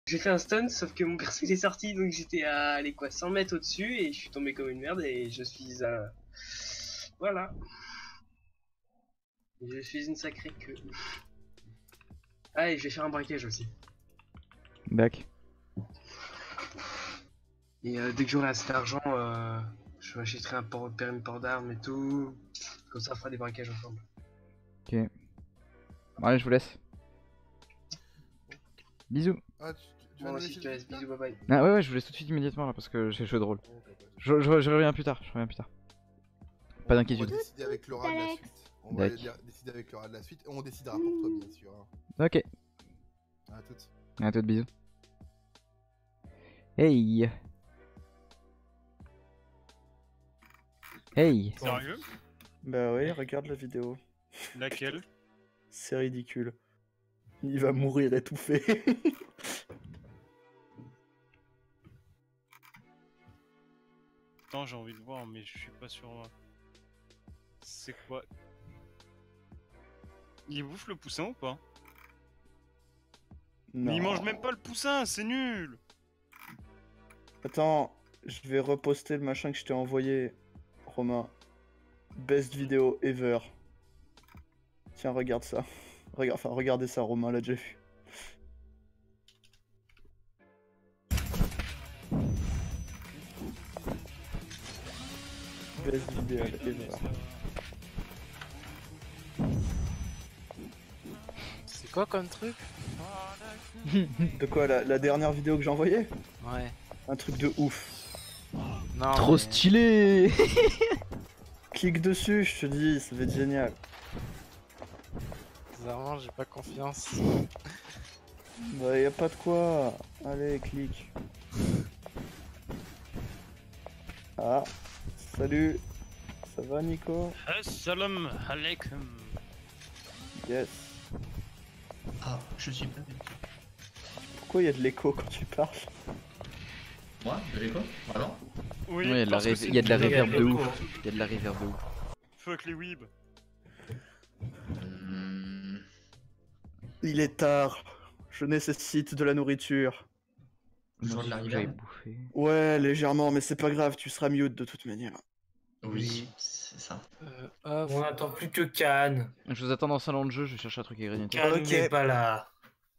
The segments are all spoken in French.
J'ai fait un stun, sauf que mon perso il est sorti, donc j'étais à aller quoi 100 mètres au-dessus et je suis tombé comme une merde et je suis un... Voilà. Je suis une sacrée queue. Ah, et je vais faire un braquage aussi. Bac. Et dès que j'aurai assez d'argent, je m'achèterai un permis port d'armes et tout. Comme ça, on fera des braquages ensemble. Ok. Bon, allez, je vous laisse. Bisous. Ah, tu vas Moi nous aussi, laisser je te laisse. tout de suite, Bisous, bye bye. Ah ouais, je vous laisse tout de suite immédiatement là parce que j'ai le jeu de rôle. là Ok, pas de Je reviens plus tard, je reviens plus tard. Pas On d'inquiétude. va décider avec Laura de la Alex. suite. On va D'accord. décider avec Laura de la suite et on décidera pour toi, bien sûr. Ok. À toutes. À toutes, bisous. Hey. Hey. Sérieux? Bah oui, regarde la vidéo. Laquelle? C'est ridicule. Il va mourir étouffé. Attends, j'ai envie de voir, mais je suis pas sûr. C'est quoi? Il bouffe le poussin ou pas? Mais il mange même pas le poussin, c'est nul! Attends, je vais reposter le machin que je t'ai envoyé, Romain. Best vidéo ever. Tiens, regarde ça. Regardez ça, Romain l'a déjà vu. Best vidéo ever. C'est quoi comme truc? De quoi, la dernière vidéo que j'ai envoyée? Ouais. Un truc de ouf. Non, Trop mais- stylé. Clique dessus, je te dis, ça va être génial. Vraiment, j'ai pas confiance. Bah, y a pas de quoi. Allez, clique. Ah, salut. Ça va, Nico? Assalamu alaikum. Yes. Ah, je suis pas Pourquoi y a de l'écho quand tu parles? Moi, de l'écho? Vraiment? Oui, Ouais, parce que il y a de la c'est nul. reverb de ouf. Il y a de la reverb de ouf. Fuck les weebs. Hmm, Il est tard. Je nécessite de la nourriture. Toujours de la J'avais reverb? bouffé. Ouais, légèrement, mais c'est pas grave, tu seras mute de toute manière. Oui, c'est ça. On n'attend plus que Cannes. Je vous attends dans le salon de jeu, je cherche un truc à grignoter. Cannes Ok. n'est pas là.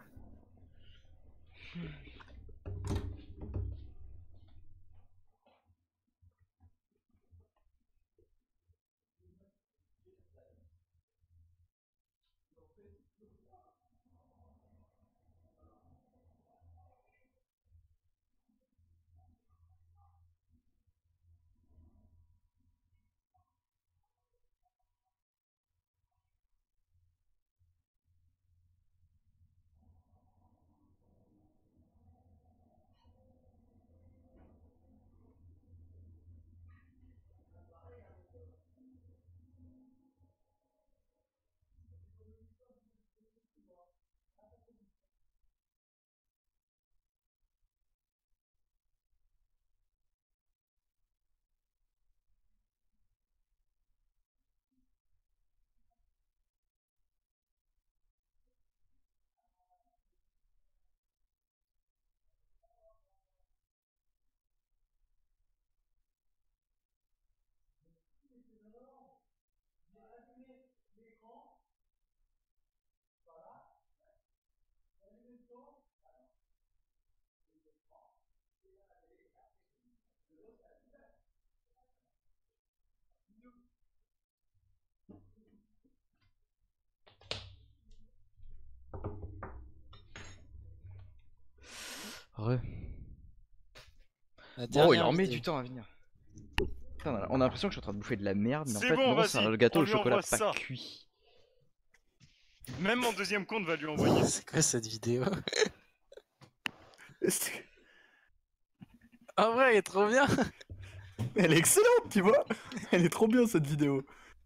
Re. La Bon, il dernière en met vidéo. du temps à venir. Putain, on a l'impression que je suis en train de bouffer de la merde, mais en C'est fait, bon, non, c'est vas-y, un gâteau on au lui chocolat envoie pas ça. cuit. Même mon deuxième compte va lui envoyer. C'est quoi cette vidéo? C'est- En vrai, elle est trop bien. Elle est excellente, tu vois. Elle est trop bien cette vidéo.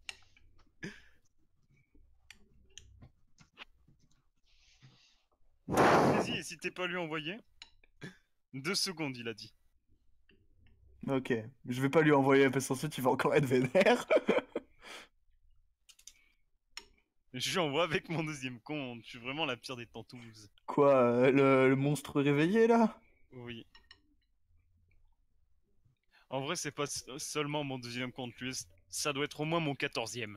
Vas-y, et si t'es pas lui envoyé? 2 secondes, il a dit. Ok, je vais pas lui envoyer parce qu'ensuite il va encore être vénère. Je lui envoie avec mon deuxième compte. Je suis vraiment la pire des tantouses. Quoi, le monstre réveillé là? Oui. En vrai, c'est pas seulement mon deuxième compte. Ça doit être au moins mon 14e.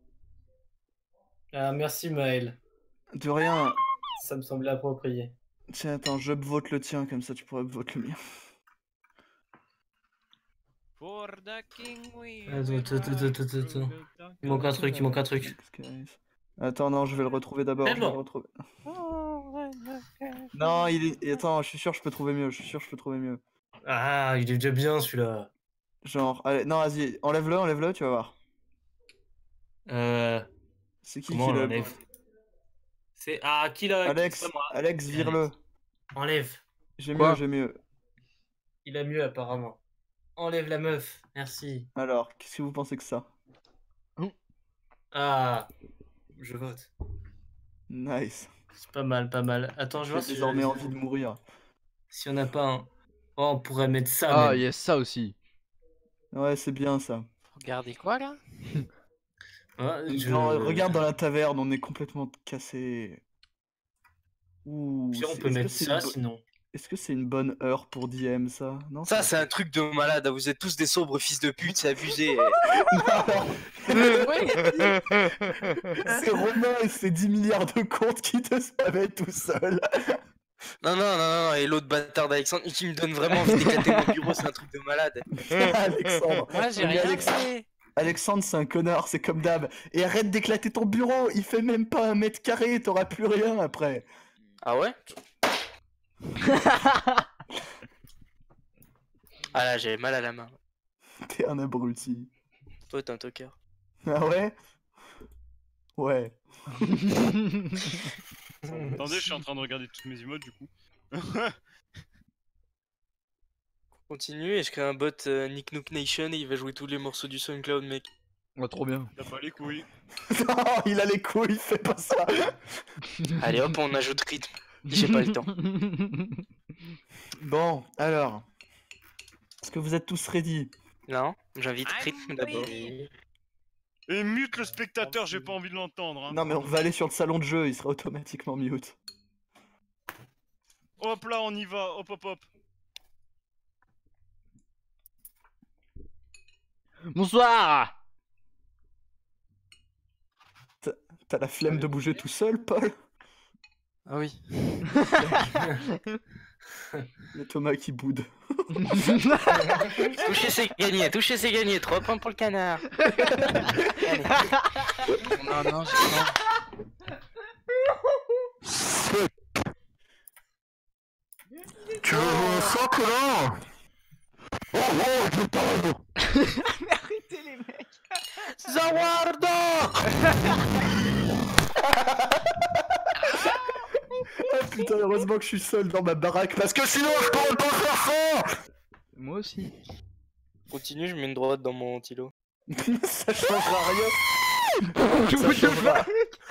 Ah, merci Maël. De rien. Ça me semblait approprié. Tiens, attends, je vote le tien, comme ça tu pourrais voter le mien. For the king we Attends. Il manque un truc. Attends, non, je vais le retrouver d'abord. je vais le Aide-moi. retrouver. Non, il est. Attends, je suis sûr que je peux trouver mieux. Ah, il est déjà bien celui-là. Genre, allez, non, vas-y, enlève-le, tu vas voir. C'est qui Comment on l'a l'enlève? C'est... Ah, qui l'a... Alex, c'est moi. Alex, vire-le. Enlève. J'ai Quoi mieux. Il a mieux apparemment. Enlève la meuf. Merci. Alors, qu'est-ce que vous pensez que ça? Ah, je vote. Nice. C'est pas mal, pas mal. Attends, je vois J'ai si désormais envie de mourir. si on n'a pas un... Oh, on pourrait mettre ça Ah, même. yes, ça aussi. Ouais, c'est bien ça. Regardez quoi là? Ouais, Non, regarde dans la taverne, on est complètement cassé. Ouh, Puis on c'est- peut est-ce que mettre c'est ça une bo- sinon. Est-ce que c'est une bonne heure pour DM ça? Non, Ça, c'est un truc de malade. Vous êtes tous des sobres fils de pute, c'est abusé. C'est Romain et ses 10 milliards de comptes qui te savaient tout seul. Non. Et l'autre bâtard d'Alexandre, qui me donne vraiment envie d'éclater mon bureau, c'est un truc de malade. Alexandre. Moi, j'ai Mais rien fait. Alexandre, c'est un connard, c'est comme d'hab. Et arrête d'éclater ton bureau, il fait même pas 1 mètre carré, t'auras plus rien après. Ah ouais? Ah là, j'avais mal à la main. T'es un abruti. Toi, t'es un tocard. Ah ouais? Ouais. Attendez, je suis en train de regarder toutes mes emotes du coup. Continue et je crée un bot Nick Nook Nation et il va jouer tous les morceaux du SoundCloud, mec. Ouais, trop bien. T'as pas les couilles. Non, il a les couilles, fais pas ça. Allez hop, on ajoute rythme. J'ai pas le temps. Bon, alors. Est-ce que vous êtes tous ready? Non, j'invite rythme d'abord. Et mute le spectateur, j'ai pas envie de l'entendre. Hein. Non, mais on va aller sur le salon de jeu, il sera automatiquement mute. Hop là, on y va. Hop, hop, hop. Bonsoir. T'as la flemme de bouger tout seul, Paul? Ah oui. Il y a Thomas qui boude. Toucher c'est gagné, 3 points pour le canard. Allez. Non, j'ai pas. Tu veux jouer au socle là? Oh oh, je parle. Arrêtez les mecs. Zawardo. Ah putain, heureusement que je suis seul dans ma baraque parce que sinon je pourrais pas faire ça. Moi aussi. Continue, je mets une droite dans mon stylo. Ça changera rien. Je changera...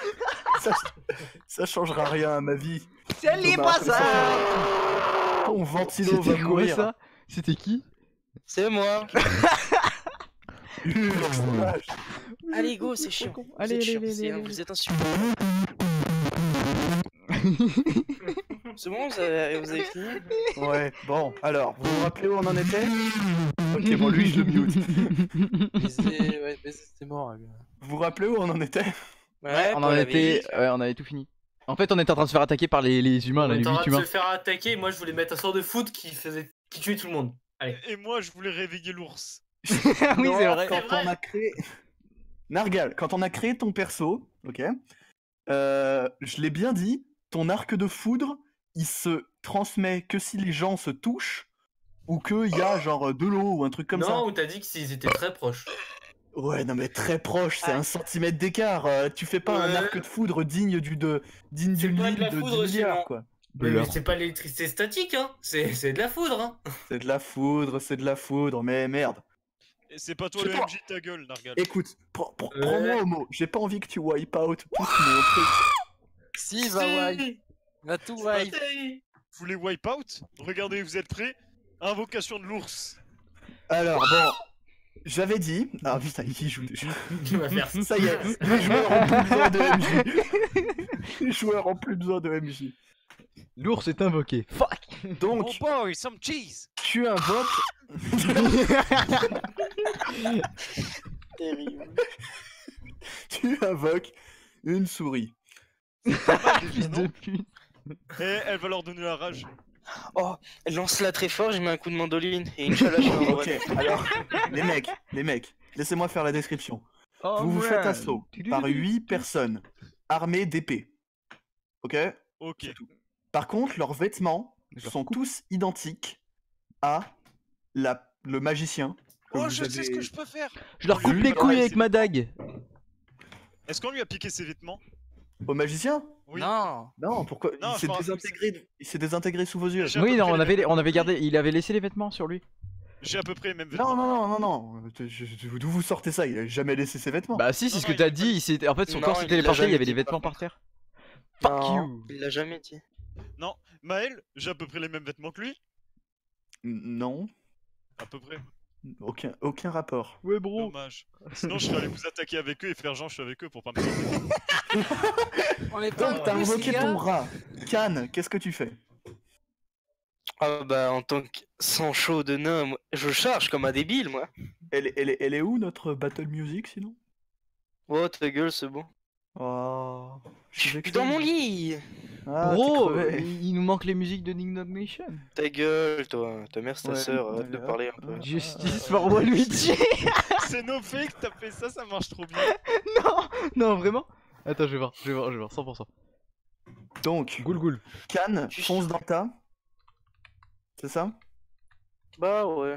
ça changera rien à ma vie. C'est les Thomas, ça. ton ventilo va C'était quoi mourir. ça? C'était qui? C'est moi. Personnage. Allez go, c'est chiant. Allez, Vous êtes chiant, allez, c'est- allez. vous êtes insupportable. C'est bon, vous avez fini? Ouais, bon, alors, vous vous rappelez où on en était? Ok, bon, lui, je le mute. Mais c'est mort. Vous vous rappelez où on en était? Ouais, On en était. Ouais, on avait tout fini. En fait, on était en train de se faire attaquer par les humains, là, On les est en 8 train de humains. se faire attaquer, moi je voulais mettre un sort de foot qui tuait tout le monde. Allez. Et moi, je voulais réveiller l'ours. Oui, Non, c'est vrai. Quand on a créé... Nargal, quand on a créé ton perso, ok, je l'ai bien dit, ton arc de foudre, il se transmet que si les gens se touchent, ou qu'il y a genre de l'eau ou un truc comme non, ça. où t'as dit que s'ils étaient très proches. Ouais, non mais très proche, c'est 1 centimètre d'écart. Tu fais pas un Ouais. arc de foudre digne d'une C'est pas de ligne la de 10 foudre, milliards, sinon. quoi. Mais c'est pas l'électricité statique, hein. C'est de la foudre, hein. C'est de la foudre, mais merde. Et c'est pas toi Je le sais pas. MJ ta gueule, Nargal. Écoute, prends-moi au mot, j'ai pas envie que tu wipe out tout mon truc. Si, va wipe. Va tout wipe. Vous voulez wipe out? Regardez, vous êtes prêts? Invocation de l'ours. Alors bon, J'avais dit. Ah putain, il joue déjà. Tu vas faire ça. Ça y est, les joueurs ont plus besoin de MJ. Les joueurs ont plus besoin de MJ. L'ours est invoqué. Fuck. Donc, Oh boy, some cheese. tu invoques. Terrible. Tu invoques une souris. Fils de pute. Et elle va leur donner la rage. Oh, lance-la très fort, je mets un coup de mandoline et Inch'Allah je suis en Ok, alors, les mecs, laissez-moi faire la description. Oh, Vous vous faites man. assaut par 8 personnes armées d'épées. Ok? Ok. C'est tout. Par contre, leurs vêtements sont tous identiques à le magicien. que Oh, vous je sais avez- ce que je peux faire. Je leur coupe Oui, les bah, couilles ouais, avec c'est- ma dague. Est-ce qu'on lui a piqué ses vêtements? Au magicien? Oui. Non. Non, pourquoi? Non, Il s'est je pense- désintégré, il s'est désintégré sous vos yeux. J'ai à Oui, peu non, près on les avait, mêmes- on avait gardé, il avait laissé les vêtements sur lui. J'ai à peu près les mêmes Non, vêtements. non. D'où vous sortez ça? Il a jamais laissé ses vêtements. Bah si, c'est Non, ce non, que t'as il a dit. Il s'était, en fait, son Non, corps s'est il l'a téléporté. Il y jamais avait des dit, vêtements par par terre. Fuck Non, you. il l'a jamais dit. Non, Maël, j'ai à peu près les mêmes vêtements que lui. Non, À peu près. aucun rapport. Ouais, bro. Dommage. Sinon, je serais allé vous attaquer avec eux et faire genre je suis avec eux pour pas me sauver. On est Donc, t'as invoqué ton rat. Can, qu'est-ce que tu fais? Ah bah en tant que sang chaud de nain, moi, je charge comme un débile moi. Elle est où notre battle music sinon? Oh ta gueule c'est bon. Oh, Je suis vexé. dans mon lit. Ah, t'es Bro, crevé. il nous manque les musiques de Ding Dong Nation. Ta gueule toi, ta mère, ta Ouais, sœur, arrête de ouais. parler un peu. Justice for Waluigi. C'est no fake, t'as fait ça, ça marche trop bien. Non, non, vraiment. Attends, je vais voir, 100%. Donc, Goul goul. Can, fonce dans le tas. C'est ça? Bah ouais.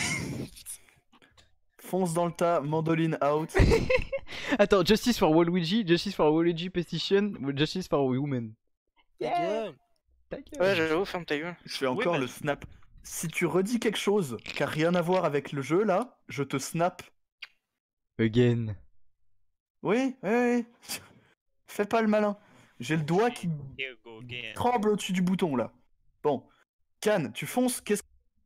Fonce dans le tas, mandoline out. Attends, Justice for Waluigi Petition, Justice for Women. Ta gueule. Ta gueule. Ouais j'avoue, ferme ta gueule. Je fais encore mais- le snap. Si tu redis quelque chose qui a rien à voir avec le jeu là, je te snap. Again. Oui. Fais pas le malin. J'ai le doigt qui Here we go again. tremble au-dessus du bouton là. Bon. Can, tu fonces, qu'est-ce que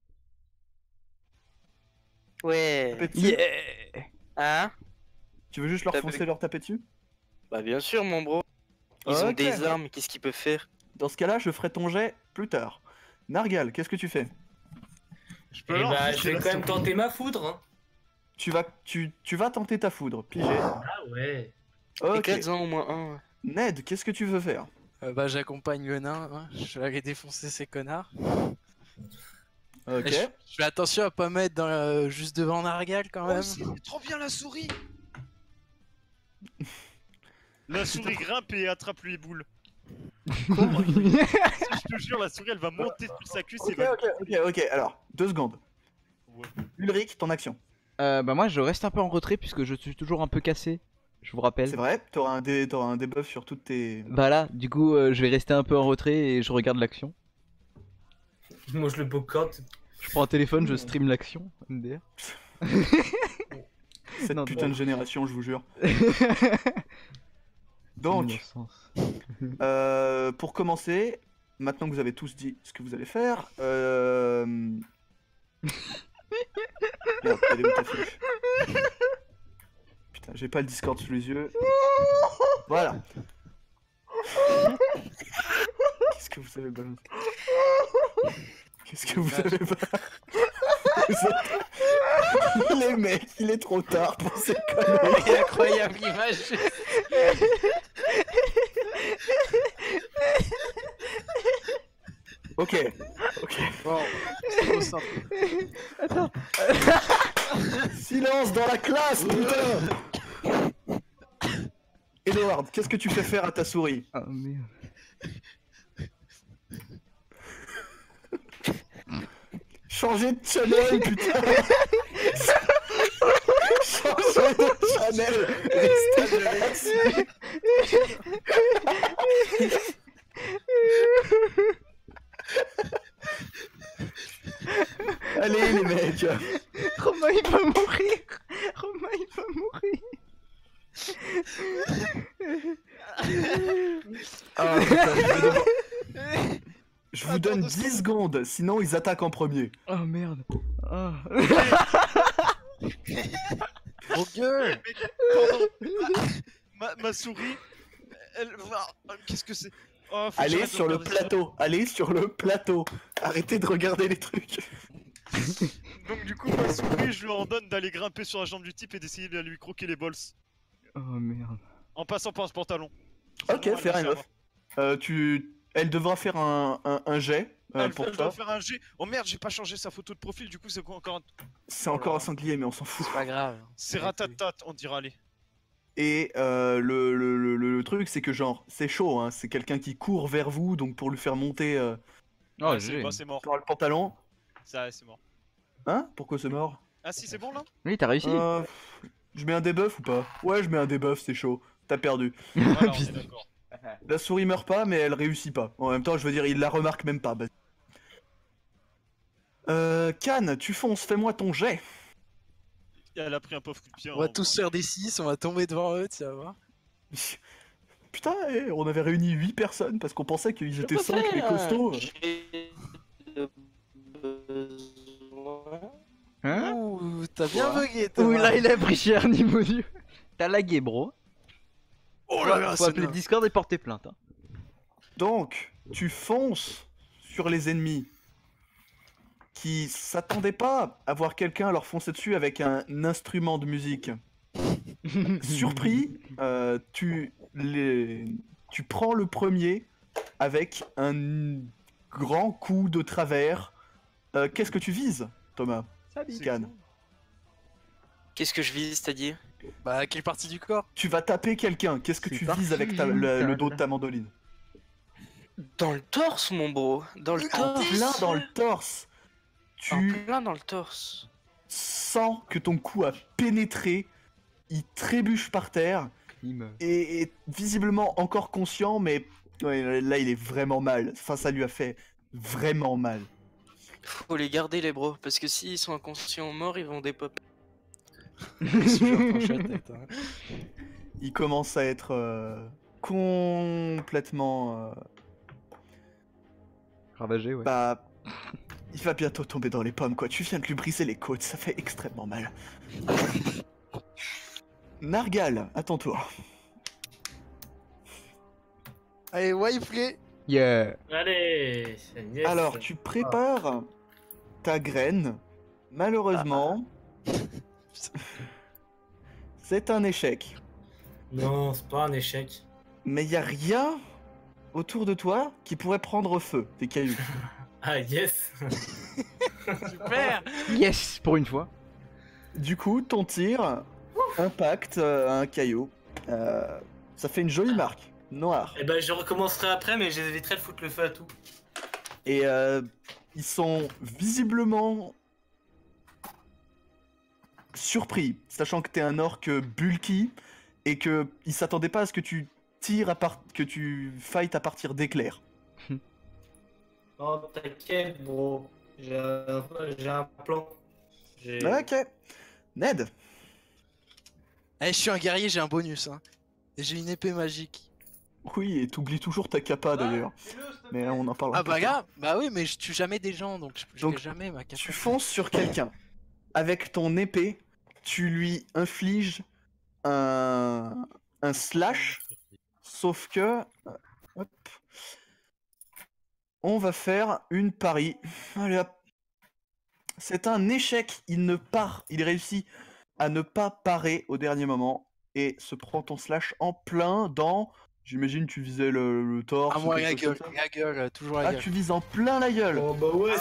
Ouais. tu fais dessus? Yeah. Hein? Tu veux juste leur T'as foncer, vu- leur taper dessus? Bah bien sûr mon bro. Ils ont Ok. des armes, qu'est-ce qu'ils peuvent faire? Dans ce cas-là, je ferai ton jet plus tard. Nargal, qu'est-ce que tu fais? Je Eh peux leur bah, pousser je vais la quand même souris. tenter ma foudre. Hein. Tu vas tenter ta foudre. Pigé. Ah ouais. Et Ok. 4 ans au moins un. Ned, qu'est-ce que tu veux faire? Bah j'accompagne le nain, hein. Je vais aller défoncer ces connards. Ok. Et je fais attention à pas mettre dans, juste devant Nargal quand même. Oh, c'est trop bien la souris. La souris grimpe et attrape les boules. Je te jure, la souris elle va monter sur sa cuisse et va. Ok, alors, 2 secondes. Ouais. Ulrich, ton action. Bah moi je reste un peu en retrait puisque je suis toujours un peu cassé. Je vous rappelle. C'est vrai, t'auras un debuff sur toutes tes... Bah là, du coup, je vais rester un peu en retrait et je regarde l'action. Moi je le bocote. Je prends un téléphone, je stream l'action. MDR. Cette Non, putain non. de génération, je vous jure. Donc, Innocence. pour commencer, maintenant que vous avez tous dit ce que vous allez faire, Merde, elle est où ta fiche? Putain, j'ai pas le Discord sous les yeux. Voilà. Qu'est-ce que vous avez balancé? Qu'est-ce que vous avez balancé? Les mecs, il est trop tard pour ces conneries. Incroyable image. Ok. Bon, c'est trop simple. Attends. Silence dans la classe, putain. Edward, qu'est-ce que tu fais faire à ta souris? Ah merde. Changer de channel, putain. Changer de channel. Restez là-dessus. Allez les mecs. Romain il va mourir. Romain il va mourir. Ah, putain, je vous donne 10 secondes, sinon ils attaquent en premier. Oh merde. Oh. Mon gueule. Ma souris, elle va. Qu'est-ce que c'est? Oh, faut que Allez j'arrête de sur le regarder ça. plateau, allez sur le plateau. Arrêtez de regarder les trucs. Donc du coup, ma souris, je lui ordonne d'aller grimper sur la jambe du type et d'essayer de lui croquer les balls. Oh merde. En passant par ce pantalon. Ok, Sinon, elle fair va enough. Elle devra faire un jet Elle pour doit toi. faire un G. Oh merde, j'ai pas changé sa photo de profil, du coup c'est encore un... C'est encore un sanglier, mais on s'en fout. C'est pas grave. C'est ratatat, on dira allez. Et le truc, c'est que genre, c'est chaud, hein. C'est quelqu'un qui court vers vous, donc pour lui faire monter Oh, Ouais, GG. c'est mort. par le pantalon. Ça, c'est mort. Hein? Pourquoi c'est mort? Ah si, c'est bon là? Oui, t'as réussi. Je mets un debuff ou pas? Ouais, je mets un debuff, c'est chaud. T'as perdu. Voilà, on est Putain. d'accord. La souris meurt pas, mais elle réussit pas. En même temps, je veux dire, il la remarque même pas. Can, tu fonces, fais-moi ton jet. Elle a pris un pauvre coup de pied. On va tous faire des 6, on va tomber devant eux, tu vas voir. Putain, on avait réuni 8 personnes parce qu'on pensait qu'ils étaient 5 les costauds. Hein? Ouh, t'as bien bugué, toi. Ouh, là, il a pris cher, niveau Dieu. T'as lagué, bro. Oh là là, Faut c'est appeler bien. Discord et porter plainte. Hein. Donc, tu fonces sur les ennemis qui s'attendaient pas à voir quelqu'un leur foncer dessus avec un instrument de musique. Surpris, tu prends le premier avec un grand coup de travers. Qu'est-ce que tu vises, Thomas? C'est Can. cool. Qu'est-ce que je vise, c'est-à-dire? Bah, quelle partie du corps? Tu vas taper quelqu'un. Qu'est-ce que C'est tu parti, vises avec le dos de ta mandoline? Dans le torse, mon bro. Dans le En torse. plein dans le torse. En Tu plein dans le torse. sens que ton coup a pénétré. Il trébuche par terre. Il meurt. Et est visiblement encore conscient, mais ouais, là il est vraiment mal. Enfin, ça lui a fait vraiment mal. Faut les garder, les bros, parce que s'ils sont inconscients ou morts, ils vont dépop. Il commence à être complètement. Ravagé, ouais. Bah. Il va bientôt tomber dans les pommes, quoi. Tu viens de lui briser les côtes, ça fait extrêmement mal. Nargal, attends-toi. Allez, wifeplay. Yeah. Allez, yes. Alors, tu prépares ta graine. Malheureusement, c'est un échec. Non, c'est pas un échec. Mais il y a rien autour de toi qui pourrait prendre feu, des cailloux. Ah, yes. Super. Yes, pour une fois. Du coup, ton tir impacte un caillou. Ça fait une jolie marque, noire. Eh ben, je recommencerai après, mais j'éviterai de foutre le feu à tout. Et ils sont visiblement surpris, sachant que t'es un orc bulky et que ils s'attendaient pas à ce que tu tires que tu fights à partir d'éclairs. Oh, t'inquiète, bro. J'ai un plan. Ok. Ned. Eh, je suis un guerrier, j'ai un bonus, hein. Et j'ai une épée magique. Oui, et t'oublies toujours ta capa d'ailleurs. Mais là, on en parlera Ah plus bah tard. gars, bah oui, mais je tue jamais des gens, donc je Donc, fais jamais ma carte. Tu fonces sur quelqu'un. Avec ton épée, tu lui infliges un slash. Sauf que... hop. On va faire une pari. Allez hop. C'est un échec. Il réussit à ne pas parer au dernier moment. Et se prend ton slash en plein dans... J'imagine tu visais le torse. Ah ou moi, quelque chose comme ça. la gueule, toujours la Ah, gueule. tu vises en plein la gueule. Oh, bah ouais,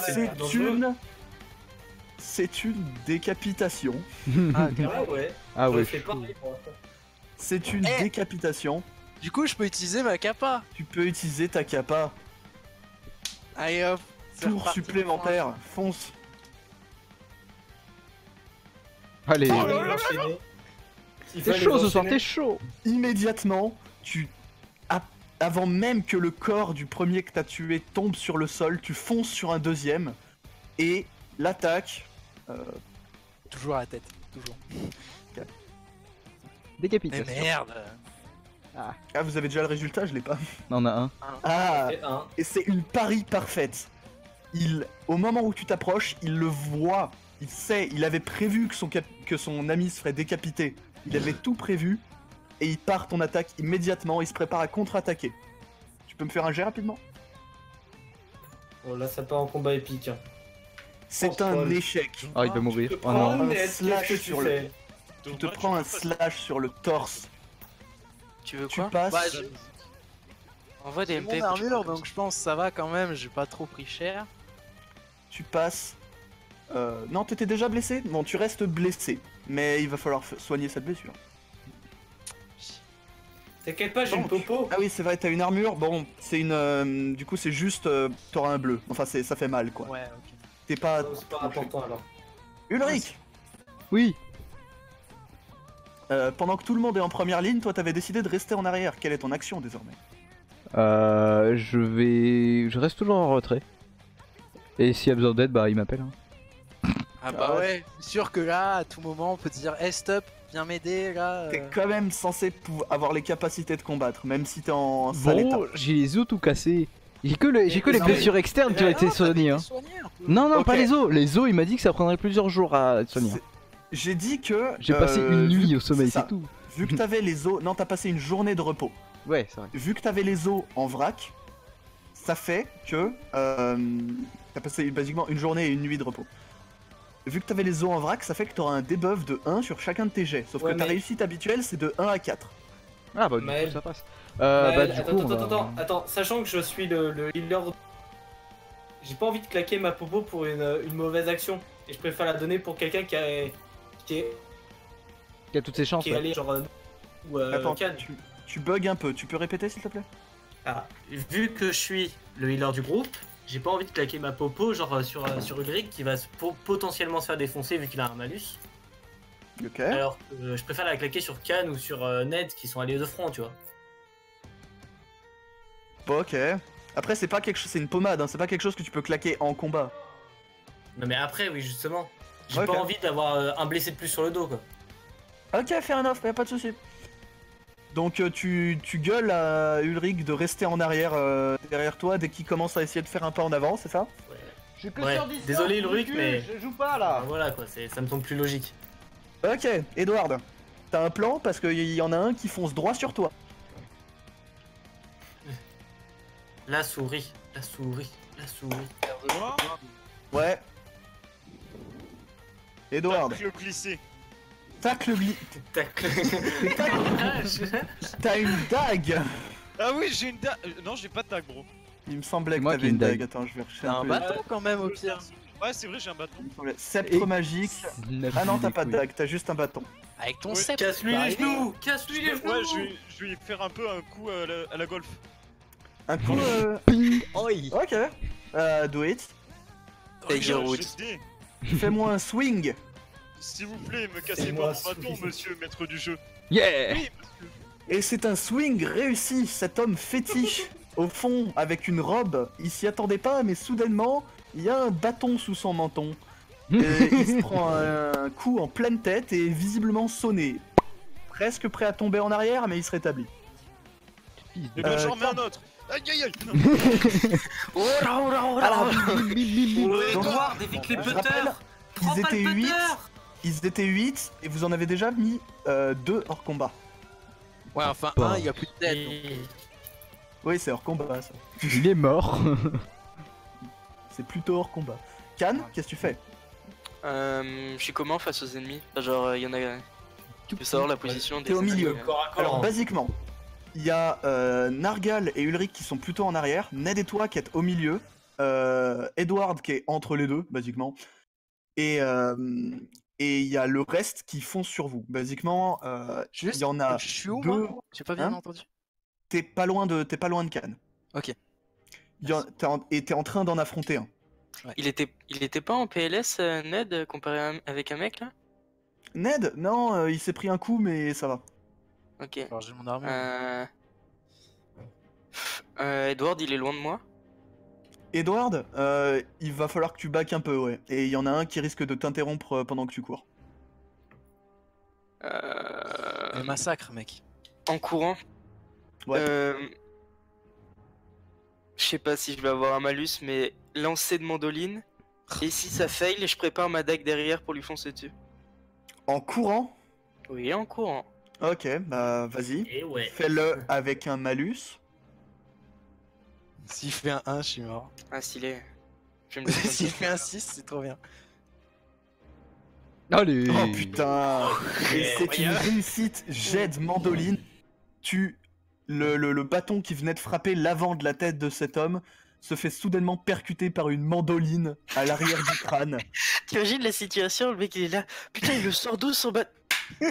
C'est une décapitation. Ah, Ah ouais. Ah ouais. C'est pareil, moi. C'est une Eh. décapitation. Du coup, je peux utiliser ma capa. Tu peux utiliser ta capa. Allez hop. c'est Tour reparti. supplémentaire. Fonce. Allez. Il va enchaîner. Il T'es va chaud les ce soir, enchaîner. t'es chaud. Immédiatement, avant même que le corps du premier que t'as tué tombe sur le sol, tu fonces sur un deuxième. Et l'attaque... Toujours à la tête, toujours. Mais Décapitation. merde. Ah, vous avez déjà le résultat, je l'ai pas. On en a un. Ah, Et un. et c'est une pari parfaite. Au moment où tu t'approches, il le voit il avait prévu que son ami se ferait décapiter. Il avait tout prévu. Et il part ton attaque immédiatement. Il se prépare à contre-attaquer. Tu peux me faire un jet rapidement? Oh là, ça part en combat épique. Hein. C'est un Paul. échec. Oh, il va mourir. Je te Oh non. prends, Un Ned, slash qu'est-ce que sur tu le- fais? Tu te prends un slash sur le torse. Tu veux Tu quoi passes. Bah, Envoie des j'ai MP. mon armure, donc je pense que ça va quand même, j'ai pas trop pris cher. Tu passes. Non, t'étais déjà blessé? Bon, tu restes blessé. Mais il va falloir soigner cette blessure. T'inquiète pas, j'ai une Donc, popo. Ah oui, c'est vrai, t'as une armure. Bon, c'est une. Du coup, c'est juste. T'auras un bleu. Enfin, ça fait mal, quoi. Ouais, ok. T'es pas. Oh, c'est pas important alors. Ulrich, Oui. pendant que tout le monde est en première ligne, toi, t'avais décidé de rester en arrière. Quelle est ton action désormais? Je reste toujours en retrait. Et s'il y a besoin d'aide, bah il m'appelle. Hein. Ah bah ouais, c'est sûr que là, à tout moment, on peut te dire hey stop, viens m'aider là. T'es quand même censé avoir les capacités de combattre, même si t'es en sale état. Bon, j'ai les os tout cassés. J'ai que les non, blessures externes qui ont été soignées. Hein. Non, non, Ok. pas les os. Les os, il m'a dit que ça prendrait plusieurs jours à soigner. C'est- J'ai dit que. J'ai passé une nuit vu- au sommeil, c'est ça. c'est tout. Vu que t'avais les os. Non, t'as passé une journée de repos. Ouais, c'est vrai. Vu que t'avais les os en vrac, ça fait que. T'as passé basiquement une journée et une nuit de repos. Vu que t'avais les os en vrac, ça fait que t'auras un debuff de 1 sur chacun de tes jets. Sauf Ouais, que ta mais- réussite habituelle, c'est de 1 à 4. Ah bah du Maël. coup ça passe. Maël, Du coup, attends, on va- attends, sachant que je suis le healer, j'ai pas envie de claquer ma popo pour une mauvaise action. Et je préfère la donner pour quelqu'un qui est, Il y a toutes ses chances. qui est ouais. allé genre. Ou Attends, Cannes. tu bugs un peu. Tu peux répéter s'il te plaît? Ah, vu que je suis le healer du groupe, j'ai pas envie de claquer ma popo genre sur Ulrich qui va potentiellement se faire défoncer vu qu'il a un malus. Ok. Alors je préfère la claquer sur Cannes ou sur Ned qui sont allés de front, tu vois. Bon, ok. Après, c'est pas quelque chose. C'est une pommade, hein, c'est pas quelque chose que tu peux claquer en combat. Non mais après, oui, justement. J'ai Ok. pas envie d'avoir un blessé de plus sur le dos, quoi. Ok, fair enough, y'a pas de soucis. Donc tu gueules à Ulrich de rester en arrière derrière toi dès qu'il commence à essayer de faire un pas en avant, c'est ça? Ouais. Je suis que Ouais, sur 10, désolé, hein, Ulrich, cul, mais- je joue pas Ah, là. voilà quoi, ça me semble plus logique. Ok, Edward, t'as un plan parce qu'il y en a un qui fonce droit sur toi. La souris, la souris, la souris. Ouais. Edward, Le glisser. tacle Tac. T'as une dague. Ah oui, j'ai une dague. Non, j'ai pas de dague, bro. Il me semblait que Moi qui t'avais ai une une dague. dague. Attends, je vais rechercher T'as un peu. bâton quand même au pire. Ouais, c'est vrai, j'ai un bâton. Il me semblait. Sceptre magique. Ah non, t'as pas de dague, t'as juste un bâton. Avec ton Ouais, sceptre. Casse-lui tu peux les arriver. genoux, casse-lui les genoux. Ouais, je vais faire un peu un coup à la golf. Un coup. Oi. Ok. Do it. Tiger Regarde, Woods. je dis, Fais-moi un swing. s'il vous plaît, me cassez Fais-moi pas mon bâton, swing. monsieur, maître du jeu. Yeah. Oui, Et c'est un swing réussi. Cet homme fétiche, au fond, avec une robe, il s'y attendait pas, mais soudainement, il y a un bâton sous son menton. Et il se prend un coup en pleine tête et est visiblement sonné. Presque prêt à tomber en arrière, mais il se rétablit. et ben j'en remets un autre. Aïe aïe aïe. Non. Oh là oh là oh là. Alors, Edouard, évite les je rappelle, putters. Prends ils pas le étaient 8. putter. Ils étaient 8 et vous en avez déjà mis 2 hors combat. Ouais, enfin, Pas. un, il y a plus de tête. donc. Et- Oui, c'est hors combat ça. Il est mort. C'est plutôt hors combat. Can, qu'est-ce que tu fais? Je suis comment face aux ennemis? Genre, il y en a. Tu peux savoir la position des T'es au milieu. ennemis, Corps à corps. Alors, basiquement, il y a Nargal et Ulrich qui sont plutôt en arrière, Ned et toi qui êtes au milieu, Edward qui est entre les deux, basiquement, et il y a le reste qui fonce sur vous. Basiquement, il Juste, y en a je suis où deux. moi J'ai pas bien Hein entendu. T'es pas loin de Cannes. Ok. Et t'es en train d'en affronter un. Il était pas en PLS, Ned, comparé avec un mec là? Ned, non, il s'est pris un coup, mais ça va. Ok. Alors j'ai mon armure. Edward, il est loin de moi. Edward, il va falloir que tu back un peu, ouais. Et il y en a un qui risque de t'interrompre pendant que tu cours. Le massacre, mec. En courant. Ouais. Je sais pas si je vais avoir un malus, mais lancer de mandoline, Et si ça fail, je prépare ma dague derrière pour lui foncer dessus. En courant? Oui, en courant. Ok, bah vas-y. Et ouais. Fais-le avec un malus. S'il fait un 1, je suis mort. Ah, stylé. Je vais me le prendre. S'il fait un 6, c'est trop bien. Allez. Oh putain. Et c'est une incroyable. réussite, jet de mandoline. Le bâton qui venait de frapper l'avant de la tête de cet homme se fait soudainement percuter par une mandoline à l'arrière du crâne. T'imagines la situation, le mec il est là. Putain, il le sort d'où son bat. Tu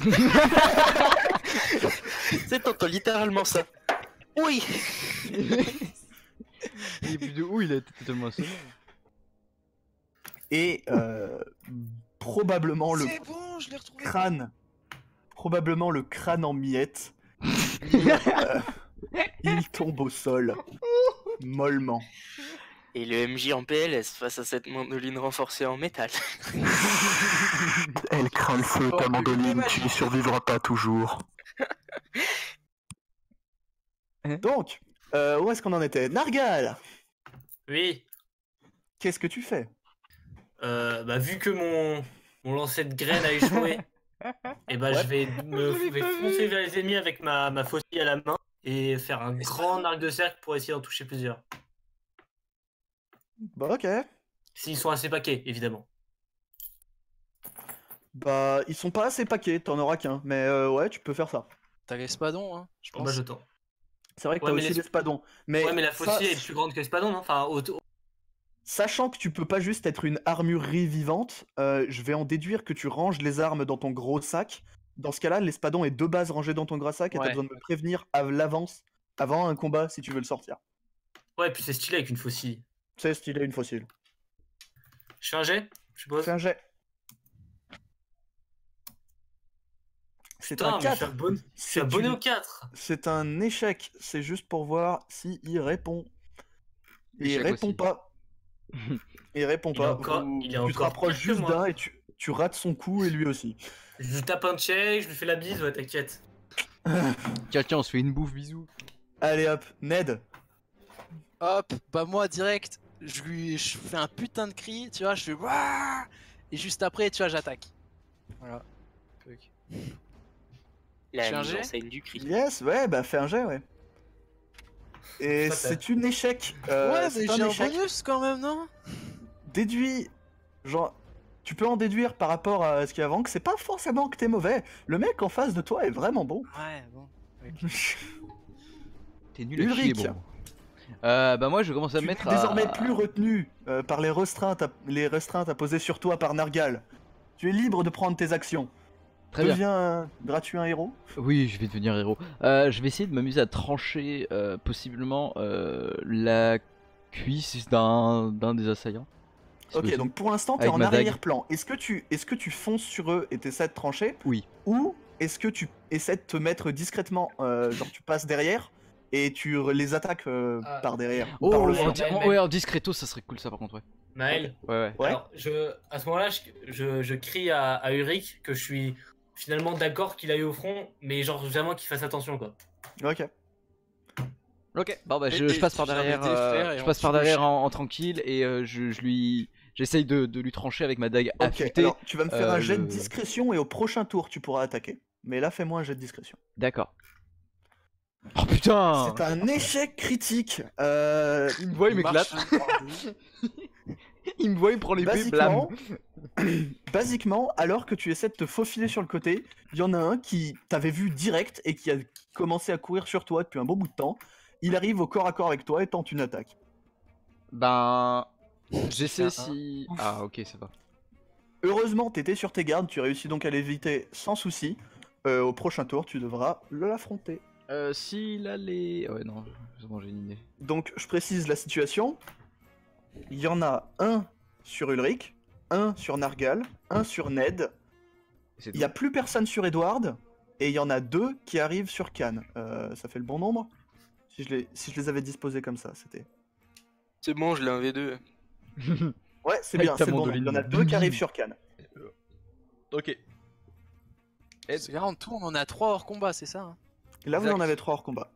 sais, t'entends littéralement ça. Oui. Il est plus de où il a été totalement assommé. Et probablement le C'est bon, je l'ai retrouvé. crâne en miettes. Il tombe au sol, mollement. Et le MJ en PLS face à cette mandoline renforcée en métal. Elle craint le feu, ta mandoline, tu n'y survivras pas toujours. Donc, où est-ce qu'on en était? Nargal, Oui. qu'est-ce que tu fais? Bah, vu que mon lancer de graines a échoué, et bah, je vais foncer vers les ennemis avec ma faucille à la main et faire un grand arc de cercle pour essayer d'en toucher plusieurs. Bah ok. S'ils sont assez paquets, évidemment. Bah, ils sont pas assez paquets, t'en auras qu'un. Mais ouais, tu peux faire ça. T'as l'espadon, hein, je Bon, bah, pense. je tente. C'est vrai que Ouais, t'as mais aussi les- l'espadon. Mais, Ouais, mais la ça, faucille est plus grande que l'espadon, non? Enfin, sachant que tu peux pas juste être une armurerie vivante, je vais en déduire que tu ranges les armes dans ton gros sac. Dans ce cas-là, l'espadon est de base rangé dans ton gros sac et t'as Ouais. besoin de me prévenir à l'avance, avant un combat, si tu veux le sortir. ouais, puis c'est stylé avec une faucille. C'est stylé une fossile. Je fais un jet, je suppose. Fais un jet. C'est Putain, un mais je suis 4. abonné, je suis abonné au 4. C'est un échec. C'est juste pour voir s'il répond. Et il Échec répond aussi. pas. Il répond Il est pas. encore- il est tu te encore rapproches pire que juste moi. d'un et tu rates son coup et lui aussi. Je lui tape un check, je lui fais la bise, ouais, t'inquiète. Tiens, on se fait une bouffe, bisous. Allez hop, Ned. Hop, bah moi direct, je fais un putain de cri, tu vois, je fais Wouah et juste après, tu vois, j'attaque. Voilà. Truc. La J'ai un mise jet en scène du cri. Yes, ouais, bah fais un jet, ouais. Et Ça, t'as- c'est une échec. Ouais, c'est mais un j'ai un échec. bonus quand même, non? Déduit. Genre, tu peux en déduire par rapport à ce qu'il y a avant que c'est pas forcément que t'es mauvais. Le mec en face de toi est vraiment bon. Ouais, bon. T'es nul à Ulrich. chier, bon. Bah moi je commence à Tu me n'es mettre à... désormais plus retenu par les restreintes apposées sur toi par Nargal. Tu es libre de prendre tes actions. Très bien. Deviens gratuit un héros. Oui, je vais devenir héros. Je vais essayer de m'amuser à trancher possiblement la cuisse d'un des assaillants. Si Ok, possible. donc pour l'instant t'es Avec en ma dague. arrière-plan. Est-ce que tu fonces sur eux et t'essaies de trancher? Oui. Ou est-ce que tu essaies de te mettre discrètement, genre tu passes derrière et tu les attaques par derrière ou Oh, par le ouais, flanc? ouais. en discreto, ça serait cool ça par contre, ouais. Maël, Ouais. Ouais. alors, à ce moment-là, je crie à Ulrich que je suis finalement d'accord qu'il aille au front, mais genre vraiment qu'il fasse attention, quoi. Ok. Ok, bon bah Et- je et passe tu par viens derrière, m'aider, frère, et je on passe par tue le derrière chien. en tranquille et j'essaye de lui trancher avec ma dague Ok, affûtée. alors tu vas me faire un jet de le- discrétion et au prochain tour tu pourras attaquer. Mais là fais-moi un jet de discrétion. D'accord. Oh putain. C'est un échec critique. Il me voit, il m'éclate. marche. Il me voit, il prend l'épée, blam. Basiquement, alors que tu essaies de te faufiler sur le côté, il y en a un qui t'avait vu direct et qui a commencé à courir sur toi depuis un bon bout de temps. Il arrive au corps à corps avec toi et tente une attaque. Ben... J'essaie Faire un. si... Ah ok, ça va. Heureusement, t'étais sur tes gardes, tu réussis donc à l'éviter sans souci. Au prochain tour, tu devras l'affronter. S'il a les... Ouais non, c'est bon, j'ai une idée. Donc, je précise la situation. Il y en a un sur Ulrich, un sur Nargal, un sur Ned. C'est Il n'y a plus personne sur Edward. Et il y en a deux qui arrivent sur Khan. Ça fait le bon nombre? Si je les avais disposés comme ça, c'était... C'est bon, je l'ai un V2. Ouais, c'est Avec bien, ta c'est le bon nombre. mandoline. Il y en a deux qui arrivent sur Khan. Ok. C'est là, en tout, on en a 3 hors combat, c'est ça, hein? Et là, vous Exact. en avez 3 hors combat.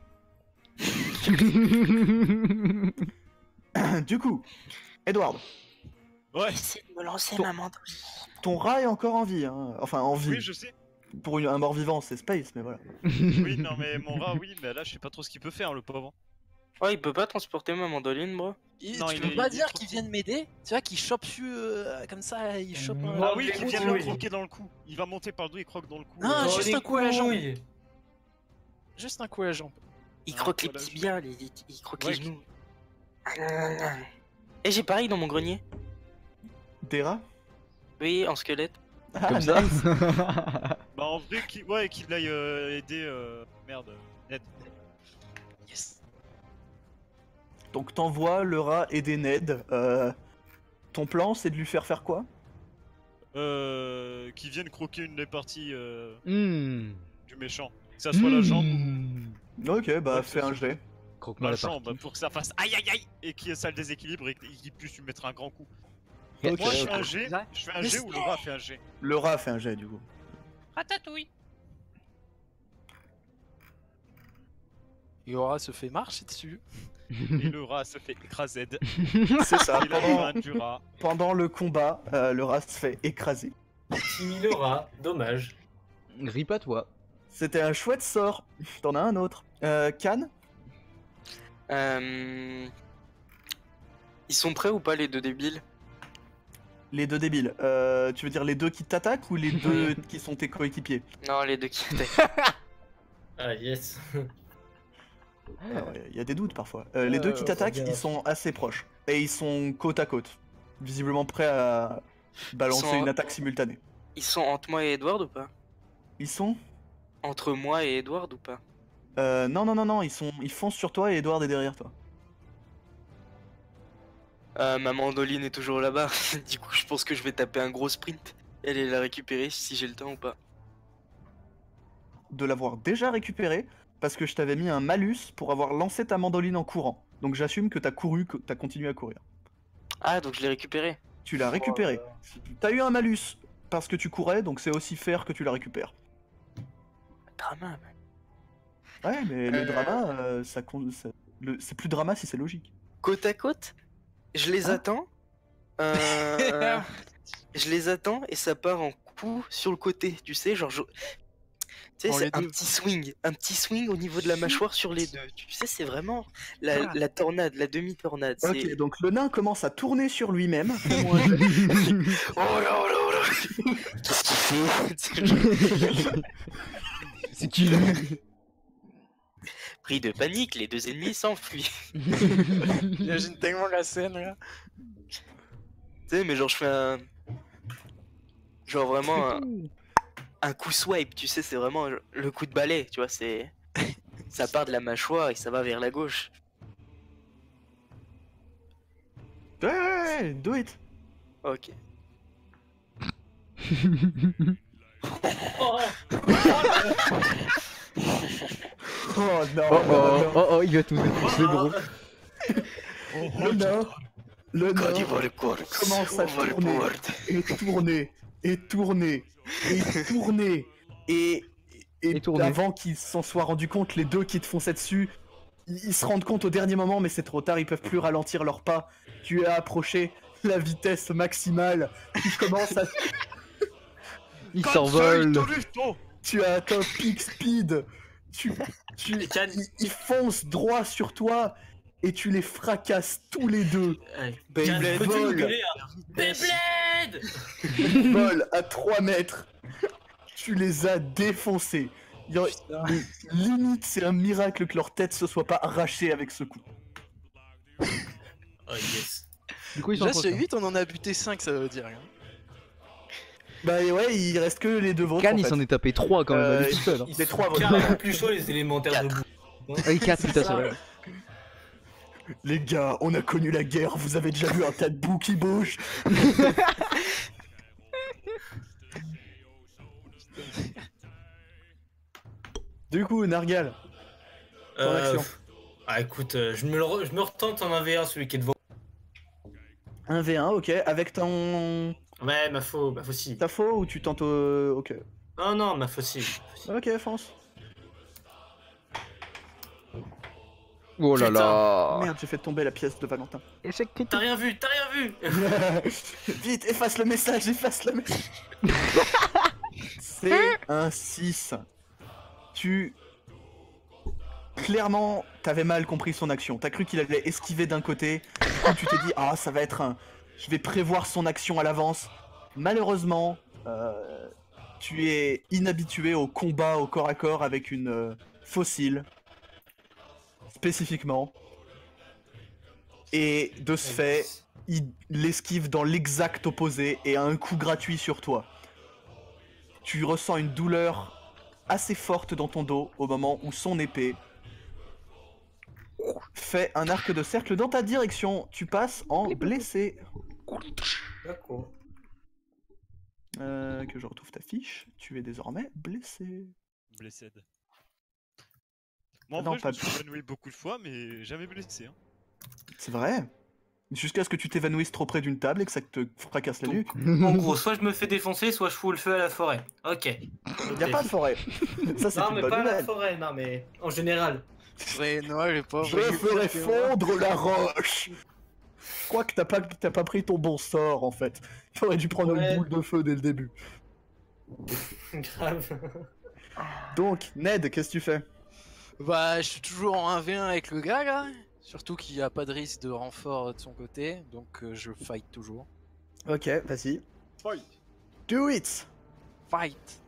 Du coup, Edward, Ouais. Essaye de me lancer Ton- ma mandoline. Ton rat est encore en vie, hein. Enfin en vie. Oui, je sais. Pour un mort-vivant, c'est Space, mais voilà. Oui, non, mais mon rat, oui, mais là, je sais pas trop ce qu'il peut faire, le pauvre. Ouais, il peut pas transporter ma mandoline, bro. Non, Tu il peux est- pas il est dire trop qu'il petit. vienne m'aider? Tu vois, qu'il chope su comme ça, il chope un. Ah Ah oui, les qui vient couilles. le croquer dans le cou. Il va monter par le dos, il croque dans le cou. Non, euh, juste un coup à la jambe. couilles. Juste un coup à la jambe. Il Ah, croque les voilà, tibias, il croque Ouais, les genoux. Et j'ai pareil dans mon grenier. Des rats? Oui, en squelette. Ah, Comme ça. nice. Bah, en vrai, qu'il aille aider. Merde, Ned. Yes. Donc t'envoies le rat aider Ned. Ton plan, c'est de lui faire quoi? Qui vienne croquer une des parties Hmm. du méchant. Que ça soit la jambe ou Ok, bah Ouais, fais c'est un ça. jet. Croque-moi la la partie. jambe pour que ça fasse aïe aïe aïe et qu'il y ait ça le déséquilibre et qu'il puisse lui mettre un grand coup. Ok, Moi je ok. fais un G, je fais un G ou le rat fait un G. Le rat fait un jet du coup. Ratatouille. Yora se fait marcher dessus. Et le rat se fait écraser. C'est ça. Et la fin du rat. Pendant le combat, le rat se fait écraser. Timmy le rat, dommage. Rip à toi. C'était un chouette sort. T'en as un autre. Can? Ils sont prêts ou pas les deux débiles? Les deux débiles. Tu veux dire les deux qui t'attaquent ou les deux qui sont tes coéquipiers? Non, les deux qui attaquent. Ah yes. Il y a des doutes parfois. Les deux qui t'attaquent, regarde. ils sont assez proches. Et ils sont côte à côte. Visiblement prêts à balancer Ils sont- une attaque simultanée. Ils sont entre moi et Edward ou pas? Ils sont Entre moi et Edward ou pas? non, ils foncent sur toi et Edward est derrière toi. Ma mandoline est toujours là-bas. Du coup, je pense que je vais taper un gros sprint. Et aller la récupérer si j'ai le temps ou pas. De l'avoir déjà récupéré, parce que je t'avais mis un malus pour avoir lancé ta mandoline en courant. Donc j'assume que t'as couru, que t'as continué à courir. Ah, donc je l'ai récupéré. Tu l'as récupéré. T'as eu un malus parce que tu courais, donc c'est aussi fair que tu la récupères. Drama. Ouais, mais le drama, c'est plus drama si c'est logique. Côte à côte, je les Hein attends. Je les attends et ça part en coup sur le côté, tu sais, genre. Tu sais, Dans les c'est un deux. petit swing au niveau de la mâchoire sur les deux. Tu sais, c'est vraiment Ah. la tornade, la demi-tornade. Ok, c'est- donc le nain commence à tourner sur lui-même. Oh là là là. Qu'est-ce qu'il fait? C'est qui lui? Pris de panique, les deux ennemis s'enfuient. J'imagine tellement la scène là. Tu sais, mais genre, je fais un. Genre vraiment un coup swipe, tu sais, c'est vraiment le coup de balai, tu vois, c'est. Ça part de la mâchoire et ça va vers la gauche. Ouais, do it. Ok. Oh non, Oh non, oh, non. oh oh, il va tout défoncer, gros. Le nain, le Quand il nain voit le corps, commence à on va le tourner board. et tourner et tourner et tourner et tourner. avant qu'ils s'en soient rendu compte, les deux qui te fonçaient dessus, ils se rendent compte au dernier moment, mais c'est trop tard, ils peuvent plus ralentir leurs pas. Tu as approché la vitesse maximale. Tu commences à, Il s'envole. tu as atteint peak speed. Ils foncent droit sur toi et tu les fracasses tous les deux. Beyblade. Ils volent. Beyblade. Ils volent à 3 mètres. Tu les as défoncés. Limite, c'est un miracle que leur tête se soit pas arrachée avec ce coup. Oh yes. Du coup, ils sont Déjà sur prochains. 8 on en a buté 5, ça veut dire. Hein. Bah ouais, il reste que les deux vôtres. Can, en il fait. s'en est tapé 3 quand même, à lui tout seul. hein. Ils Les sont trois, voilà. carrément plus chauds les élémentaires debout. Ah oui, 4, putain, c'est vrai. Les gars, on a connu la guerre, vous avez déjà vu un tas de bouts qui bougent. Du coup, Nargal, ton action. Ah écoute, je me retente en 1v1 celui qui est devant. 1v1, ok, avec ton... Ouais, ma faucille. ta faux ou tu tentes ok. Non, non, ma faucille. Ok, fonce. Oh là Putain. là. Merde, j'ai fait tomber la pièce de Valentin. Échec critique. T'as rien vu, t'as rien vu. Vite, efface le message, efface le message. C'est un 6. Clairement, t'avais mal compris son action. T'as cru qu'il allait esquiver d'un côté, ou tu t'es dit, ah, ça va être un... Je vais prévoir son action à l'avance. Malheureusement, tu es inhabitué au combat au corps à corps avec une fossile, spécifiquement. Et de ce fait, il l'esquive dans l'exact opposé et a un coup gratuit sur toi. Tu ressens une douleur assez forte dans ton dos au moment où son épée fait un arc de cercle dans ta direction. Tu passes en blessé. D'accord. Que je retrouve ta fiche. Tu es désormais blessé. Blessed. Moi, en Non, vrai, je pas me suis évanoui beaucoup de fois, mais jamais blessé. Hein. C'est vrai. Jusqu'à ce que tu t'évanouisses trop près d'une table et que ça te fracasse la nuque. En gros, soit je me fais défoncer, soit je fous le feu à la forêt. Ok. Y'a pas de forêt. Ça, c'est Non, une mais bonne pas à la nouvelle. forêt, non, mais en général. Ouais, non, j'ai pas. Je ferai fondre la roche. Je crois que t'as pas pris ton bon sort en fait. T'aurais dû prendre Ouais. une boule de feu dès le début. Grave. Donc, Ned, qu'est-ce que tu fais? Bah, je suis toujours en 1v1 avec le gars là. Surtout qu'il n'y a pas de risque de renfort de son côté, donc je fight toujours. Ok, vas-y. Fight. Do it. Fight!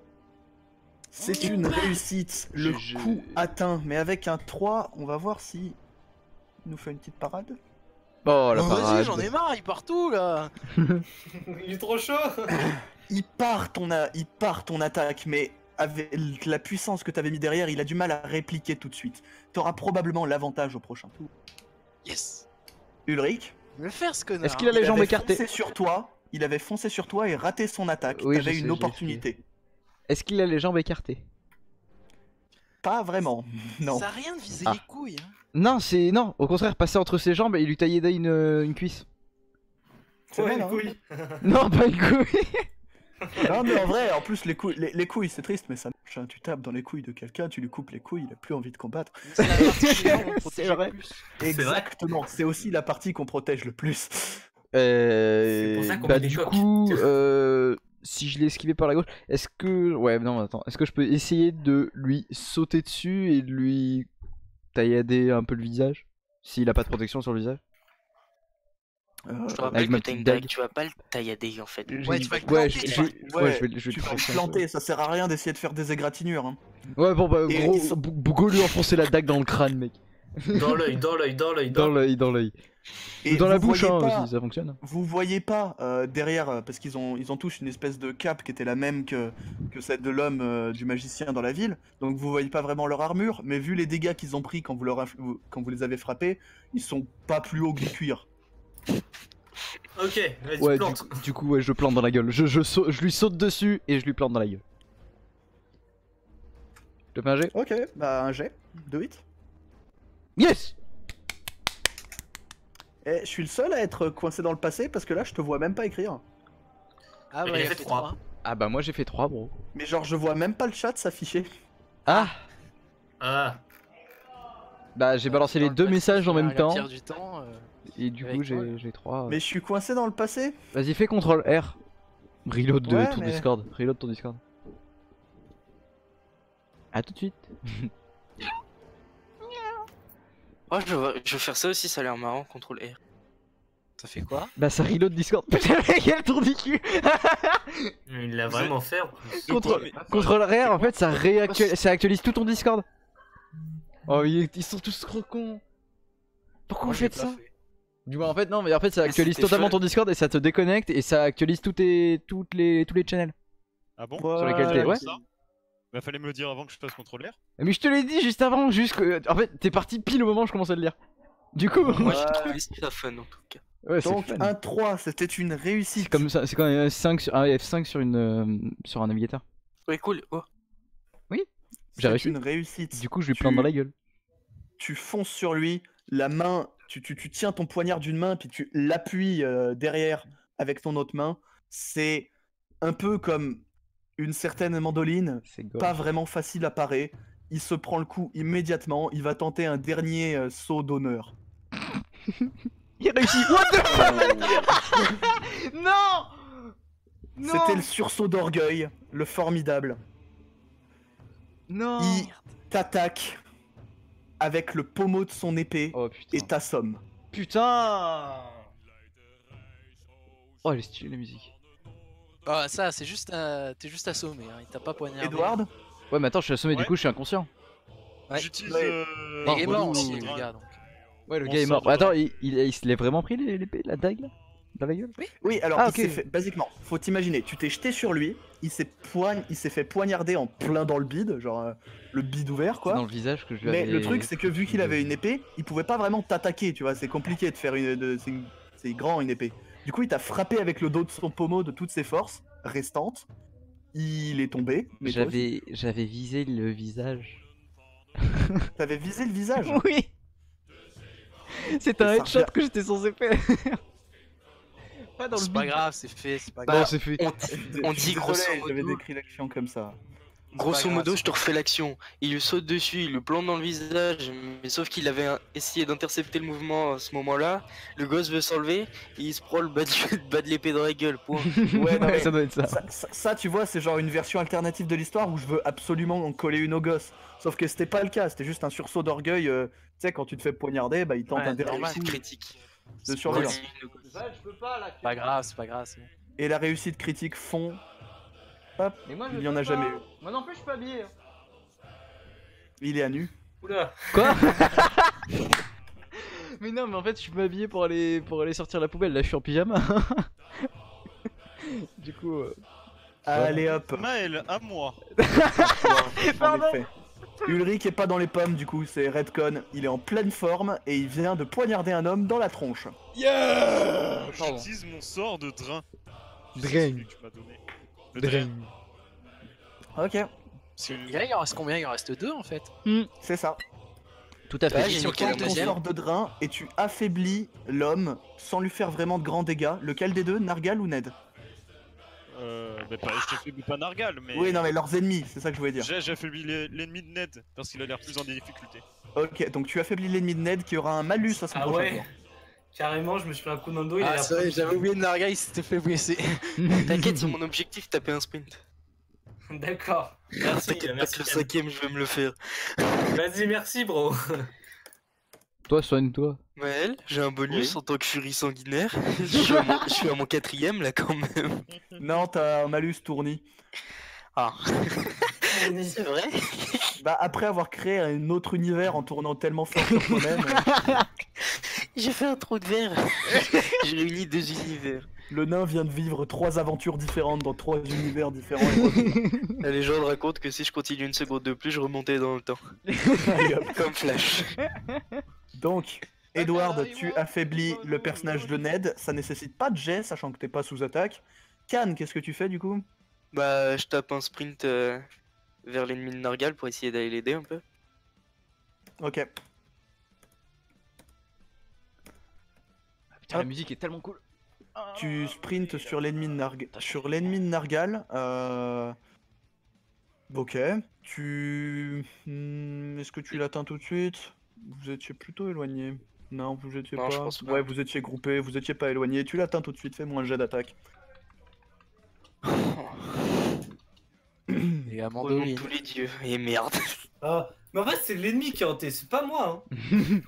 C'est une réussite. Le coup atteint, mais avec un 3, on va voir si il nous fait une petite parade. Oh la Oh, vas-y, parade. j'en ai marre, il part tout là! Il est trop chaud. Il part ton attaque, mais avec la puissance que t'avais mis derrière, il a du mal à répliquer tout de suite. T'auras probablement l'avantage au prochain tour. Yes! Ulrich, Je vais le faire ce connard! Est-ce qu'il a les il jambes avait écartées? foncé sur toi, il avait foncé sur toi et raté son attaque. Oui, je T'avais sais, une je l'ai opportunité. Est-ce qu'il a les jambes écartées? Pas vraiment, non. Ça a rien de viser Ah. les couilles, hein! Non, c'est. Non, au contraire, passer entre ses jambes et lui tailler une cuisse. C'est Ouais, vrai, non couille. Non, pas une couille. Non mais en vrai, en plus les couilles c'est triste mais ça marche, hein. Tu tapes dans les couilles de quelqu'un, tu lui coupes les couilles, il a plus envie de combattre. C'est la partie qui va me C'est protéger vrai. le plus. vrai. Exactement, c'est aussi la partie qu'on protège le plus. C'est pour ça qu'on Bah met des du coques. coup, si je l'ai esquivé par la gauche, est-ce que... Ouais, non, attends. Est-ce que je peux essayer de lui sauter dessus et de lui taillader un peu le visage? S'il a pas de protection sur le visage? Je te avec rappelle ma que t'as une petite dague, dague. tu vas pas le taillader en fait. Ouais, tu vas le Ouais, planter, je tu vas- je vais tu le vas tracer le un peu. planter, ça sert à rien d'essayer de faire des égratignures. Hein. Ouais, bon bah Et gros, ils sont- go lui enfoncer la dague dans le crâne, mec. Dans l'œil, dans l'œil, dans l'œil, Dans l'œil, dans l'œil. Et Ou dans la vous bouche, voyez hein, pas- si ça fonctionne. Vous voyez pas derrière, parce qu'ils ont tous une espèce de cape qui était la même que celle de l'homme du magicien dans la ville, donc vous voyez pas vraiment leur armure, mais vu les dégâts qu'ils ont pris quand vous les avez frappés, ils sont pas plus hauts que du cuir. Ok, vas-y, Ouais, plante. du coup, ouais, je plante dans la gueule. Je lui saute dessus et je lui plante dans la gueule. Je te fais un jet? Ok, bah un jet, do it. Yes! Et je suis le seul à être coincé dans le passé parce que là je te vois même pas écrire. Ah Il bah, a il a fait fait trois. 3. Ah bah moi j'ai fait 3, bro. Mais genre je vois même pas le chat s'afficher. Ah! Ah, Bah j'ai balancé les deux messages en même temps. Du temps Et du avec coup toi, j'ai 3. Mais je suis coincé dans le passé. Vas-y, fais CTRL R. Reload de Ouais, ton mais- Discord. Reload ton Discord. A tout de suite. Oh, je vais faire ça aussi, ça a l'air marrant, contrôle R. Ça fait quoi? Bah ça reload Discord. Putain, quel tour du cul! il l'a vraiment fait. en plus. CTRL R, en fait, ça actualise tout ton Discord. Oh, ils sont tous trop cons. Pourquoi Moi, vous je l'ai faites pas ça? fait. Du coup, en fait, non, mais en fait, ça Mais actualise c'était totalement fun. ton Discord et ça te déconnecte et ça actualise tous les channels Ah bon? sur lesquels t'es. Ouais. Ça Bah fallait me le dire avant que je fasse contrôle R. Mais je te l'ai dit juste avant, juste que. En fait, t'es parti pile au moment où je commençais à le lire. Du coup, Moi j'ai Ouais. trouvé ça fun en tout cas. ouais, c'est Donc fun. un 3, c'était une réussite. C'est comme ça, c'est quand même un F5 sur sur un navigateur. Ouais, cool. Oh. J'ai C'est réussi. une réussite. Du coup, je lui plante dans la gueule. Tu fonces sur lui, la main, tu tiens ton poignard d'une main, puis tu l'appuies derrière avec ton autre main. C'est un peu comme une certaine mandoline, C'est gore. pas vraiment facile à parer. il se prend le coup immédiatement, il va tenter un dernier saut d'honneur. Il réussit. What the fuck? Non. Non. C'était le sursaut d'orgueil, le formidable. Non. Il t'attaque avec le pommeau de son épée Oh putain. et t'assomme. Putain. Oh, elle est stylée la musique. Ah, ça, c'est juste. T'es juste assommé, hein. Il t'a pas poignardé. Edward, Ouais, mais attends, je suis assommé, du Ouais. coup, je suis inconscient. Ouais. J'utilise. Ouais. Il est mort relou. aussi, le gars. Donc. Ouais, le On gars est sort mort. de Attends, là. il se l'est vraiment pris l'épée, la dague là? Dans la gueule? oui, alors, Ah, il ok. s'est fait, basiquement, faut t'imaginer, tu t'es jeté sur lui, il s'est fait poignarder en plein dans le bide, genre le bide ouvert, C'est quoi. dans le visage que je lui Mais avais. le truc, c'est que vu qu'il avait une épée, il pouvait pas vraiment t'attaquer, tu vois, c'est compliqué de faire c'est grand une épée. Du coup, il t'a frappé avec le dos de son pommeau de toutes ses forces restantes. Il est tombé, mais toi aussi. J'avais visé le visage. T'avais visé le visage. Oui. C'est un Ça headshot revient- que j'étais censé faire. Pas dans le C'est pas bide. grave, c'est fait, c'est pas Bah, Non, grave. c'est fait. On, Je on suis dit désolé, grosso j'avais modo, décrit l'action comme ça. grosso grave, modo, c'est je te pas refais l'action. Il lui saute dessus, il le plante dans le visage, mais sauf qu'il avait essayé d'intercepter le mouvement à ce moment-là. Le gosse veut s'enlever, et il se prend le bas de l'épée dans la gueule. Point. Ouais, non, mais ça doit être ça. ça, tu vois, c'est genre une version alternative de l'histoire où je veux absolument en coller une au gosse. Sauf que c'était pas le cas, c'était juste un sursaut d'orgueil. Tu sais, quand tu te fais poignarder, bah il tente Ouais, un dernier normal. coup Critique. de survivre. Vas-y, le gosse. Je peux pas là. C'est pas grave, c'est pas grave. C'est bon. Et la réussite critique fond. Mais moi, Il y en a jamais eu. Moi non plus, je suis pas habillé. Il est à nu. Oula. Quoi? Mais non, mais en fait, je suis pas habillé pour aller sortir la poubelle. Là, je suis en pyjama. Du coup. Allez hop. Maël, à moi. En effet. Ulrich est pas dans les pommes du coup, c'est Redcon. Il est en pleine forme et il vient de poignarder un homme dans la tronche. Yeah! Pardon. J'utilise mon sort de drain. Drain. C'est celui que tu m'as donné. Le drain. Ok, C'est une- Il en reste combien? Il en reste 2 en fait. c'est ça. Tout à fait. Ouais, j'ai Sur niqué quel la Ton deuxième sort de drain et tu affaiblis l'homme sans lui faire vraiment de grands dégâts. Lequel des deux, Nargal ou Ned? Bah, je te fais pas Nargal, mais. Oui, non mais leurs ennemis, c'est ça que je voulais dire. J'ai affaibli l'ennemi de Ned parce qu'il a l'air plus en difficulté. Ok, donc tu affaiblis l'ennemi de Ned qui aura un malus à son Ah prochain ouais. tour. Carrément, je me suis fait un coup dans le dos. Il a Ah, l'air c'est vrai, pas- j'avais oublié de Narga, il s'était fait blesser. T'inquiète, c'est mon objectif, taper un sprint. D'accord. Merci, T'inquiète pas merci. que le cinquième, je vais me le faire. Vas-y, merci, bro. Toi, soigne-toi. Maël, j'ai un bonus Oui. en tant que furie sanguinaire. Je suis à mon 4ème là quand même. Non, t'as un malus tourni. Ah. C'est vrai. Bah après avoir créé un autre univers en tournant tellement fort sur toi-même, J'ai fait un trou de verre. J'ai réuni 2 univers. le nain vient de vivre 3 aventures différentes dans 3 univers différents. La légende raconte que si je continue une seconde de plus, je remontais dans le temps. Allez, hop. Comme Flash. Donc, Edward, tu affaiblis le personnage de Ned, ça nécessite pas de jet, sachant que t'es pas sous attaque. Can, qu'est-ce que tu fais du coup? Bah, je tape un sprint vers l'ennemi de Nargal pour essayer d'aller l'aider un peu. Ok. Putain, la Hop. musique est tellement cool. Tu sprints sur l'ennemi de Nargal. Ok. Est-ce que tu l'atteins tout de suite? Vous étiez plutôt éloigné. Non, vous étiez Non, pas. je pense pas. Ouais, vous étiez groupé, vous étiez pas éloigné. Tu l'atteins tout de suite, fais-moi un jet d'attaque. Et à Au nom de tous les dieux. Et merde. Ah, mais en fait, c'est l'ennemi qui est hanté, c'est pas moi. Hein.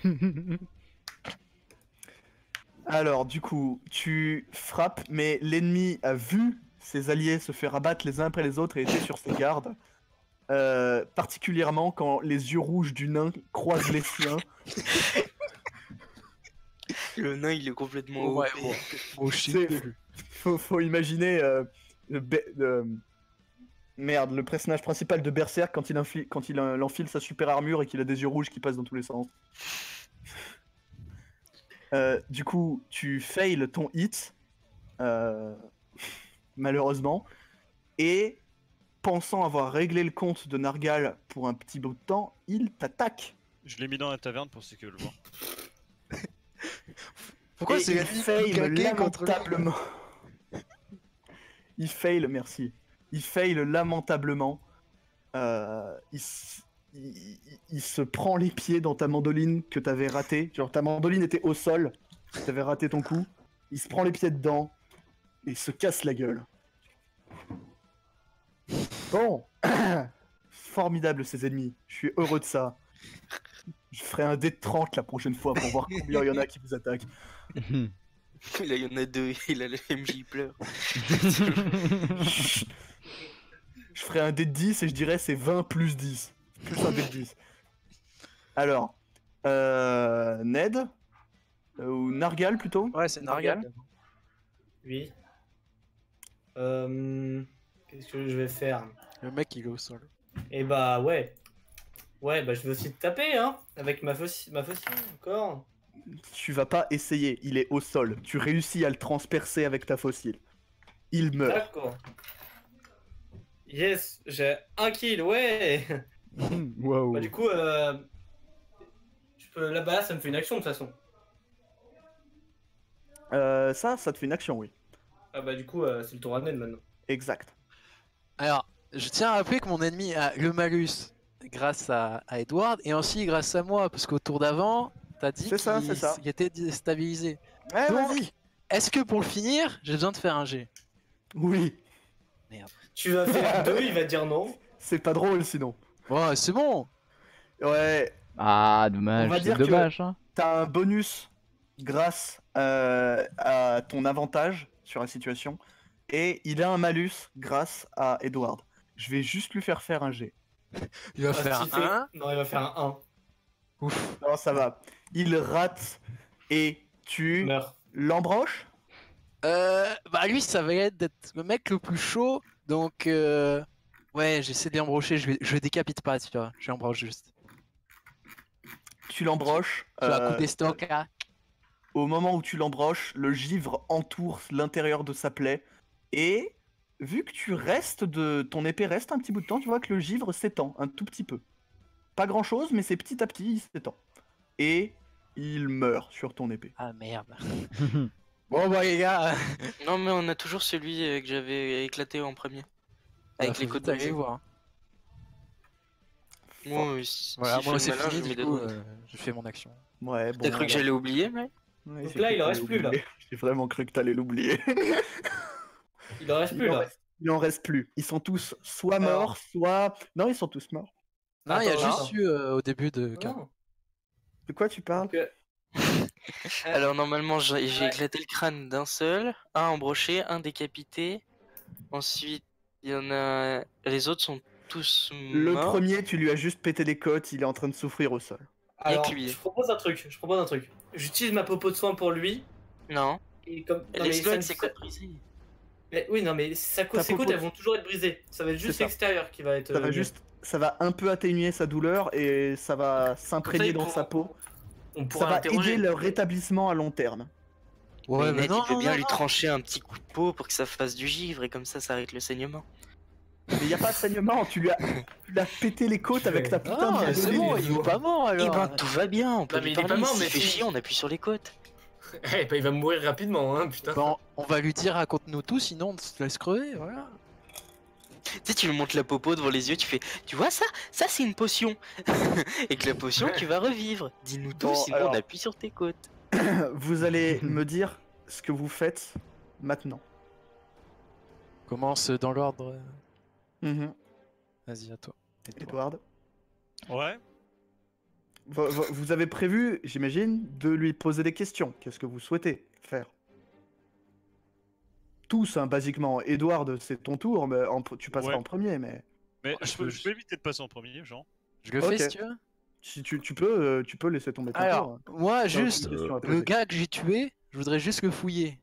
Alors, du coup, tu frappes, mais l'ennemi a vu ses alliés se faire abattre les uns après les autres et était sur ses gardes. Particulièrement quand les yeux rouges du nain croisent les siens. Le nain, il est complètement Ouais, OP. bon. Oh shit. C'est- faut imaginer merde, le personnage principal de Berserk quand il enfile sa super armure et qu'il a des yeux rouges qui passent dans tous les sens. Du coup, tu fails ton hit, malheureusement, et pensant avoir réglé le compte de Nargal pour un petit bout de temps, il t'attaque. Je l'ai mis dans la taverne pour ceux qui veulent le voir. Pourquoi Et c'est il fail claqué contre lui lamentablement. Il fail, merci. Il fail lamentablement. il se prend les pieds dans ta mandoline que t'avais raté. Genre ta mandoline était au sol, t'avais raté ton coup. Il se prend les pieds dedans et il se casse la gueule. Bon, formidable ces ennemis. Je suis heureux de ça. Je ferai un dé de 30 la prochaine fois pour voir combien il y en a qui vous attaquent. Là, il y en a deux, il a le MJ, il pleure. Je ferai un dé de 10 et je dirais c'est 20 plus 10. Plus un dé de 10. Alors, Ned ou Nargal plutôt. Ouais, c'est Nargal. Oui. Qu'est-ce que je vais faire? Le mec, il est au sol. Et bah ouais. Ouais, bah je vais aussi te taper, hein. Avec ma faucille encore. Tu vas pas essayer, il est au sol. Tu réussis à le transpercer avec ta fossile. Il meurt. D'accord. Yes, j'ai 1 kill, ouais. Waouh. Bah du coup, là-bas, ça me fait une action de toute façon. Ça te fait une action, oui. Ah bah du coup, c'est le tour à Ned maintenant. Exact. Alors, je tiens à rappeler que mon ennemi a le malus grâce à Edward et aussi grâce à moi, parce qu'au tour d'avant, t'as dit C'est ça, c'est ça. qu'il était déstabilisé. Ouais, Donc, vas-y. est-ce que pour le finir, j'ai besoin de faire un G? Oui. Tu vas faire 2, il va dire non. C'est pas drôle sinon. Ouais, c'est bon. Ouais, Ah, On dommage, va c'est dire que- dommage. Hein. t'as un bonus grâce à ton avantage sur la situation. Et il a un malus grâce à Edward. Je vais juste lui faire un G. Il va Ah, faire s'il fait- un. Non, il va faire un 1. Ouf. Non, ça va. Il rate et tu Meurt. l'embroches. Bah lui, ça va être d'être le mec le plus chaud, donc ouais, j'essaie de l'embrocher, je le décapite pas, tu vois, je l'embroche juste. Tu l'embroches. Tu vois, coup d'estoc, là. Au moment où tu l'embroches, le givre entoure l'intérieur de sa plaie. Et vu que ton épée reste un petit bout de temps, tu vois que le givre s'étend un tout petit peu. Pas grand chose, mais c'est petit à petit, il s'étend. Et il meurt sur ton épée. Ah merde. Bon bah les gars, Non, mais on a toujours celui que j'avais éclaté en premier. Avec les côtes allez brisées. voir. Moi, si Voilà, je moi fais c'est le malin, fini, je mets du des coup, doigts. je fais mon action. Ouais, bon. T'as cru que j'allais oublier, mais Ouais, Donc j'ai là, cru il en que reste plus, là. t'allais oublier. J'ai vraiment cru que t'allais l'oublier. Il en reste plus là. Il en reste plus. Ils sont tous soit Alors. morts, soit. Non, ils sont tous morts. Non, il y a Attends, juste eu au début de... Non. De quoi tu parles? alors normalement j'ai Ouais. éclaté le crâne d'un seul, un embroché, un décapité. Ensuite il y en a, les autres sont tous Le morts. premier, tu lui as juste pété les côtes, il est en train de souffrir au sol. Alors, lui. je propose un truc. J'utilise ma popo de soin pour lui. Non, Et comme... non, mais laisse-le ça- avec ses côtes brisées. Mais oui, non, mais ses Ta côtes, popo- elles vont toujours être brisées. Ça va être juste C'est ça. l'extérieur qui va être. Ça va juste, ça va un peu atténuer sa douleur et ça va s'imprégner il dans pourra- sa peau. On Ça pourra va l'interroger. aider leur rétablissement à long terme. Ouais, mais Ned, non, il peut non, bien non, lui non. trancher un petit coup de peau pour que ça fasse du givre et comme ça arrête le saignement. Mais il y a pas de saignement, tu lui as pété les côtes avec ta putain Ah, de c'est mandoline. bon, il est pas mort Et alors. ben tout va bien, on peut Non, mais lui il est pas parler, mort, s'il mais fait si- chier on appuie sur les côtes. Eh ben, il va mourir rapidement, hein, putain. Bon, on va lui dire raconte-nous tout, sinon on se laisse crever, voilà. Tu sais, tu lui montres la popo devant les yeux, tu fais, tu vois ça c'est une potion. Et que la potion tu vas revivre. Dis-nous tout, Bon, sinon alors. on appuie sur tes côtes. Vous allez me dire ce que vous faites maintenant. Commence dans l'ordre. Mhm. Vas-y, à toi. Edward. Ouais. Vous avez prévu, j'imagine, de lui poser des questions. Qu'est-ce que vous souhaitez faire? Tous, hein, basiquement. Edward, c'est ton tour, mais tu passeras Ouais. en premier, mais Mais je je peux- peux éviter de passer en premier, genre. Je le Ok. fais si tu veux. si tu peux laisser tomber ton Alors, tour. moi, T'as juste, aucune question à le poser. gars que j'ai tué, je voudrais juste le fouiller.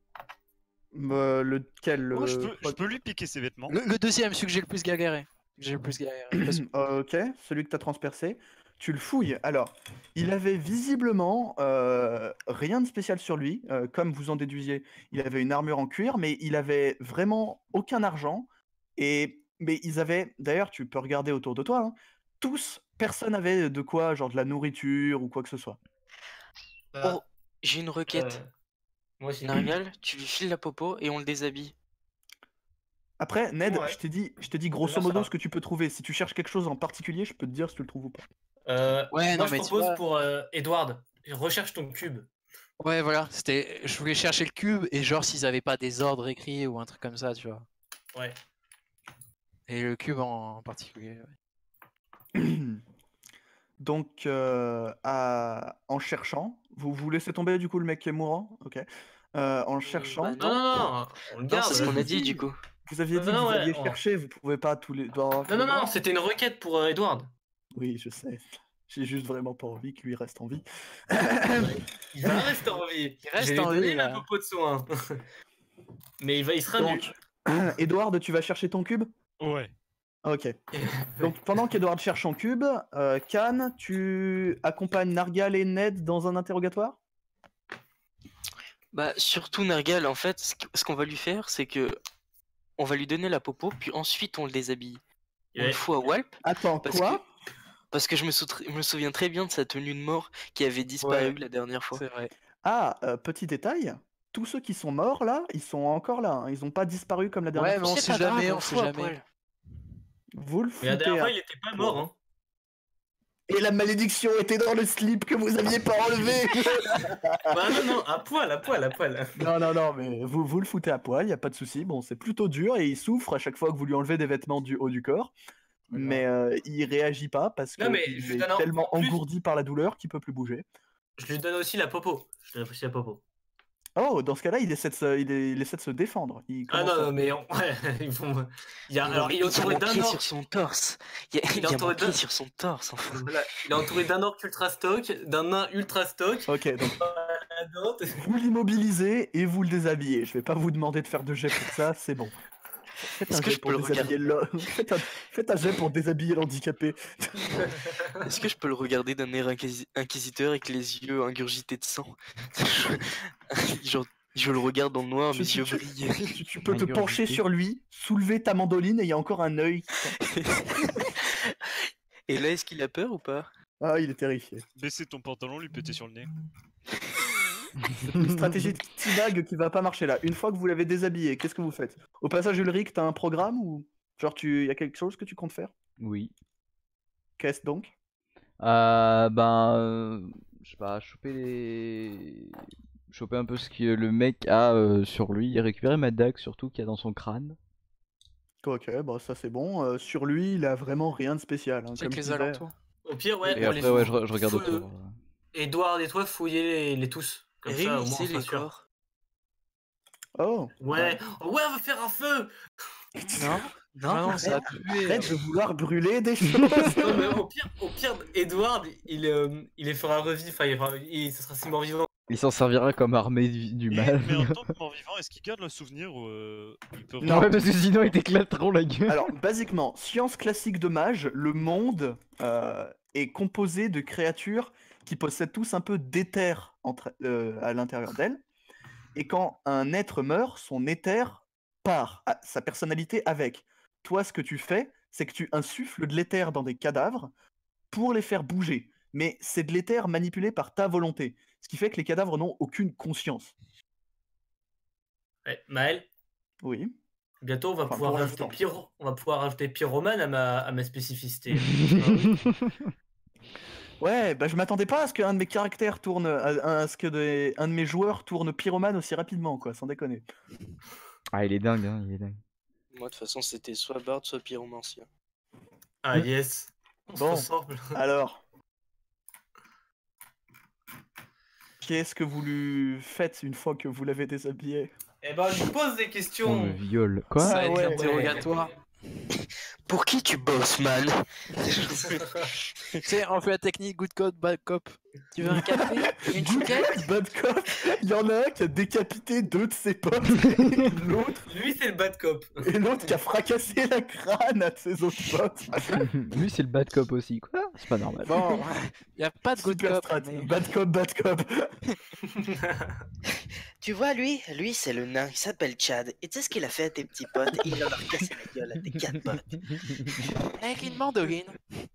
Lequel Moi, je peux lui piquer ses vêtements. Le deuxième, celui que j'ai le plus galéré. J'ai le plus galéré. Parce que- Ok, celui que t'as transpercé. Tu le fouilles. Alors, il avait visiblement rien de spécial sur lui. Comme vous en déduisiez, il avait une armure en cuir, mais il avait vraiment aucun argent. Mais ils avaient, d'ailleurs, tu peux regarder autour de toi, hein, tous, personne avait de quoi, genre de la nourriture ou quoi que ce soit. Oh, j'ai une requête. Moi aussi. Nargal, tu lui files la popo et on le déshabille. Après, Ned, Ouais. je t'ai dit grosso Là, ça modo va. ce que tu peux trouver. Si tu cherches quelque chose en particulier, je peux te dire si tu le trouves ou pas. Ouais, non, moi, je mais tu propose vois- pour Edward, recherche ton cube. Ouais, voilà, je voulais chercher le cube et genre s'ils avaient pas des ordres écrits ou un truc comme ça, tu vois. Ouais. Et le cube en particulier. Ouais. Donc, en cherchant, vous laissez tomber du coup le mec qui est mourant, ok. En cherchant, Bah, Non, on le Non, garde. c'est ce qu'on a Si, dit si. du coup. Vous aviez dit Non, que vous ouais, alliez on- chercher, vous pouvez pas tous les. Non, c'était une requête pour Edward. Oui, je sais. J'ai juste vraiment pas envie que lui reste en vie. Il va rester en vie. Il reste Je vais lui en donner vie, la là. popo de soin. Mais il sera nu. Donc, Edward, tu vas chercher ton cube? Ouais. Ok. Donc pendant qu'Edward cherche son cube, Khan, tu accompagnes Nargal et Ned dans un interrogatoire? Bah, surtout Nergal, en fait, ce qu'on va lui faire, c'est que on va lui donner la popo, puis ensuite on le déshabille. On le Ouais. fout à Walp, Attends, parce quoi? que, parce que je me souviens très bien de sa tenue de mort qui avait disparu Ouais. la dernière fois. C'est vrai. Ah, petit détail, tous ceux qui sont morts là, ils sont encore là, hein. Ils ont pas disparu comme la dernière Ouais, mais fois. on C'est sait pas grave, jamais, on on le sait fout à jamais. poil. Vous le Mais la foutez dernière à fois, il était pas mort. Hein. Et la malédiction était dans le slip que vous aviez pas enlevé. Bah, non, à poil. Non, mais vous le foutez à poil, y a pas de souci. Bon, c'est plutôt dur et il souffre à chaque fois que vous lui enlevez des vêtements du haut du corps. Mais il réagit pas parce Non, mais qu'il je lui est donne tellement en plus- engourdi par la douleur qu'il peut plus bouger. Je lui donne aussi la popo. Oh, dans ce cas-là, il essaie de se défendre. Il Ah commence à- non, mais ouais, ils vont. Alors, il est y a entouré mon d'un pied orc. sur son torse. Il y a entouré mon pied d'un- sur son torse, enfin. Voilà, il est entouré d'un orc ultra stock, d'un nain ultra stock. Ok, donc d'un autre. vous l'immobilisez et vous le déshabillez. Je vais pas vous demander de faire de jet pour ça, c'est bon. Faites Est-ce un que jet je pour peux le déshabiller Faites un jet pour déshabiller l'handicapé. Est-ce que je peux le regarder d'un air inquisiteur avec les yeux ingurgités de sang? Genre, je le regarde dans le noir, mes yeux brillent. Tu peux te Ingurgité. pencher sur lui, soulever ta mandoline et il y a encore un œil. Et là, est-ce qu'il a peur ou pas? Ah, il est terrifié. Baisser ton pantalon, lui péter sur le nez. C'est une stratégie de teabag qui va pas marcher là. Une fois que vous l'avez déshabillé, qu'est-ce que vous faites? Au passage, Ulrich, t'as un programme ou genre y a quelque chose que tu comptes faire? Oui. Qu'est-ce donc? Je sais pas, choper un peu ce que le mec a sur lui et récupérer ma dague surtout qu'il y a dans son crâne. Ok, bah ça c'est bon. Sur lui, il a vraiment rien de spécial. Hein, C'est comme que je les disais. alentours. Au pire, ouais, Et on après, les ouais, fout. je regarde Fou- autour. Edouard et toi, fouillez les tous. Comme ça, au moins, on Réunissez sera les sûr. corps. Oh. Ouais, on va faire un feu. Non, Non, non, ça a tué. Arrête de vouloir brûler des choses. Non, mais au pire, Edward, il les fera revivre. Enfin, ce sera si mort-vivant. Il s'en servira comme armée du mal. Mais en tant que mort-vivant, est-ce qu'il garde le souvenir ou il peut Non. Non, ouais, parce que sinon ils t'éclateront la gueule. Alors, basiquement, science classique de mage, le monde est composé de créatures qui possèdent tous un peu d'éther à l'intérieur d'elles. Et quand un être meurt, son éther part, sa personnalité avec. Toi, ce que tu fais, c'est que tu insuffles de l'éther dans des cadavres pour les faire bouger. Mais c'est de l'éther manipulé par ta volonté. Ce qui fait que les cadavres n'ont aucune conscience. Ouais, Maël, Oui. bientôt on va Enfin, pouvoir pour rajouter l'instant. on va pouvoir rajouter pyromane à ma spécificité. Ouais, bah je m'attendais pas à ce qu'un de mes caractères tourne, à ce que un de mes joueurs tourne pyromane aussi rapidement, quoi, sans déconner. Ah, il est dingue, hein, il est dingue. Moi, de toute façon, c'était soit Bard, soit pyromancien. Ah yes, on se Bon. ressemble. Alors, qu'est-ce que vous lui faites une fois que vous l'avez déshabillé? Eh ben, je pose des On questions. me viole. Quoi? Ça va Ah être ouais. l'interrogatoire. Pour qui tu bosses, man? Tu sais, on fait la technique good cop, bad cop. Tu veux un café? Une chouquette? Bad cop, il y en a un qui a décapité deux de ses potes, et l'autre Lui, c'est le bad cop. qui a fracassé la crâne à de ses autres potes. Lui, c'est le bad cop aussi, quoi? C'est pas normal. Bon, y a pas de good Super cop. strat. mais- Bad cop, bad cop. Tu vois, lui, c'est le nain. Il s'appelle Chad. Et tu sais ce qu'il a fait à tes petits potes? Il leur a cassé la gueule à tes 4 potes. Avec une mandoline.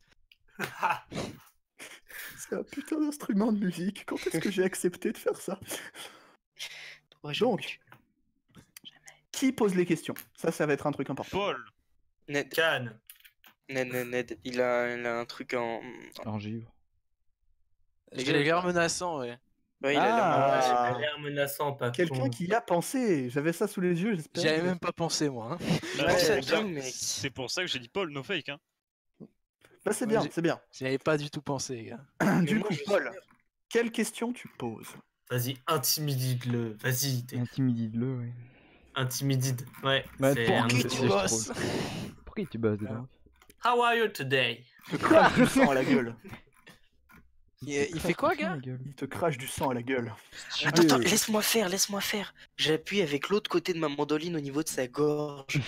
C'est un putain d'instrument de musique. Quand est-ce que j'ai accepté de faire ça? Ouais, Donc, qui pose les questions? Ça va être un truc important. Paul. Ned, Cannes. Ned, il a un truc en. En givre. J'ai l'air menaçant, ouais. Ouais, il a l'air Ah. Il a l'air menaçant, pas Quelqu'un qui y a pensé. J'avais ça sous les yeux, j'espère. J'avais même pas pensé, moi. Hein. Bah, Ouais, c'est bien, pour ça- mec. c'est pour ça que j'ai dit Paul, no fake. Hein. Bah, c'est bien, j'ai- c'est bien. J'y avais pas du tout pensé, les gars. Du moi, coup, je Paul, quelle question tu poses? Vas-y, intimide-le. Vas-y, Intimide-le, ouais. intimide. Ouais. Bah, c'est pour un qui peu- tu bosses? Pour qui tu bosses dedans? How are you today? Il te crache du sang à la gueule. Il fait quoi, gars? Il te crache du sang à la gueule. Attends, laisse-moi faire. J'appuie avec l'autre côté de ma mandoline au niveau de sa gorge.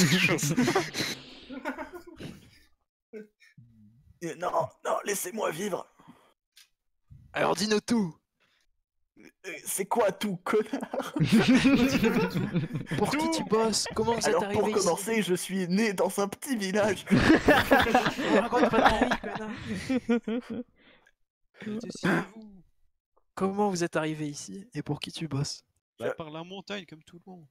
Non, laissez-moi vivre. Alors dis-nous tout. C'est quoi tout, connard? Pour qui tu bosses? Comment vous êtes Alors arrivé pour ici? commencer, je suis né dans un petit village. Raconte pas ta vie, connard. Comment vous êtes arrivé ici et pour qui tu bosses? Bah, par la montagne comme tout le monde.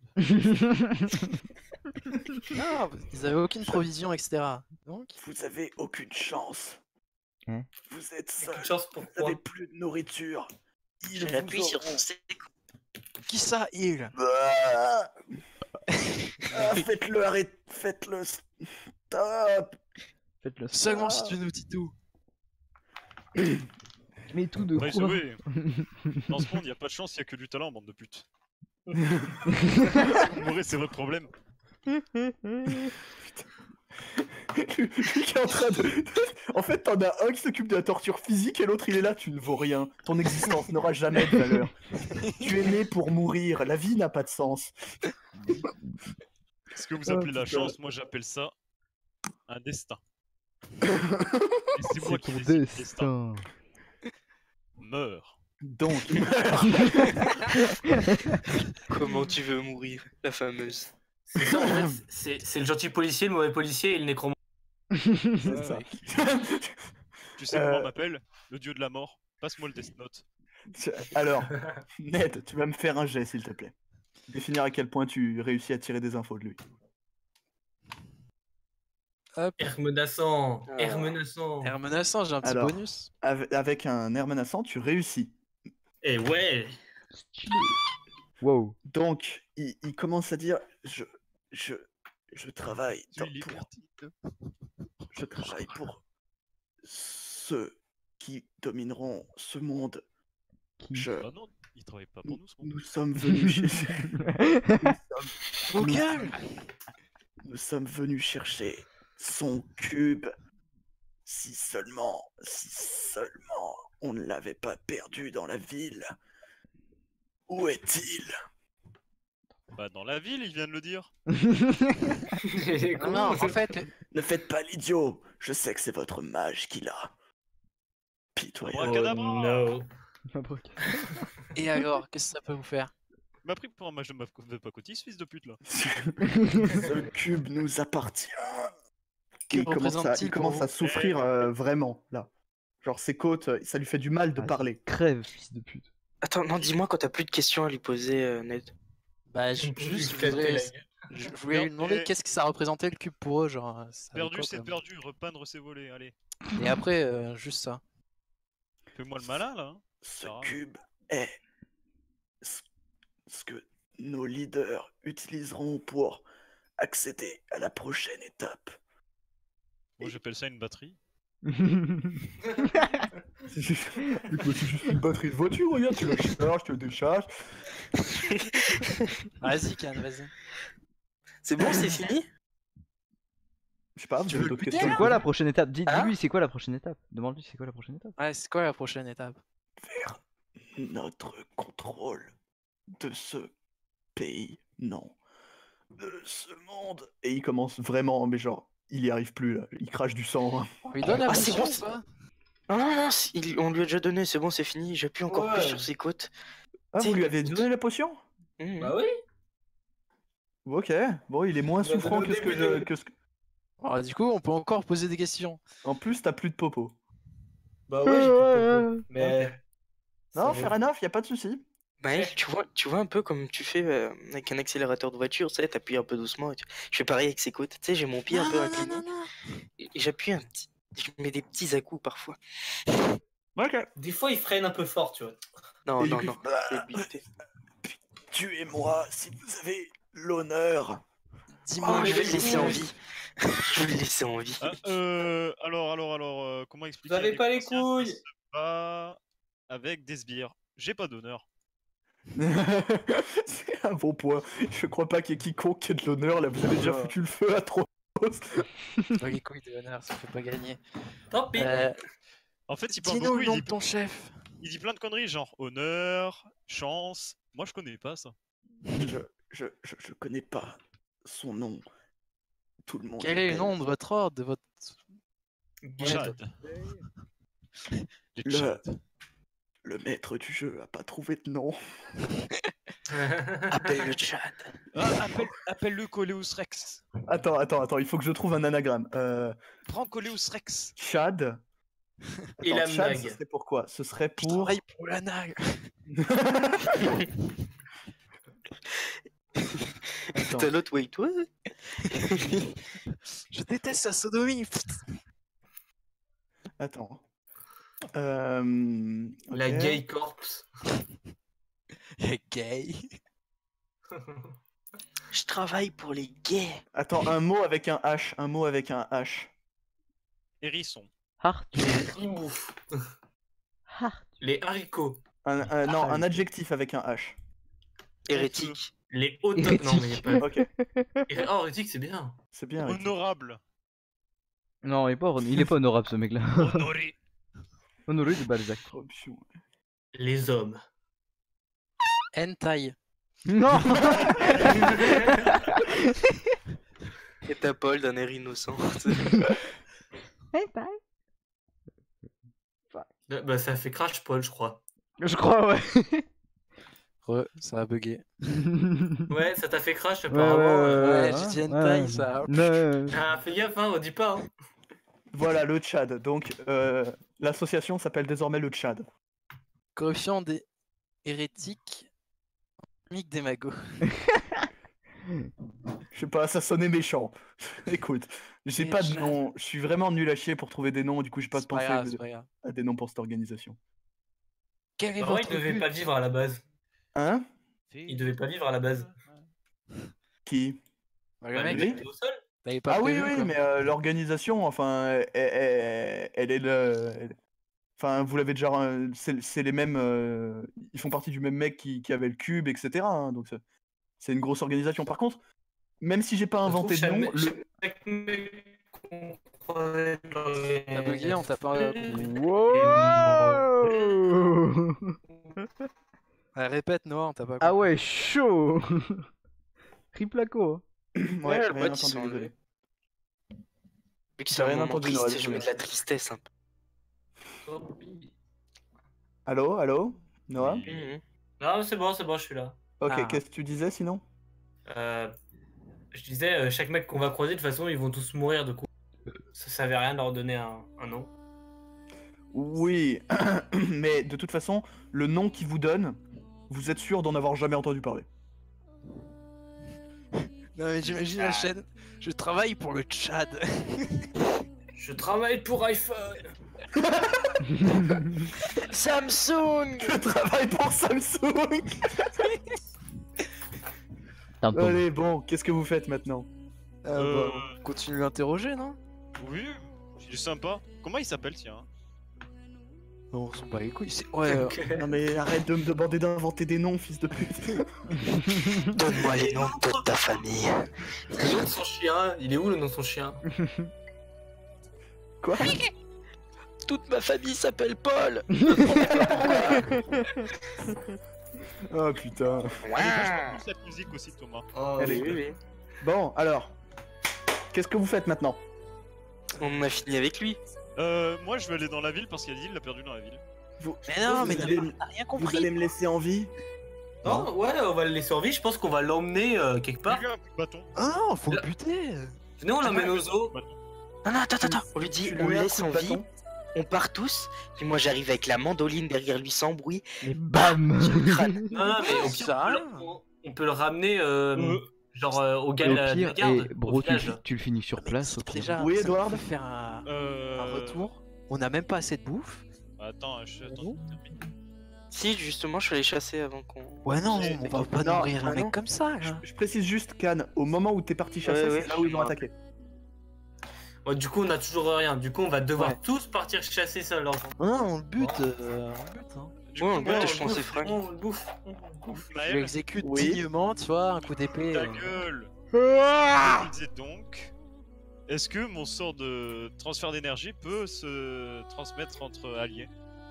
Non, ils avaient aucune provision, etc. Donc, Vous avez aucune chance. Hein? Vous êtes Aucune seul. chance Vous pourquoi? n'avez plus de nourriture. Ils J'appuie vous sur auront- son C. qui ça, il? Faites-le arrêter. Faites-le. Stop. Faites-le. Seulement si tu nous dis tout. Mais tout de Ouais, quoi? sauvé. Dans ce monde, y a pas de chance, y a que du talent, bande de putes. Mourir, c'est votre problème. Lui qui est en train de. En fait, t'en as un qui s'occupe de la torture physique et l'autre il est là, tu ne vaux rien. Ton existence n'aura jamais de valeur. Tu es né pour mourir, la vie n'a pas de sens. Ce que vous appelez la putain. chance, moi j'appelle ça un destin. Et c'est moi C'est qui ton décide du destin. destin. Meurs. Donc, Comment tu veux mourir, la fameuse. C'est ça, en fait, c'est le gentil policier, le mauvais policier et le nécromant. c'est ça. Tu sais comment on m'appelle? Le dieu de la mort. Passe-moi le Death Note. Alors, Ned, tu vas me faire un jet s'il te plaît. Définir à quel point tu réussis à tirer des infos de lui. Hop. Air menaçant. Ah. Air menaçant. Air menaçant, j'ai un petit Alors. bonus. Avec un air menaçant, tu réussis. Et ouais. Wow. Donc, il commence à dire je travaille Tu es libertine. je travaille pour ceux qui domineront ce monde. Je, Ah non, il travaille pas pour nous, ce monde. nous sommes venus Au calme. nous sommes venus chercher son cube. Si seulement on ne l'avait pas perdu dans la ville. Où est-il? Bah, dans la ville, il vient de le dire. Non, non, en fait, Ne faites pas l'idiot. Je sais que c'est votre mage qui l'a. Pitoyable. Abracadabra. Oh no. et alors, qu'est-ce que ça peut vous faire? Il m'a pris pour un mage de pacotille, ce fils de pute là. Ce cube nous appartient. Que Et il commence représente-t-il pour à vous? souffrir vraiment là. Genre ses côtes, ça lui fait du mal de Ah, parler. Crève, fils de pute. Attends, non, dis-moi quand t'as plus de questions à lui poser, Ned. Bah, Tu peux juste, lui éclater la gueule. je voulais lui demander Eh. qu'est-ce que ça représentait le cube pour eux, genre. ça avait Perdu, quoi, c'est comme- perdu. Repeindre, c'est volé. Allez. Et après, juste ça. Fais-moi le malin là. Hein. Ce Ah. cube est ce que nos leaders utiliseront pour accéder à la prochaine étape. Moi, j'appelle ça une batterie. C'est juste une batterie de voiture, regarde, tu la charges, tu la décharges. Vas-y, Can, vas-y. C'est bon, c'est fini? Je sais pas, vous Tu avez veux d'autres le questions? C'est quoi la prochaine étape? Hein Dis-lui, c'est quoi la prochaine étape? Demande-lui, c'est quoi la prochaine étape? Ouais, c'est quoi la prochaine étape? Vers notre contrôle de ce pays, non, de ce monde. Et il commence vraiment, mais genre, il y arrive plus là, il crache du sang. Hein. On lui donne la Ah, c'est potion bon, ou pas? Non, non, non, on lui a déjà donné, c'est bon, c'est fini. J'appuie encore plus Ouais. sur ses côtes. Ah, C'est- vous lui avez donné la potion? Mhm. Bah oui. Ok, bon, il est moins On l'a souffrant donné au que ce que début je. de- que ce que- Alors, du coup, on peut encore poser des questions. En plus, t'as plus de popo. Bah ouais, j'ai plus de popo. Mais. Non, ça fair enough, y a pas de souci. Maël, tu vois un peu comme tu fais avec un accélérateur de voiture, tu sais, t'appuies un peu doucement. Je fais pareil avec ses côtes. Tu sais, j'ai mon pied un peu incliné. Et j'appuie un petit. Je mets des petits à-coups parfois. Ok. Des fois, il freine un peu fort, tu vois. Non, Et du non, coup, non. je vais éviter. Tuez-moi si vous avez l'honneur. Dis-moi, Oh, je vais les le laisser en couilles. vie. Je vais le laisser en vie. Alors, comment expliquer Vous avez pas les négocier, ça couilles. se bat avec des sbires. J'ai pas d'honneur. C'est un bon point. Je crois pas qu'il y ait quiconque qui ait de l'honneur. Là, vous avez déjà foutu le feu à trop. Pas les couilles de honneur, ça fait pas gagner. Tant pis. En fait, il parle Dis-nous beaucoup, le nom de ton chef. il dit plein de conneries, genre honneur, chance. Moi, je connais pas ça. Je connais pas son nom. Tout le monde. Quel est le nom de votre ordre, de votre... Chad. Les Le- Chad. Le maître du jeu a pas trouvé de nom. Appelle le chat. Ah, appelle-le Coleus Rex. Attends, il faut que je trouve un anagramme. Prends Coleus Rex. Chad. Et Attends, la Chad, mag. ce serait pour quoi? Ce serait Je pour. travaille pour la nag. Attends. T'as l'autre, ouais, toi. Je déteste la sodomie. Attends. La ok. gay corpse. Gay. Je travaille pour les gays. Attends, un mot avec un H. Un mot avec un H. Hérisson. Arthur. Il bouffe. Arthur. Les haricots. Non, un adjectif avec un H. Hérétique. Les hautes. Hérétique. Non, mais y a pas. Ok, Oh, hérétique, c'est bien. c'est bien. Ricky. Honorable. Non, il est pas honorable ce mec-là. Honoré. Honoré de Balzac. Corruption. Les hommes. Hentai. Non. Et t'as Paul d'un air innocent. Bah, ça fait crash, Paul, je crois. Je crois, ouais. Re, ça a bugué. Ouais, ça t'a fait crash, Ouais, apparemment. Ouais, ouais, j'ai dit ouais. hentai, ça. Non. Ah, fais gaffe, hein, on dit pas. Hein. Voilà, le Tchad. Donc, l'association s'appelle désormais le Tchad. Corruption des hérétiques. Mick des magots. Je sais pas, ça sonnait méchant. Écoute, j'ai pas de nom. Je suis vraiment nul à chier pour trouver des noms. Du coup, j'ai pas C'est pas grave, c'est pensé pas grave. à des noms pour cette organisation. Quel est En vrai, votre il devait but? pas vivre à la base. Hein? Il devait pas vivre à la base. Qui? Bah, le Bah, mec, le mec, il est au sol. t'avais pas Ah oui, prévu, oui, quoi. mais l'organisation, enfin, elle est le. Enfin, vous l'avez déjà. C'est les mêmes. Ils font partie du même mec qui avait le cube, etc. hein, donc, c'est une grosse organisation. Par contre, même si j'ai pas Ça se inventé de trouve, nom, chaque mec qu'on croisait dans les- T'as bugué, on t'a pas. Wow. Ouais, répète, Noah, on t'a pas. Ah ouais, chaud. Riplaco. ouais, Ouais, j'ai le rien mot, il entendu, s'en désolé. Vu que J'ai c'est un rien moment entendu, triste, Noël, je mets de désolé. la tristesse un peu. Allô, Noah? Non, c'est bon, je suis là. Ok, Ah. qu'est-ce que tu disais sinon? Je disais, chaque mec qu'on va croiser, de toute façon, ils vont tous mourir, de coup. Ça servait à rien de leur donner un nom. Oui, mais de toute façon, le nom qu'ils vous donnent, vous êtes sûr d'en avoir jamais entendu parler. Non, mais j'imagine la chaîne. Je travaille pour le Tchad. Je travaille pour iPhone. Samsung. Je travaille pour Samsung. Tampon. Allez, bon, qu'est-ce que vous faites maintenant? Bah, on continue d'interroger, non? Oui, il est sympa. Comment il s'appelle, tiens? Non, on s'en bat les couilles. Ouais, Non mais arrête de me demander d'inventer des noms, fils de pute. Donne-moi les noms de toute ta famille. Le nom de son chien, il est où le nom de son chien? Quoi? Toute ma famille s'appelle Paul. Oh putain. Cette musique aussi, Thomas. Oh, Allez. Oui. Bon, alors, qu'est-ce que vous faites maintenant? On a fini avec lui. Moi, je vais aller dans la ville parce qu'Adil l'a perdu dans la ville. Mais non, mais vous allez, t'as rien vous compris. allez me laisser en vie? Non, ouais, on va le laisser en vie. Je pense qu'on va l'emmener quelque part. Lui, un coup de bâton. Ah non, faut le buter. Venez, on l'emmène au zoo. Non, attends. On lui dit, Tu on lui le mets un laisse coup en de vie. bâton? on part tous, et moi j'arrive avec la mandoline derrière lui sans bruit. Et bam. Sur le crâne. Non, non, mais au pire, Ça on peut le ramener genre au gars Et de au la pire, garde. et bro, au village. tu le finis sur place. au pire. Déjà, Oui, ça Edward peut faire un Euh... retour. On a même pas assez de bouffe. Attends, attends, termine. Si, justement, je suis allé chasser avant qu'on. Ouais, non, Mais- on va pas non, nourrir un ah mec non. comme ça. Là. Je précise juste, Can, au moment où t'es parti chasser, Ouais, c'est là où ils ont ouais. attaqué. Ouais, du coup, on a toujours rien. Du coup, on va devoir Ouais. tous partir chasser ça. Alors. Non, on le bute. Hein. Du Ouais, coup, on moi, bute, je je pensais Frank. On le bouffe. On le bouffe. Je Maël, l'exécute Oui. dignement, tu vois, un coup d'épée. ta gueule. Je disais donc, est-ce que mon sort de transfert d'énergie peut se transmettre entre alliés?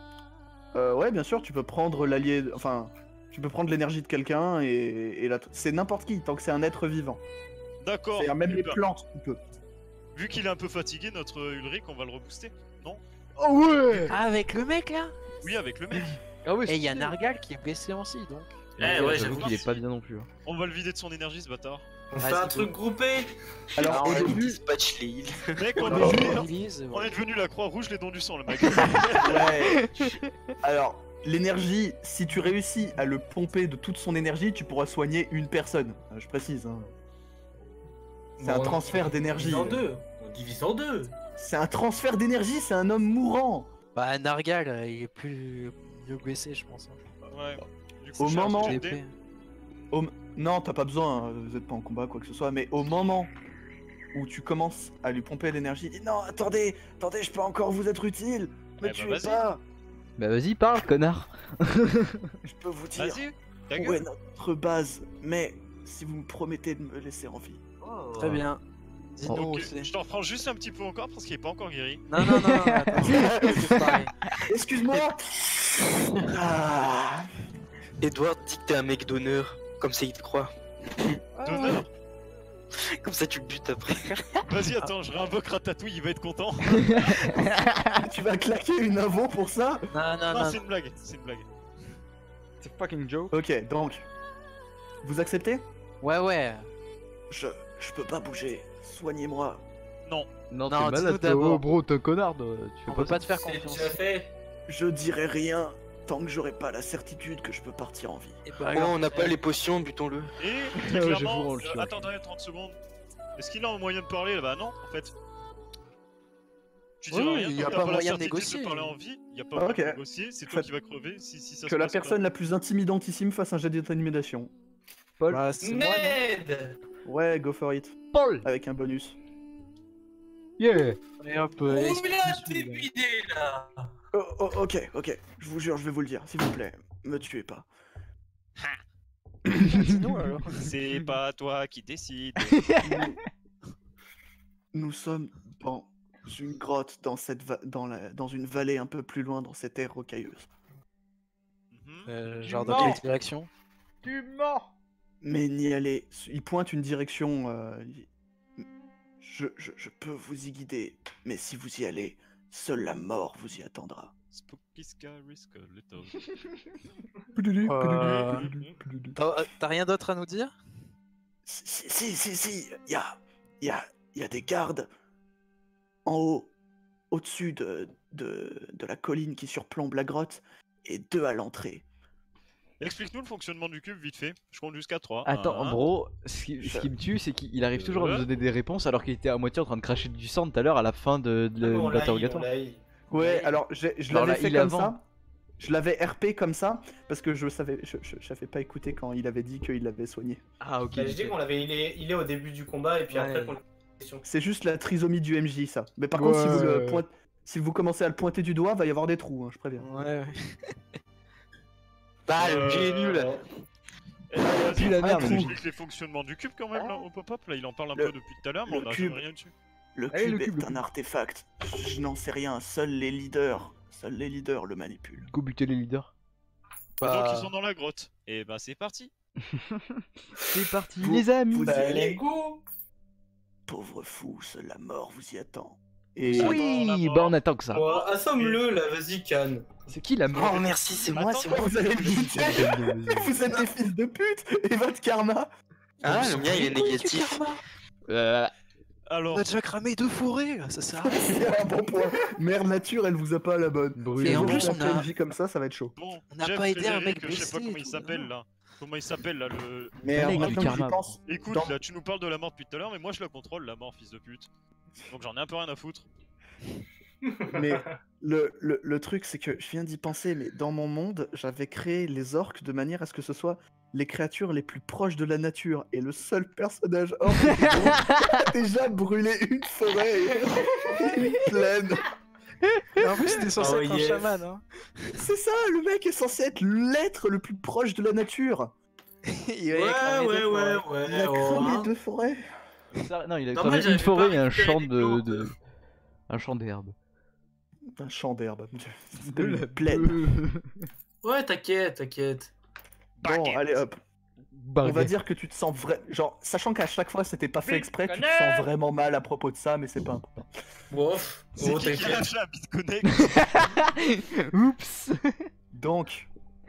Ouais, bien sûr, tu peux prendre l'allié. Enfin, tu peux prendre l'énergie de quelqu'un et c'est n'importe qui, tant que c'est un être vivant. D'accord. C'est même les super. plantes, tu peux. Vu qu'il est un peu fatigué, notre Ulrich, on va le rebooster. Non? Oh ouais. Ah, avec le mec là. Oui, avec le mec. Ah ouais. Et il y a Nargal qui est blessé aussi donc. Eh ouais, j'avoue j'avoue qu'il est pas bien non plus. Hein. On va le vider de son énergie, ce bâtard. On fait un truc groupé. Alors, On au va début, dispatch les îles. Mec, on On est venu, utilise, on voilà. est devenu la Croix-Rouge, les dons du sang, le mec. ouais. Alors, l'énergie, si tu réussis à le pomper de toute son énergie, tu pourras soigner une personne. Je précise. Hein. C'est un transfert d'énergie. On divise en deux. On divise en deux. C'est un transfert d'énergie, c'est un homme mourant. Bah, Nargal, il est plus mieux blessé, je pense. Hein. Ouais. Du Au j'ai un moment- sujet de dés. L'épée. Non, t'as pas besoin, hein, vous êtes pas en combat, quoi que ce soit, mais au moment où tu commences à lui pomper l'énergie, dis non, attendez, je peux encore vous être utile, me bah, tuez vas-y. pas, Bah vas-y, parle, connard. je peux vous dire Vas-y, ta où est gueule. notre base, mais si vous me promettez de me laisser en vie. Très bien. Dis-nous Donc, où c'est. je t'en reprends juste un petit peu encore parce qu'il est pas encore guéri. Non, non, non, attends. C'est pareil. Excuse-moi. Ah. Edward dit que t'es un mec d'honneur, comme ça il te croit. D'honneur. Comme ça tu le butes après. Vas-y, attends, je réinvoque Ratatouille, il va être content. Tu vas claquer une invo pour ça? Non, non, Non, non. c'est une blague, c'est une blague. C'est fucking joke. Ok, donc, vous acceptez? Ouais, ouais. Je peux pas bouger, soignez-moi. Non. Non, Non, t'es dis-nous malade, toi. d'abord. Oh, bro, t'es un connard. Tu On fais peut pas pas te faire C'est confiance. déjà fait. Je dirai rien tant que j'aurai pas la certitude que je peux partir en vie. Et bah, Oh, on n'a pas les potions, butons-le. Et ouais, très j'ai clairement, vraiment le choix. attendez 30 secondes. Est-ce qu'il a un moyen de parler là? Bah non, en fait. Tu dis Oui, rien, il y a tant que pas t'as la moyen de certitude négocier. parler en vie, il y a pas Ah, moyen ok. de négocier, c'est toi Faites- qui vas crever si ça Que se la passe pas. personne la plus intimidantissime fasse un jet d'intimidation. Paul. Bah, c'est moi, non Merde. Ouais, go for it. Paul. Avec un bonus. Yeah. Et hop, Oh là, excuse-moi. t'es vidé là. Oh, ok. Je vous jure, je vais vous le dire, s'il vous plaît. Me tuez pas. Dis-nous alors. C'est pas toi qui décide. Nous sommes dans une grotte, dans une vallée un peu plus loin dans cette terre rocailleuse. Mhm. Genre Tu dans quelle mens. direction? Tu mens. Mais n'y aller. Il pointe une direction. Je peux vous y guider, mais si vous y allez, seule la mort vous y attendra. Spooky Scary Skeleton. T'as rien d'autre à nous dire? Si. Il y a des gardes en haut, au-dessus de la colline qui surplombe la grotte, et 2 à l'entrée. Explique-nous le fonctionnement du cube vite fait. Je compte jusqu'à 3. Attends, bro, ce qui me tue, c'est qu'il arrive toujours à nous donner des réponses alors qu'il était à moitié en train de cracher du sang tout à l'heure à la fin de l'interrogatoire. Ouais, alors je Alors l'avais là, fait il est comme avant. ça. Je l'avais RP comme ça parce que je savais pas écouté quand il avait dit qu'il l'avait soigné. Ah, ok. Bah, je dis qu'on l'avait, il est au début du combat et puis Ouais. après qu'on question. C'est juste la trisomie du MJ, ça. Mais par contre, Ouais. si vous commencez à le pointer du doigt, va y avoir des trous, hein, je préviens. Ouais. Bah, le G est nul. Puis la merde, Tu le expliques les fonctionnements du cube quand même là, au pop-up là, il en parle un Le- peu depuis tout à l'heure, mais le on a cube. jamais rien dessus. Le Allez, cube le cube, est le un cube. artefact. Je n'en sais rien. Seuls les leaders le manipulent. Go buter les leaders. Donc Bah, ils sont dans la grotte. Et bah c'est parti. C'est parti, Vous- les amis. vous y allez. go. Pauvre fou, seule la mort vous y attend. Et J'attends la Oui, mort. bah on attend que ça. Bon, assomme-le là, vas-y, Cannes. C'est qui la Oh mort merci, c'est moi, Attends, c'est moi. vous allez le buter. Vous êtes des fils de pute. Et votre karma. Ah, le mien il est négatif. Alors, On a déjà cramé 2 forêts, là, ça sert à rien. C'est un bon point. Mère nature, elle vous a pas à la bonne. Et en Si plus, vous on faites a- une vie comme ça va être chaud. bon, On n'a Jeff pas aidé un Frédéric, mec je sais pas blessé comment et il tout, s'appelle non. là. Comment il s'appelle là le. Mais Mec, maintenant du que j'y karma. pense, Écoute, dans- là, tu nous parles de la mort depuis tout à l'heure, mais moi je la contrôle, la mort, fils de pute. Donc j'en ai un peu rien à foutre. mais le truc, c'est que je viens d'y penser, mais dans mon monde, j'avais créé les orques de manière à ce que ce soit les créatures les plus proches de la nature. Et le seul personnage orque a déjà brûlé une forêt et une plaine. Et en plus, c'était censé Oh, être un yes. chaman, hein. C'est ça, le mec est censé être l'être le plus proche de la nature. Il Ouais, avait cramé ouais, deux forêts. ouais, Il a ouais. cramé 2 forêts. Non, il a Non, cramé moi, une j'avais forêt pas et un récupéré champ les de... plantes. Un champ d'herbe. Un champ d'herbe. Ça De s'appelle la une plaine. Ouais, t'inquiète, t'inquiète. Bon, Baguette. allez hop. On va Baguette. dire que tu te sens vrai. Genre, sachant qu'à chaque fois c'était pas fait Mais exprès, tu te connard sens vraiment mal à propos de ça, mais c'est pas important. Bof. C'est Oh, qui a t'inquiète. lâché un BitConnect? Oups. Donc.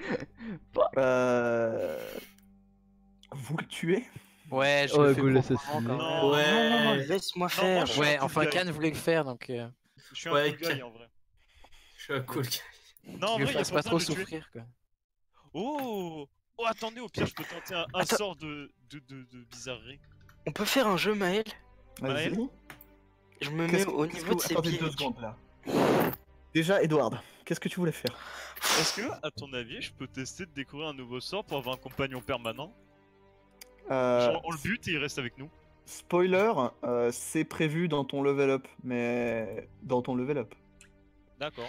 Vous le tuez? Ouais, je Ouais, le fais vous pour l'assassinez. Laurent, quand même. Non, Non, Ouais. laisse-moi Non, faire. moi, je suis Ouais, un cool enfin, guy. Can voulait le faire, donc Je suis un Ouais, cool guy en vrai. Je suis un cool gars. Non, en tu le vrai, y a fasses pas pas besoin trop de le tuer. souffrir, quoi. Oh! Oh, attendez, au pire, je peux tenter un Attends. sort de bizarrerie. On peut faire un jeu, Maël? Vas-y. Ouais. Je me mets Qu'est-ce au qu'est-ce niveau de que- ses attendez pieds. 2 secondes là. Déjà, Edward, qu'est-ce que tu voulais faire? Est-ce que, à ton avis, je peux tester de découvrir un nouveau sort pour avoir un compagnon permanent? Genre, on le bute et il reste avec nous. Spoiler, c'est prévu dans ton level up, mais dans ton level up. D'accord.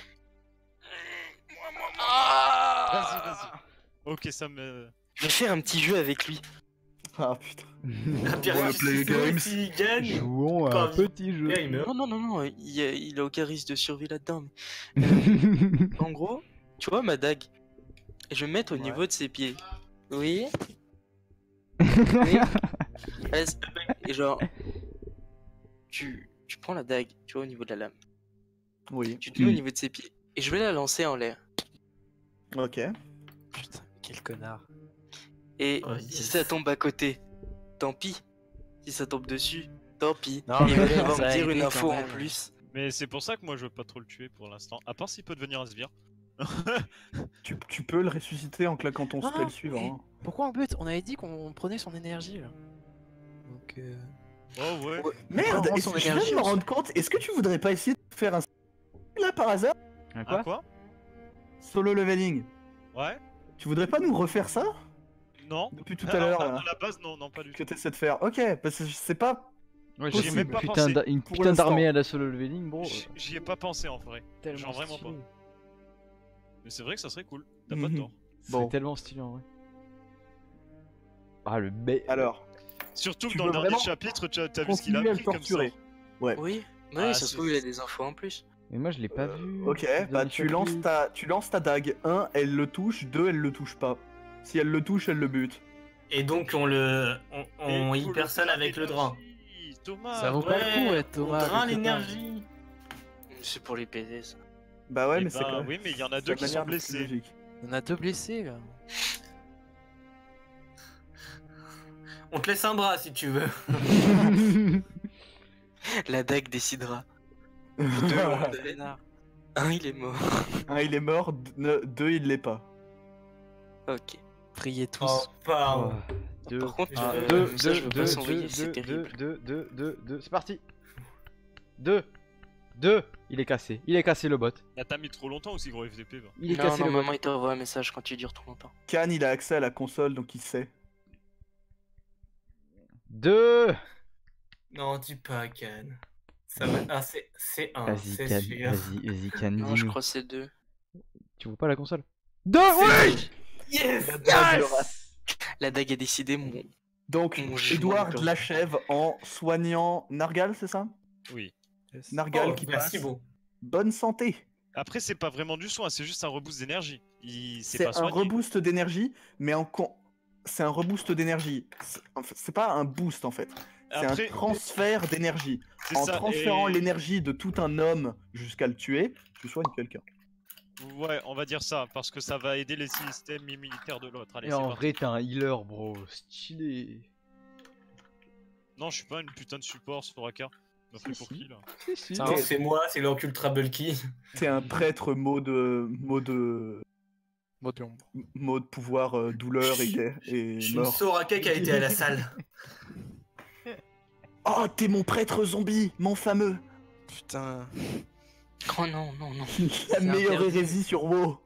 Ah Vas-y, vas-y. Ok, ça me. Je vais faire un petit jeu avec lui. Ah putain. La pire, Wanna c'est play que games? s'il gagne, Jouons à Quand un petit jeu. là, il meurt. Non, il a aucun risque de survie là-dedans. mais- En gros, tu vois ma dague? Je vais mettre au Ouais. niveau de ses pieds. Oui. Oui. Vas-y. Et genre, tu prends la dague, tu vois, au niveau de la lame. Oui. Tu te mets au niveau de ses pieds. Et je vais la lancer en l'air. Ok. Putain, quel connard. Et Oh, si yes. ça tombe à côté, tant pis. Si ça tombe dessus, tant pis. Non, Et mais il va ça me a dire aidé une quand info en même. plus. Mais c'est pour ça que moi je veux pas trop le tuer pour l'instant. À part s'il peut devenir un sbire. Tu peux le ressusciter en claquant ton Ah, spell suivant. hein. Pourquoi on bute? On avait dit qu'on prenait son énergie, là. Donc, Oh ouais. Merde, Prends est-ce son que je viens de énergie me aussi. rendre compte, est-ce que tu voudrais pas essayer de faire un là par hasard? Un Ah, quoi? quoi? Solo leveling. Ouais? Tu voudrais pas nous refaire ça? Non? Depuis tout Ah, à l'heure à là, la base, non, non, pas du que tout. t'essaies de faire. Ok, parce que c'est pas. Ouais, J'y ai j'ai même une pas putain pensé. une Pour putain d'armée l'instant. à la solo leveling, bro. J'y ai pas pensé en vrai. Tellement Genre vraiment stylé. pas. Mais c'est vrai que ça serait cool. T'as pas de Mhm. tort. C'est Bon. tellement stylé en vrai. Ah le B. Alors, Surtout Tu que dans veux le dernier vraiment chapitre, t'as vu ce qu'il a continuer à le pris comme torturer. sort. Ouais. Oui, oui, Ah, ça se c'est- trouve, il a des infos en plus. Mais moi je l'ai pas vu. Ok, le bah dernier tu lances chapitre. tu lances ta dague. 1, elle le touche. 2, elle le touche pas. Si elle le touche, elle le bute. Et donc on Et heal faut personne faire avec le drain. l'énergie, Thomas. Ça vaut pas le coup, ouais, On Thomas. drain avec le l'énergie. C'est pour les PD, ça. Bah ouais, Eh mais c'est ben, quand même. oui, mais il y en a c'est deux la qui manière sont la plus blessés. logique. On a 2 blessés, là. On te laisse un bras si tu veux. La dague décidera. Connard. Un, il est mort. Un, il est mort. 2, il l'est pas. Ok. Priez tous. Oh, pardon. Deux, Par contre, un, euh, deux, ça, je deux, veux deux, pas s'envoyer, deux, c'est deux, terrible. deux, c'est parti. 2, il est cassé le bot. Là, t'as mis trop longtemps aussi, gros FDP. Va. Il est Non, cassé le bot. normalement, il t'envoie un message quand tu dures trop longtemps. Khan, il a accès à la console, donc il sait. 2. Non, dis pas Can. Ça va. Ah, c'est un, Vas-y, c'est Can, sûr. vas-y, Can, Non, je dis-nous. crois que c'est 2. Tu vois pas la console 2, oui. Yes! La dague a décidé, mon. Donc, Mon jeu, Edward mon l'achève en soignant Nargal, c'est ça? Oui. Nargal Oh, qui merci passe. bon. Bonne santé. Après, c'est pas vraiment du soin, c'est juste un reboost d'énergie. C'est C'est pas un soigné. reboost d'énergie, mais c'est un reboost d'énergie. C'est pas un boost en fait. C'est Après, un transfert d'énergie. c'est En ça, transférant et- l'énergie de tout un homme jusqu'à le tuer, tu soignes quelqu'un. Ouais, on va dire ça, parce que ça va aider les systèmes immunitaires de l'autre. Allez, Et c'est en parti. vrai, t'es un healer, bro. Stylé. Non, je suis pas une putain de support, Soraka. On a pris pour qui là? Non, c'est moi, c'est l'encul Troublekey. C'est un prêtre mot de pouvoir, douleur et mort. Soraka qui a été à la salle. Oh, t'es mon prêtre zombie, mon fameux. Putain. Oh non, non, non. La meilleure interdit. hérésie sur WoW.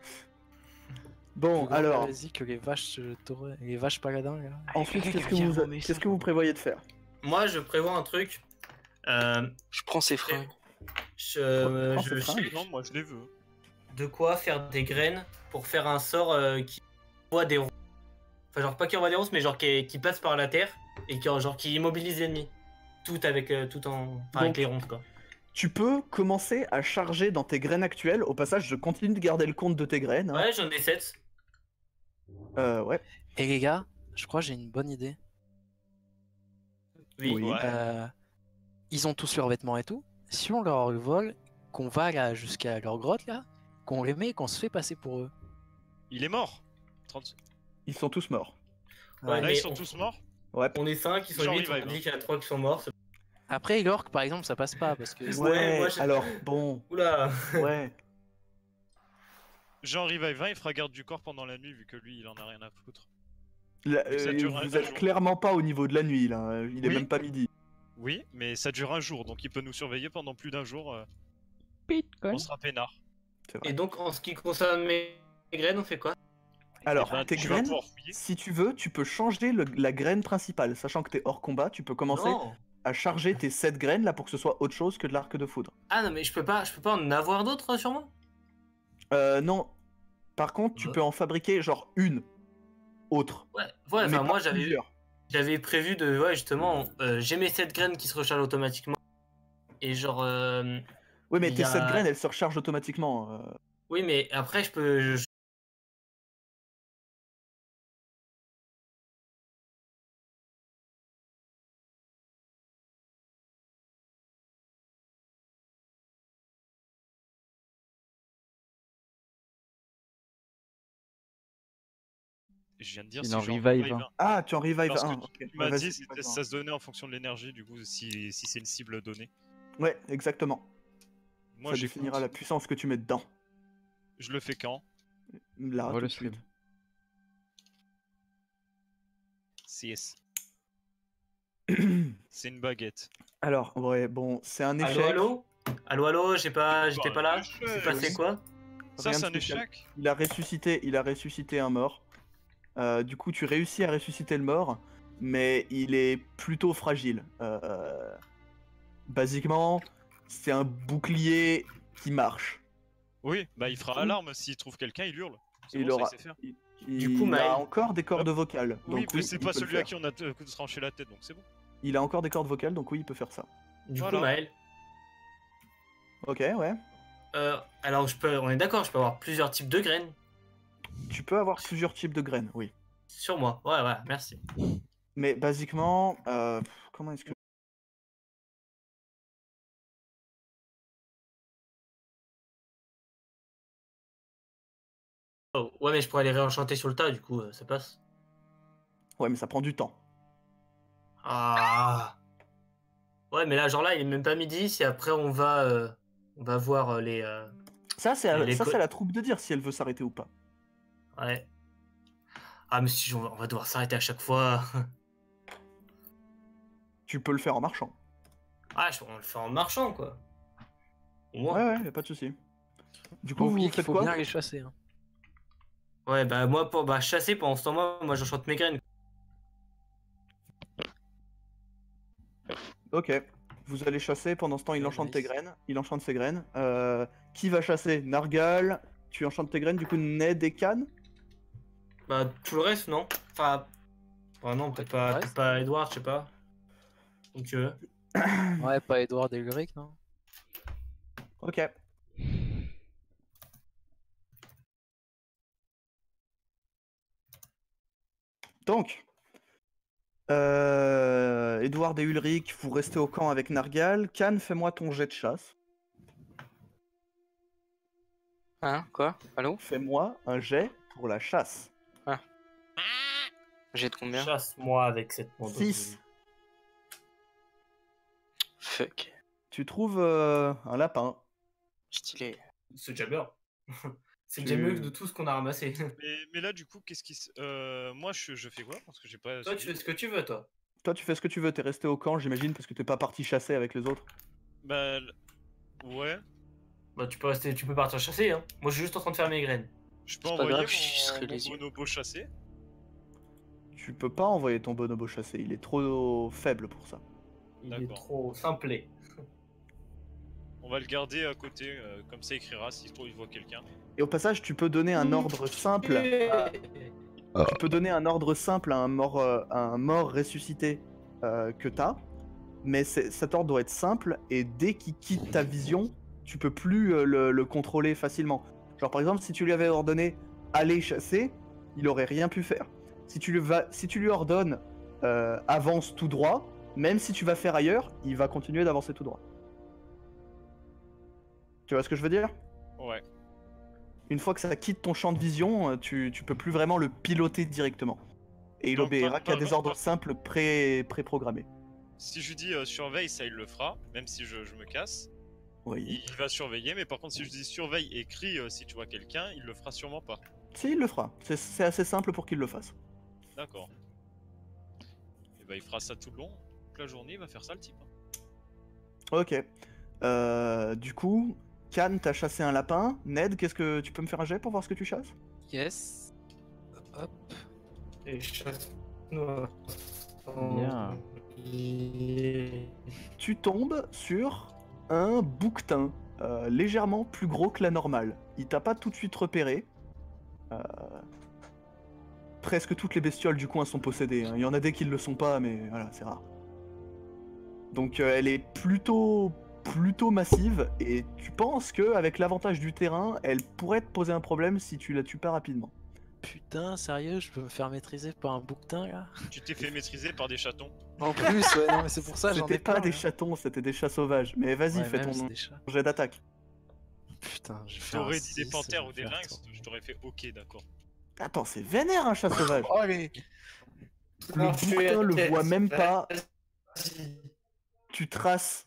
Bon, alors, Vas-y que les vaches les vaches paladins là. ensuite, qu'est-ce que vous prévoyez de faire? Moi, je prévois un truc. Je prends ses fringues. Prends ses Je fringues. cherche Non, moi je les veux. de quoi faire des graines pour faire un sort qui envoie des ronces. Enfin, genre pas qui envoie des ronces, mais genre qui passe par la terre et qui immobilise l'ennemi. Tout avec avec les ronces quoi. Tu peux commencer à charger dans tes graines actuelles. Au passage, je continue de garder le compte de tes graines. Hein. Ouais, j'en ai 7. Ouais. Et les gars, je crois que j'ai une bonne idée. Oui. Oui. Ouais. Ils ont tous leurs vêtements et tout. Si on leur vole, qu'on va là jusqu'à leur grotte là, qu'on les met et qu'on se fait passer pour eux. Il est mort. 30... Ils sont tous morts. Ouais, Là, mais ils sont tous morts. Ouais. On est 5, ils sont Genre 8, on revive, dit qu'il y a 3 qui sont morts. Après, l'orque par exemple, ça passe pas parce que. Ouais, moi, j'ai- alors, bon, Oula. ouais. Jean Revive 20, il fera garde du corps pendant la nuit vu que lui, il en a rien à foutre. Là, Mais ça dure un vous êtes jour. clairement pas au niveau de la nuit, là. Il est Oui. même pas midi. Oui, mais ça dure un jour, donc il peut nous surveiller pendant plus d'un jour. Bitcoin. On sera peinard. C'est vrai. Et donc, en ce qui concerne mes graines, on fait quoi? Alors, Eh ben, tes tu vas graines, pouvoir fouiller. si tu veux, tu peux changer la graine principale. Sachant que t'es hors combat, tu peux commencer Non. à charger tes 7 graines là pour que ce soit autre chose que de l'arc de foudre. Ah non, mais je peux pas en avoir d'autres sur moi? Non. Par contre, tu Ouais. peux en fabriquer genre une autre. Ouais, Mais enfin, pas moi plusieurs. j'avais prévu de. Ouais, justement, j'ai mes 7 graines qui se rechargent automatiquement. Et genre. Oui, mais il tes y a- 7 graines, elles se rechargent automatiquement. Oui, mais après, je peux. Je viens de dire Il si en Jean revive Revive un. 1. Ah, tu en revive Parce un. que Ok. tu Ouais, m'as vas-y, dit vas-y, que ça se donnait en fonction de l'énergie, du coup, si c'est une cible donnée. Ouais, exactement. Moi, Ça j'écoute. définira la puissance que tu mets dedans. Je le fais quand? Là, On voit tout le de suite. CS. C'est une baguette. Alors, ouais, bon, c'est un échec. Allô, allô? Allô, j'étais pas là? échec. C'est passé quoi? Ça, Rien c'est de un spécial. échec. Il a ressuscité un mort. Du coup, tu réussis à ressusciter le mort, mais il est plutôt fragile. Basiquement, c'est un bouclier qui marche. Oui, bah il fera alarme s'il trouve quelqu'un, il hurle. C'est Il bon, ça, aura. il sait faire. Du coup, Il Maël. a encore des cordes vocales. Oui, donc mais c'est il pas peut le celui à faire. qui on a tranché la tête, donc c'est bon. Il a encore des cordes vocales, donc oui, il peut faire ça. Du Voilà. coup, Maël. Ok, ouais. Alors, on est d'accord, je peux avoir plusieurs types de graines Tu peux avoir plusieurs types de graines, oui. sur moi. Ouais, merci. Mais basiquement, comment est-ce que... Oh, ouais, mais je pourrais les réenchanter sur le tas, du coup, ça passe. Ouais, mais ça prend du temps. Ah. Ouais, mais là, genre là, il est même pas midi. Si après on va voir les. Ça, c'est à, Les ça, co- c'est à la troupe de dire si elle veut s'arrêter ou pas. Ouais. Ah, mais si on va devoir s'arrêter à chaque fois. Tu peux le faire en marchant. Ah, on le fait en marchant, quoi. Au moins. Ouais, y a pas de souci. Du Faut coup, oublier vous qu'il faites faut quoi? bien les chasser. Hein. Ouais, bah moi pour chasser pendant ce temps-là, moi j'enchante mes graines. Ok. Vous allez chasser, pendant ce temps il Ouais, enchante nice. tes graines. Il enchante ses graines. Qui va chasser? Nargal, tu enchantes tes graines, du coup Ned et Khan? Bah tout le reste, non. Enfin. Oh non, tout le reste. peut-être pas Edward, je sais pas. Donc Ouais, pas Edward et Ulrich, non. Ok. Donc, Edward et Ulrich, vous restez au camp avec Nargal. Khan, fais-moi ton jet de chasse. Hein? Quoi? Allô? Fais-moi un jet pour la chasse. J'ai de combien? chasse-moi avec cette montre. 6. fuck. Tu trouves un lapin. Stylé. C'est déjà bien. C'est Tu- déjà mieux que de tout ce qu'on a ramassé. Mais là, du coup, qu'est-ce qui se. Moi, je fais quoi? Parce que j'ai pas. Toi, tu fais ce que tu veux, toi. Toi, tu fais ce que tu veux, t'es resté au camp, j'imagine, parce que t'es pas parti chasser avec les autres. Bah. Ouais. Bah, tu peux rester, tu peux partir chasser, hein. Moi, je suis juste en train de faire mes graines. Je peux C'est pas envoyer grave, je sucerai mon les yeux. bonobo chasser. Tu peux pas envoyer ton bonobo chasser, il est trop faible pour ça. Il est D'accord. trop simplé. On va le garder à côté, comme ça il criera s'il se trouve il voit quelqu'un. Et au passage, tu peux donner un ordre simple. Tu peux donner un ordre simple à un mort ressuscité que t'as, mais cet ordre doit être simple et dès qu'il quitte ta vision, tu peux plus le contrôler facilement. Genre par exemple, si tu lui avais ordonné aller chasser, il aurait rien pu faire. Si tu lui ordonnes avance tout droit, même si tu vas faire ailleurs, il va continuer d'avancer tout droit. Tu vois ce que je veux dire? Ouais. Une fois que ça quitte ton champ de vision, tu peux plus vraiment le piloter directement. Et il Donc, obéira qu'à des par- ordres simples préprogrammés. Si je lui dis surveille, ça il le fera, même si je me casse. Oui. Il va surveiller, mais par contre si je dis surveille et crie si tu vois quelqu'un, il le fera sûrement pas. Si, il le fera. C'est assez simple pour qu'il le fasse. D'accord. Et bah il fera ça tout le long, toute la journée il va faire ça le type. Ok. Du coup, Can, t'as chassé un lapin. Ned, qu'est-ce que tu peux me faire un jet pour voir ce que tu chasses? Yes. Hop. Et chasse. Bien. Tu tombes sur un bouquetin légèrement plus gros que la normale. Il t'a pas tout de suite repéré. Presque toutes les bestioles du coin sont possédées, hein. Il y en a des qui ne le sont pas, mais voilà, c'est rare. Donc elle est plutôt massive, et tu penses que avec l'avantage du terrain, elle pourrait te poser un problème si tu la tues pas rapidement. Putain, sérieux, je peux me faire maîtriser par un bouquetin là? Tu t'es fait maîtriser par des chatons. En plus, ouais, non, mais c'est pour ça j'en ai C'était pas peur, des là. chatons, c'était des chats sauvages. Mais vas-y, Ouais, fais même, ton c'est des chats. jet d'attaque. Putain, je Je t'aurais dit des panthères ou des lynx, je t'aurais fait ok d'accord. Attends, c'est vénère un chat sauvage. Oh allez. Le bouquetin le voit même pas. Tu traces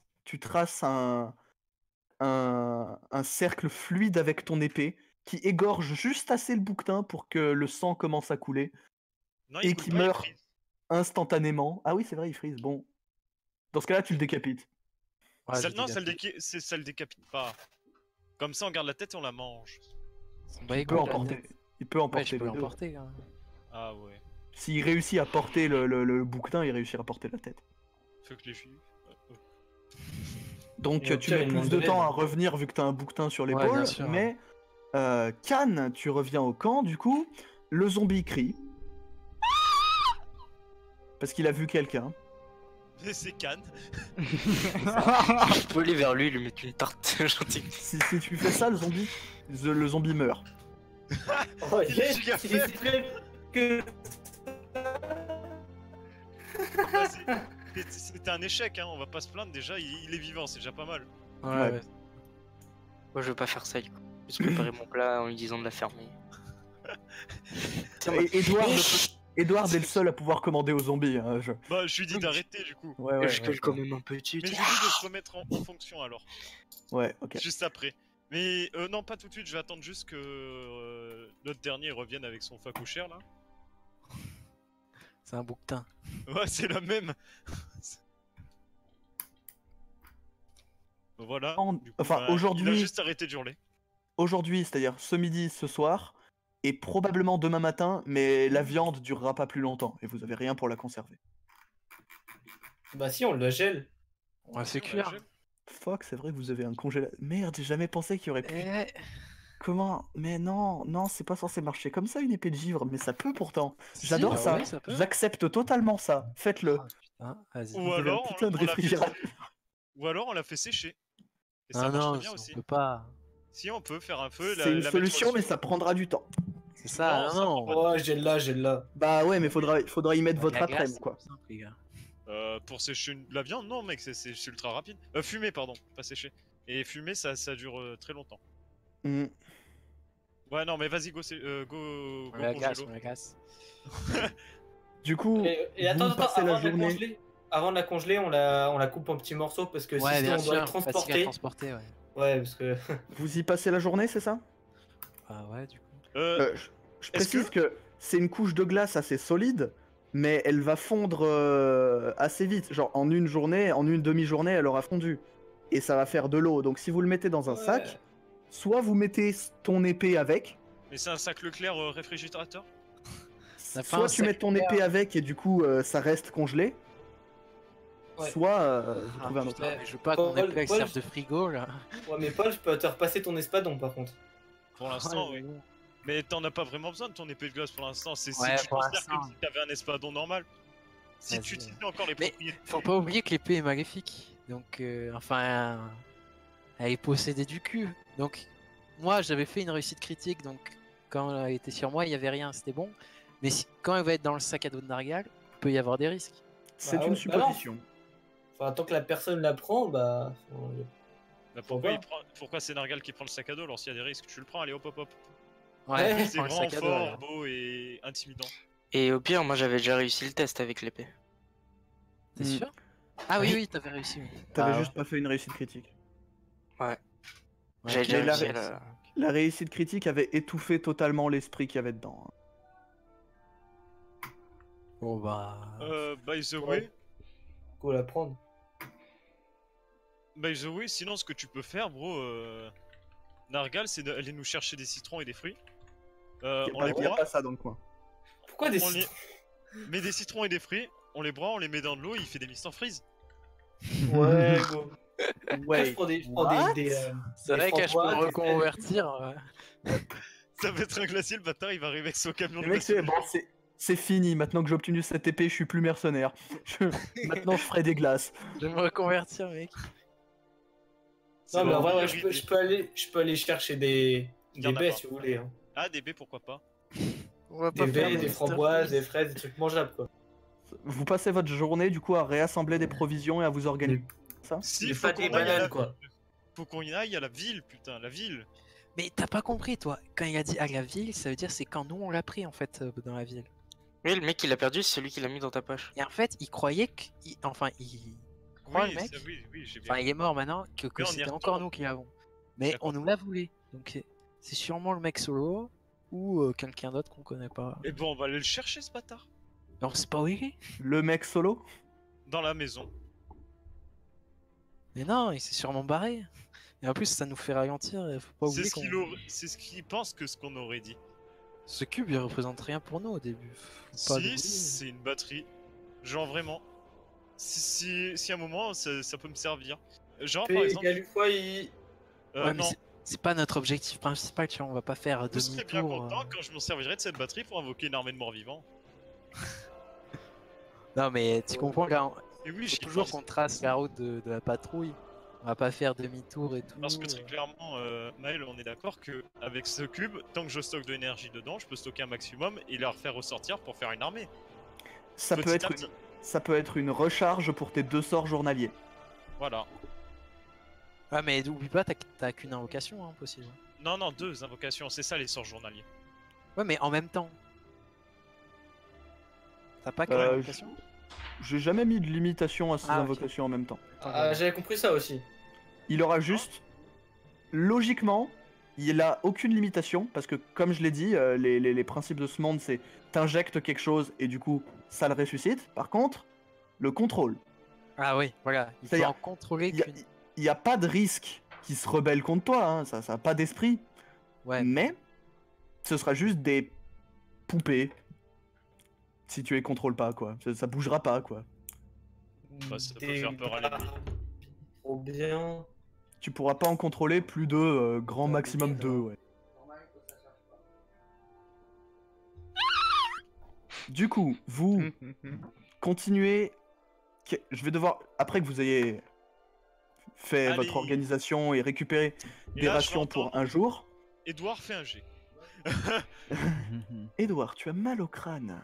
un cercle fluide avec ton épée qui égorge juste assez le bouquetin pour que le sang commence à couler Non, et il coule qui pas, il meurt frise. instantanément. Ah oui, c'est vrai, il frise. Bon. Dans ce cas-là, tu le décapites. Ouais, Celle- je non, décapite. ça le décapite pas. Comme ça on garde la tête et on la mange. Bah Il peut écoute, emporter. Il peut ouais, emporter je peux les deux. l'emporter. Hein. Ah ouais. S'il réussit à porter le bouquetin, il réussira à porter la tête. Faut que les juifs. Donc Et au tu pire, mets il plus manque de de temps l'aide. à revenir vu que t'as un bouquetin sur Ouais, l'épaule, bien sûr. mais Can, tu reviens au camp, du coup, le zombie crie. Parce qu'il a vu quelqu'un. Mais c'est Cannes. Je peux aller vers lui et lui mettre une tarte gentille. Si tu fais ça, le zombie meurt. Oh, Il est giga faible. que... C'était un échec, hein, on va pas se plaindre déjà, il est vivant, c'est déjà pas mal. Ouais, Ouais. ouais. Moi, je veux pas faire ça, du coup. Je vais préparer mon plat en lui disant de la fermer. Et Edward est le seul à pouvoir commander aux zombies. Hein, Bah, je lui dis d'arrêter du coup. Ouais, Je gueule quand même un peu dessus. Mais je lui dis de se remettre en fonction alors, Ouais, ok. juste après. Mais non, pas tout de suite, je vais attendre juste que notre dernier revienne avec son facochère là. C'est un bouquetin. Ouais, c'est la même. Voilà. Du coup, Enfin, il a aujourd'hui- juste arrêté de hurler. Aujourd'hui, c'est-à-dire ce midi, ce soir, et probablement demain matin, mais la viande durera pas plus longtemps, et vous avez rien pour la conserver. Bah si, on le gèle. On va Si, fait on la cuire. gèle. Fuck, c'est vrai que vous avez un congélateur. Merde, j'ai jamais pensé qu'il y aurait pu. Eh, Comment? Mais non, c'est pas censé marcher comme ça une épée de givre, mais ça peut pourtant. si, J'adore bah ça. ouais, ça peut. J'accepte totalement ça. Faites-le. Ah, putain, vas-y. Ou Vous avez un alors, putain de on l'a fait- réfrégiérateur. Ou alors on l'a fait sécher. Et ça Ah marche non, très bien on aussi. peut pas. Si on peut faire un feu, C'est une la mettre solution, au-dessus. mais ça prendra du temps. C'est ça, Non, non, ça non. prend pas Oh, gèle là. Bah ouais, mais faudra y mettre votre La glace, après-midi, c'est quoi. plus simple, les gars. Pour sécher la viande, non mec, c'est ultra rapide. Fumer, pardon, pas sécher. Et fumer, ça dure très longtemps. Hmm. Ouais, non, mais vas-y, go, On la gasse, congélo. on la gasse. Du coup, Et vous attends, passez la avant de le journée. congeler, avant de la congeler, on la coupe en petits morceaux parce que Ouais, si bien on doit sûr, le facile à transporter. transporter, ouais. Ouais, parce que. Vous y passez la journée, c'est ça? Ah ouais, du coup. Je précise que c'est une couche de glace assez solide, mais elle va fondre assez vite. Genre en une journée, en une demi-journée, elle aura fondu. Et ça va faire de l'eau. Donc si vous le mettez dans un sac, soit vous mettez ton épée avec, Mais c'est un sac Leclerc réfrigérateur? T'as pas soit un tu sac mets ton épée avec et du coup ça reste congelé, Ouais. soit vous Ah, trouvez un autre. putain, mais je veux pas qu'on Paul- épée Paul, serve de frigo là. Ouais, mais Paul, je peux te repasser ton espadon par contre. Pour l'instant, Ouais, oui. mais bon. Mais t'en as pas vraiment besoin de ton épée de glace pour l'instant. C'est Ouais, tu pour considères l'instant. comme si t'avais un espadon normal. Si Vas-y, tu ouais. utilisais encore les Mais propriétés. faut pas oublier que l'épée est maléfique. Donc, elle est possédée du cul. Donc, moi, j'avais fait une réussite critique. Donc, quand elle était sur moi, il y avait rien, c'était bon. Mais quand elle va être dans le sac à dos de Nargal, il peut y avoir des risques. C'est Bah une ouais, supposition. Enfin, tant que la personne la prend, bah. Bah, Pourquoi pourquoi c'est Nargal qui prend le sac à dos alors s'il y a des risques? Tu le prends, allez hop hop hop. Ouais, Ouais, je C'est prends le vraiment sac à dos, fort, alors. beau et intimidant. Et au pire, moi j'avais déjà réussi le test avec l'épée. T'es Hmm. sûr? Ah oui, oui, t'avais réussi. Oui. T'avais Ah, juste pas fait une réussite critique. Ouais. ouais, J'avais ok, déjà Mais la réussi ré- à la- La réussite critique avait étouffé totalement l'esprit qu'il y avait dedans. Bon bah. By the Ouais. way, Go la prendre. sinon ce que tu peux faire, bro, Nargal, c'est d'aller nous chercher des citrons et des fruits. Il y a On pas- les il y a broie, pas ça dans le coin. Pourquoi des on les... citrons met des citrons et des fruits, on les broie, on les met dans de l'eau, il fait des Mr Freeze. Ouais, go. Ouais. Je prends des, C'est vrai que je peux framboises, me des reconvertir. Ça va être un glacier, le bâtard, il va arriver avec son camion Les de mecs, c'est glace. bon, c'est fini. Maintenant que j'ai obtenu cette épée, je suis plus mercenaire. Maintenant, je ferai des glaces. Je vais me reconvertir, mec. Non, mais en vrai, ouais, priorité. je peux aller chercher des Il y en a baies pas. si vous voulez. Hein. Ah, des baies, pourquoi pas. On va Des pas faire baies, de des Mr. framboises, Freeze. des fraises, des trucs mangeables quoi. Vous passez votre journée, du coup, à réassembler des provisions et à vous organiser. Ça Si, Mais faut pas qu'on des aille à la... bananes quoi. Faut qu'on y aille à la ville, putain, la ville. Mais t'as pas compris, toi. Quand il a dit à la ville, ça veut dire c'est quand nous on l'a pris en fait dans la ville. Oui, le mec qui l'a perdu, c'est celui qui l'a mis dans ta poche. Et en fait, il croyait que. Enfin, il croit Oui, le mec. ça, oui, j'ai bien. Enfin, il est mort maintenant, que Mais on y c'était retourne. encore nous qui l'avons. Mais D'accord. on nous l'a volé. Donc c'est sûrement le mec solo ou quelqu'un d'autre qu'on connaît pas. Et bon, on va aller le chercher, ce bâtard. Non, c'est pas où il est. Le mec solo. Dans la maison. Mais non, il s'est sûrement barré. Et en plus, ça nous fait ralentir. Et faut pas C'est oublier ce qu'on. qu'il pense que ce qu'on aurait dit. Ce cube, il représente rien pour nous au début. Faut pas Si, l'oublier. c'est une batterie. Genre vraiment. Si à un moment, ça peut me servir. Genre, par Et exemple... Galufoi, il. Ouais, mais non, c'est pas notre objectif principal, tu vois. On va pas faire je serais bien demi-tour. content quand je m'en servirai de cette batterie pour invoquer une armée de morts-vivants. Non, mais tu comprends, là, Et oui, faut j'y toujours pense. qu'on trace la route de la patrouille. On va pas faire demi-tour et tout. Parce que très clairement, Maël, on est d'accord que avec ce cube, tant que je stocke de l'énergie dedans, je peux stocker un maximum et la refaire ressortir pour faire une armée. Ça peut, Petit à être petit. ça peut être une recharge pour tes 2 sorts journaliers. Voilà. Ah, mais n'oublie pas, t'as qu'une invocation, hein, possible. Non, non, 2 invocations, c'est ça les sorts journaliers. Ouais, mais en même temps. T'as pas qu'une Euh, invocation? J'ai jamais mis de limitation à ces Ah, ok. invocations en même temps. Ah, j'avais compris ça aussi. Il aura juste. Logiquement, il a aucune limitation parce que, comme je l'ai dit, les principes de ce monde, c'est t'injectes quelque chose et du coup, ça le ressuscite. Par contre, le contrôle. Ah oui, voilà. Il faut C'est-à-dire, en contrôler Il qu'une. n'y a pas de risque qui se rebelle contre toi, hein, ça n'a pas d'esprit. Ouais. Mais ce sera juste des poupées. Si tu les contrôles pas, quoi. Ça bougera pas, quoi. Bah, ça peut faire peur à l'ennemi. Trop bien. Tu pourras pas en contrôler plus de grand maximum 2, ouais. Du coup, vous continuez. Je vais devoir, après que vous ayez fait Allez. votre organisation et récupéré Et des là, je rations l'entends. pour un jour, Edouard fait un G. Edouard, tu as mal au crâne.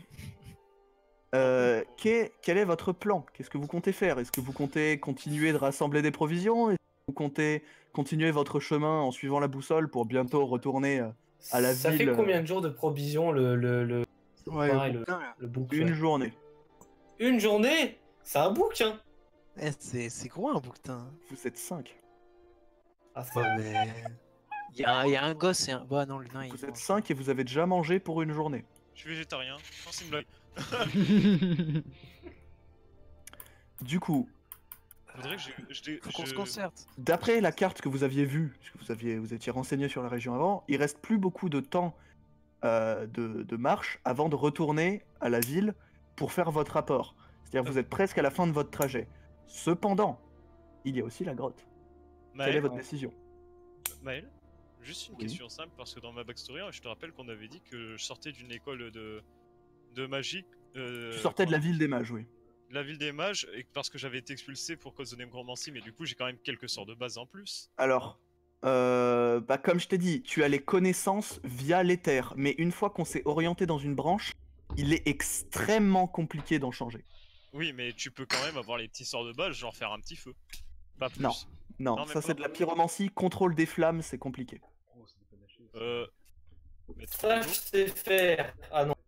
Quel est votre plan? Qu'est-ce que vous comptez faire? Est-ce que vous comptez continuer de rassembler des provisions? Est-ce que vous comptez continuer votre chemin en suivant la boussole pour bientôt retourner à la Ça ville? fait combien de jours de provision Ouais, pareil, Putain, là. le boucle une journée. Une journée? C'est un bouquin. Eh, c'est gros un bouquetin. Vous êtes 5. Ah, Ouais, mais. Il y a un gosse et un. Bah non, le nain il. Vous êtes 5 et vous avez déjà mangé pour une journée. Je suis végétarien. Non, c'est une blague. Du coup, Faudrait que Faut qu'on se concerte. d'après la carte que vous aviez vue, parce que vous étiez renseigné sur la région avant, il reste plus beaucoup de temps de marche avant de retourner à la ville pour faire votre rapport. C'est-à-dire que vous êtes presque à la fin de votre trajet. Cependant, il y a aussi la grotte. Quelle est Maël, votre décision? Maël, juste une Oui. question simple parce que dans ma backstory, je te rappelle qu'on avait dit que je sortais d'une école de magie. Tu sortais de la ville des mages, oui. La ville des mages, et parce que j'avais été expulsé pour cause de nécromancie, mais du coup j'ai quand même quelques sorts de base en plus. Alors, comme je t'ai dit, tu as les connaissances via l'éther, mais une fois qu'on s'est orienté dans une branche, il est extrêmement compliqué d'en changer. Oui, mais tu peux quand même avoir les petits sorts de base, genre faire un petit feu. Pas plus. Non. Non, Non, mais ça c'est pas- de la pyromancie, contrôle des flammes, c'est compliqué. Mettre Ça, de je l'eau. sais faire. Ah non.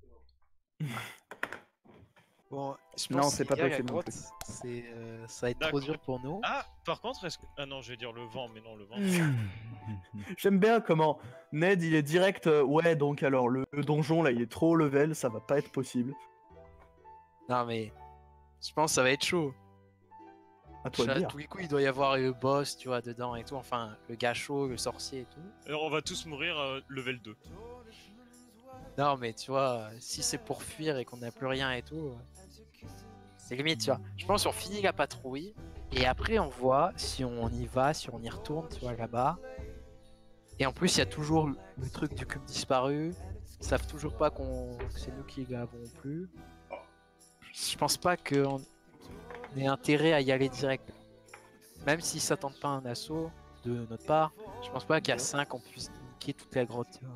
Bon, je Non, pense c'est qu'il pas y a la possible non grotte, plus. ça va être trop D'accord. dur pour nous. Ah, par contre, est-ce que. Ah non, je vais dire le vent, mais non, le vent. J'aime bien comment Ned il est direct, ouais donc alors le donjon là il est trop level, ça va pas être possible. Non mais, je pense que ça va être chaud. À toi de À dire. tous les coups, il doit y avoir le boss, tu vois, dedans et tout. Enfin, le gars chaud, le sorcier et tout. Alors on va tous mourir level 2. Non mais tu vois, si c'est pour fuir et qu'on n'a plus rien et tout, c'est limite, tu vois. Je pense qu'on finit la patrouille et après on voit si on y va, si on y retourne, tu vois, là-bas. Et en plus, il y a toujours le truc du cube disparu. Ils savent toujours pas que c'est nous qui l'avons plus. Je pense pas qu'on ait intérêt à y aller direct. Même s'ils s'attendent pas à un assaut de notre part, je pense pas qu'à 5 on puisse niquer toute la grotte, tu vois.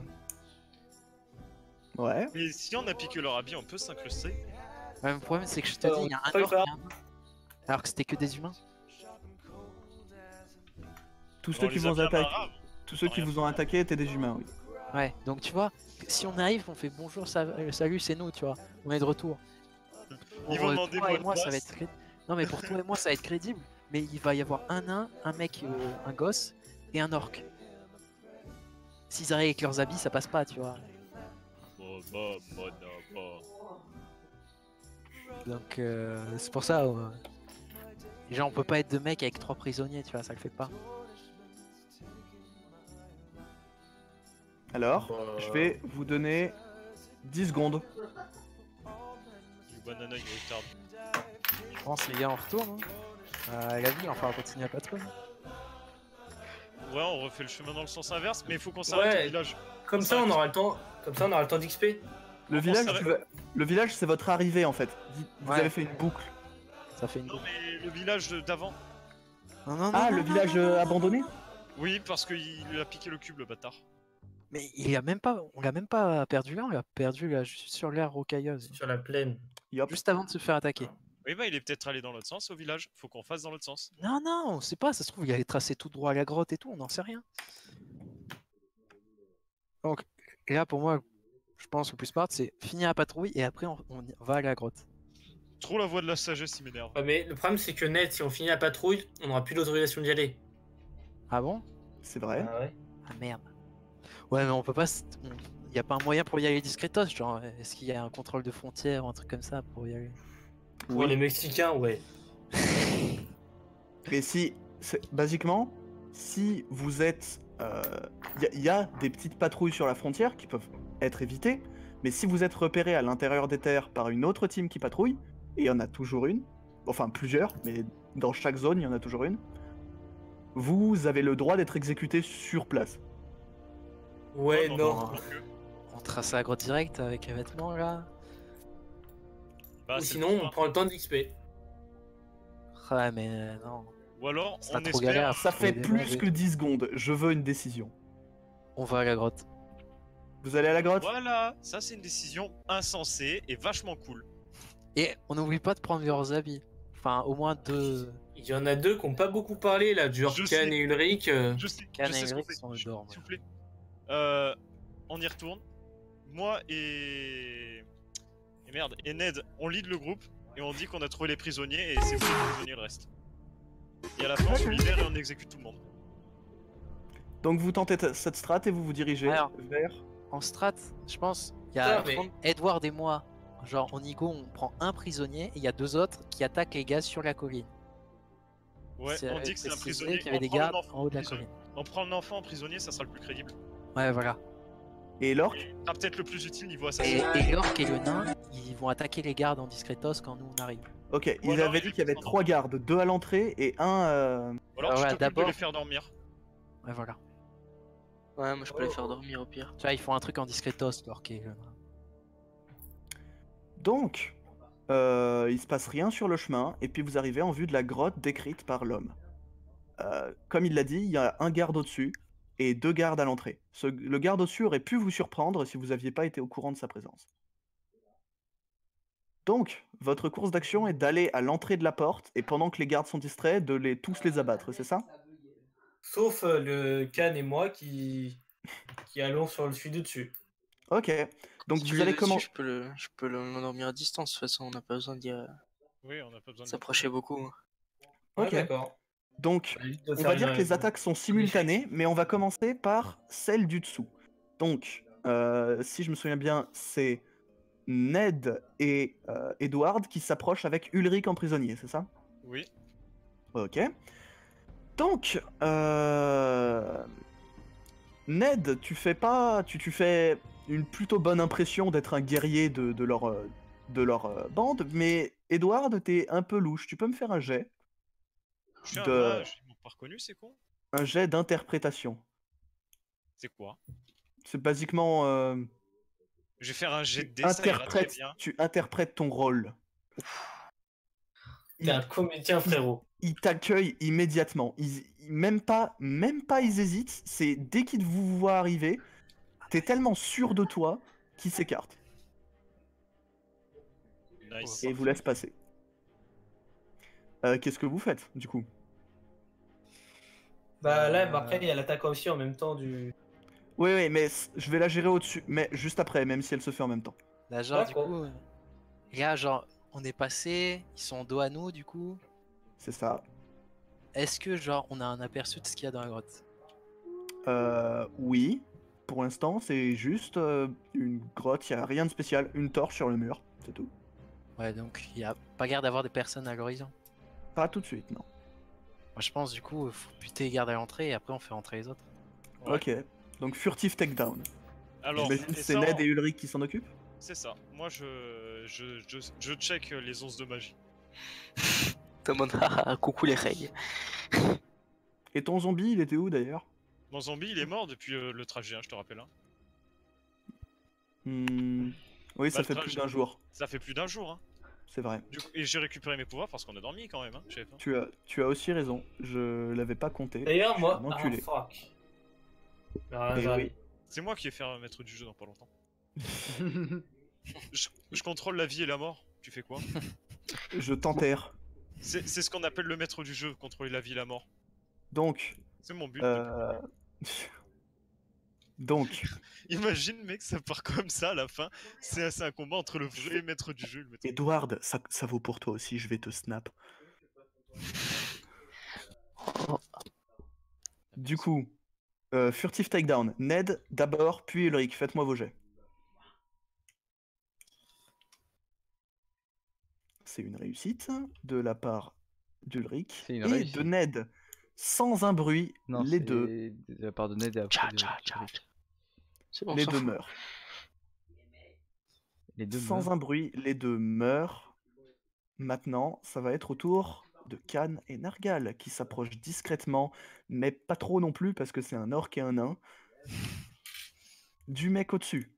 Ouais. Mais si on a piqué leur habit, on peut s'incruster. Ouais, le problème c'est que je te dis, il y a un faut le orc faire. et un nain. Alors que c'était que des humains. Tous On ceux qui les vous a ont bien attaqué, marave. tous ceux qui Rien vous ont attaqué étaient des humains, oui. Ouais, donc tu vois, si on arrive, on fait bonjour, salut, c'est nous, tu vois. On est de retour. Ils Pour, vont demander toi mot et de moi, ça va passe. être Non mais pour toi et moi, ça va être crédible. Mais il va y avoir un nain, un mec, un gosse et un orc. S'ils arrivent avec leurs habits, ça passe pas, tu vois. Donc c'est pour ça. Déjà, on peut pas être deux mecs avec 3 prisonniers, tu vois, ça le fait pas. Alors, je vais vous donner 10 secondes. Du banana il retarde. Je pense les gars, on retourne. Hein. La ville, enfin, on continue à patrouille. Ouais, on refait le chemin dans le sens inverse, mais il faut qu'on s'arrête Ouais. au village. Comme ça, on aura le temps. Comme ça, on aura le temps d'XP. Le On village, s'arrête- le village c'est votre arrivée en fait. Vous Ouais. avez fait une boucle. Ça fait une Non, mais le village d'avant. Non, non, non, Ah, non, le non, village non, non. abandonné? Oui, parce qu'il a piqué le cube, le bâtard. Mais il a même pas, on l'a même pas perdu là, on l'a perdu là, juste sur l'aire rocailleuse. Sur la plaine. Yop. Juste avant de se faire attaquer. Oui, bah il est peut-être allé dans l'autre sens au village. Faut qu'on fasse dans l'autre sens. Non, non, on sait pas, ça se trouve, il allait tracer tout droit à la grotte et tout, on n'en sait rien. Donc, et là pour moi, je pense que le plus smart, c'est finir la patrouille et après on va à la grotte. Trop la voix de la sagesse, il m'énerve. Ouais, mais le problème, c'est que net, si on finit la patrouille, on n'aura plus l'autorisation d'y aller. Ah bon? C'est vrai. Ah ouais. Ah merde. Ouais, mais on peut pas. Y a pas un moyen pour y aller discretos, genre, est-ce qu'il y a un contrôle de frontière ou un truc comme ça pour y aller? Pour les Mexicains, ouais. Mais si, basiquement, si vous êtes... Il y a des petites patrouilles sur la frontière qui peuvent être évitées, mais si vous êtes repéré à l'intérieur des terres par une autre team qui patrouille, et il y en a toujours une, enfin plusieurs, mais dans chaque zone il y en a toujours une, vous avez le droit d'être exécuté sur place. Ouais, Oh, non. On trace à la grotte direct avec les vêtements là? Bah, Ou c'est sinon, le on point. prend le temps d'XP. Ouais, mais non. Ou alors, Ça sera on trop espère. galère. Ça fait Faut les plus démanger. que 10 secondes, je veux une décision. On va à la grotte. Vous allez à la grotte? Voilà, ça c'est une décision insensée et vachement cool. Et on n'oublie pas de prendre leurs habits. Enfin, au moins 2. Il y en a deux qui n'ont pas beaucoup parlé, là, genre Je Can sais. et Ulrich. Je sais, Can je sais et ce qu'on Ulrich fait. sont Chut, dehors, s'il ouais. vous plaît. On y retourne. Moi et merde, et Ned, on lead le groupe. et on dit qu'on a trouvé les prisonniers et c'est vous les prisonniers le reste. Et à la fin on se libère et on exécute tout le monde. Donc vous tentez cette strat et vous vous dirigez Alors. vers... En strat, je pense, il y a Ah, mais- Edward et moi. Genre, on y go, on prend un prisonnier et il y a 2 autres qui attaquent les gars sur la colline. Ouais, on dit que c'est un précisé prisonnier. qu'il y avait des on prend un gardes enfant en haut de la prisonnier. colline. On prend un enfant en prisonnier, ça sera le plus crédible. Ouais, voilà. Et l'orque? Ça sera peut-être le plus utile niveau Et, assassin. et l'orque et le nain, ils vont attaquer les gardes en discretos quand nous on arrive. Ok, ils Voilà, avaient et dit qu'il y avait lui, 3 gardes, 2 à l'entrée et un... Ou alors Ah tu ouais, t'occupes de d'abord- les faire dormir. Ouais, voilà. Ouais, moi je peux les faire dormir au pire. Tu vois, ils font un truc en discretos, l'orque et le nain. Donc, il se passe rien sur le chemin, et puis vous arrivez en vue de la grotte décrite par l'homme. Comme il l'a dit, il y a un garde au-dessus et 2 gardes à l'entrée. Le garde au-dessus aurait pu vous surprendre si vous n'aviez pas été au courant de sa présence. Donc, votre course d'action est d'aller à l'entrée de la porte, et pendant que les gardes sont distraits, de tous les abattre, c'est ça? Sauf le Can et moi qui allons sur le celui de dessus. Ok, donc Si vous tu l'es allez dessus, comment... je peux l'endormir à distance, de toute façon, on n'a pas besoin d'y Oui, on n'a pas besoin de s'approcher beaucoup. hein. Ouais, Ok. d'accord. Donc, Bah, juste de on faire va dire une- que les attaques sont simultanées, mais on va commencer par celle du dessous. Donc, si je me souviens bien, c'est Ned et Edward qui s'approchent avec Ulrich en prisonnier, c'est ça? Oui. Ok. Donc, Ned, tu fais une plutôt bonne impression d'être un guerrier de leur bande, mais Edward, t'es un peu louche. Tu peux me faire un jet? Je suis un De- mage, ils m'ont pas reconnu, c'est con. Un jet d'interprétation. C'est quoi? C'est basiquement... Je vais faire un jet de dés, ça ira très bien. tu interprètes ton rôle. T'es un comédien, frérot. Ils t'accueillent immédiatement. Même pas ils hésitent. C'est dès qu'ils vous voient arriver, t'es tellement sûr de toi qu'ils s'écartent Nice. et vous laissent passer. Qu'est-ce que vous faites du coup? Bah là, après, il y a l'attaque aussi en même temps du. Oui, mais je vais la gérer au-dessus, mais juste après, même si elle se fait en même temps. Là, genre, du D'accord. coup, là, genre, on est passé, ils sont dos à nous, du coup. C'est ça. Est-ce que, genre, on a un aperçu de ce qu'il y a dans la grotte? Oui. Pour l'instant, c'est juste une grotte, il n'y a rien de spécial. Une torche sur le mur, c'est tout. Ouais, donc, il y a pas l'air d'avoir des personnes à l'horizon. Pas tout de suite, non. Moi, je pense, du coup, faut buter les gardes à l'entrée et après, on fait entrer les autres. Ouais. Ok. Donc furtive takedown. Alors, J'imagine que et c'est ça, Ned et Ulrich qui s'en occupent? c'est ça. Moi, je check les onces de magie. Tout le monde, haha, coucou les règles. Et ton zombie, il était où d'ailleurs? Mon zombie, il est mort depuis le trajet, hein, je te rappelle. Hein. Oui, ça le fait trajet. plus d'un jour, Ça fait plus d'un jour. Hein. c'est vrai. Du coup, et j'ai récupéré mes pouvoirs parce qu'on a dormi quand même. Hein, je savais pas. Tu as aussi raison, je l'avais pas compté. D'ailleurs, Je moi. suis un Ah, enculé. fuck. Ah, Eh j'arrive. oui. C'est moi qui vais faire maître du jeu dans pas longtemps. je contrôle la vie et la mort. Tu fais quoi? Je t'enterre. C'est ce qu'on appelle le maître du jeu, contrôler la vie et la mort. Donc, C'est mon but. donc, Imagine, mec, ça part comme ça à la fin. C'est un combat entre le vrai maître du jeu et le maître. Edward, ça vaut pour toi aussi, je vais te snap. Du coup, furtive takedown. Ned d'abord, puis Ulrich. Faites-moi vos jets. C'est une réussite de la part d'Ulrich C'est une et réussite. de Ned. Sans un bruit, Non, les c'est deux, de la part de Ned et après de Ulrich. C'est bon, les on s'en deux fout. meurent. Les deux Sans meurent. un bruit, les deux meurent. Maintenant, ça va être au tour de Khan et Nargal qui s'approchent discrètement, mais pas trop non plus parce que c'est un orc et un nain. Du mec au-dessus.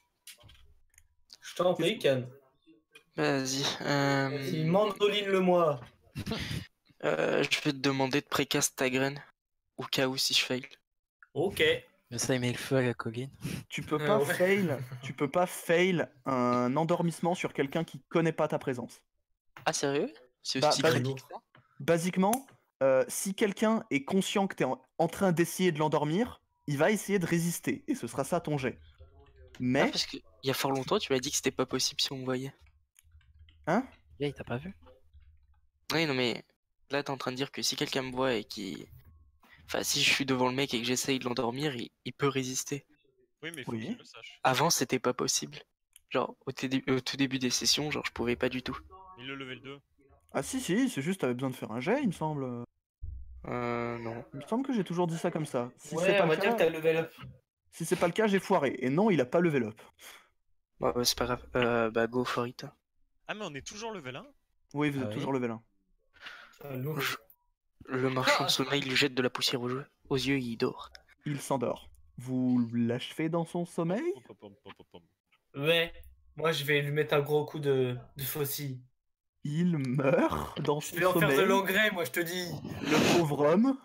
Je t'en prie, Can. Vas-y. Vas-y, mandoline-le-moi. Je vais te demander de précast ta graine. Au cas où si je fail. Ok. Mais ça, il met le feu à la colline. Tu peux pas Ouais. fail un endormissement sur quelqu'un qui connaît pas ta présence. Ah, sérieux? C'est Bah, aussi bah, critique que ça? Basiquement, si quelqu'un est conscient que tu es en train d'essayer de l'endormir, il va essayer de résister, et ce sera ça ton jet. Mais, Ah, parce que il y a fort longtemps, tu m'as dit que c'était pas possible si on me voyait. Hein? Yeah, il t'a pas vu? Oui, non, mais là, t'es en train de dire que si quelqu'un me voit et qui. Enfin, si je suis devant le mec et que j'essaye de l'endormir, il peut résister. Oui, mais il faut Oui. qu'il le sache. Avant, c'était pas possible. Genre, au tout début des sessions, genre, je pouvais pas du tout. Il le level 2. Ah si, c'est juste t'avais besoin de faire un jet, il me semble. Non. Il me semble que j'ai toujours dit ça comme ça. Si c'est Ouais, pas on va le dire cas, que t'as level up. si c'est pas le cas, j'ai foiré. Et non, il a pas level up. Bah, c'est pas grave. Bah, go for it. Ah, mais on est toujours level 1? Oui, vous Ah êtes oui. toujours level 1. Lourd. Le marchand de sommeil lui jette de la poussière aux yeux et il dort. Il s'endort. Vous l'achevez dans son sommeil? Ouais, moi je vais lui mettre un gros coup de faucille. Il meurt dans Je son vais en faire de sommeil. l'engrais, moi je te dis. Le pauvre homme.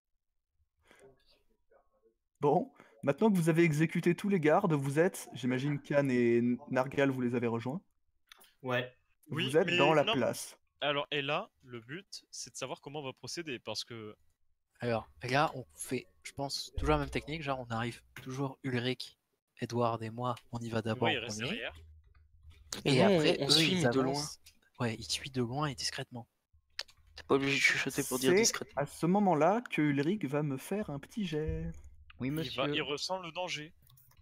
Bon, maintenant que vous avez exécuté tous les gardes, vous êtes, j'imagine Khan et Nargal, vous les avez rejoints. Ouais. Oui, Vous êtes mais dans la non. place. Alors, et là, le but, c'est de savoir comment on va procéder, parce que... Alors, là, on fait, je pense, toujours la même technique. Genre, on arrive toujours Ulrich, Edward et moi, on y va d'abord Oui, il en reste premier. derrière. Et Et nous, après, on eux, suit, ils mais de loin. avancent. Ouais, ils suivent de loin et discrètement. T'es pas obligé de chuchoter pour dire C'est discrètement. à ce moment-là que Ulrich va me faire un petit jet. Oui, monsieur. Il ressent le danger.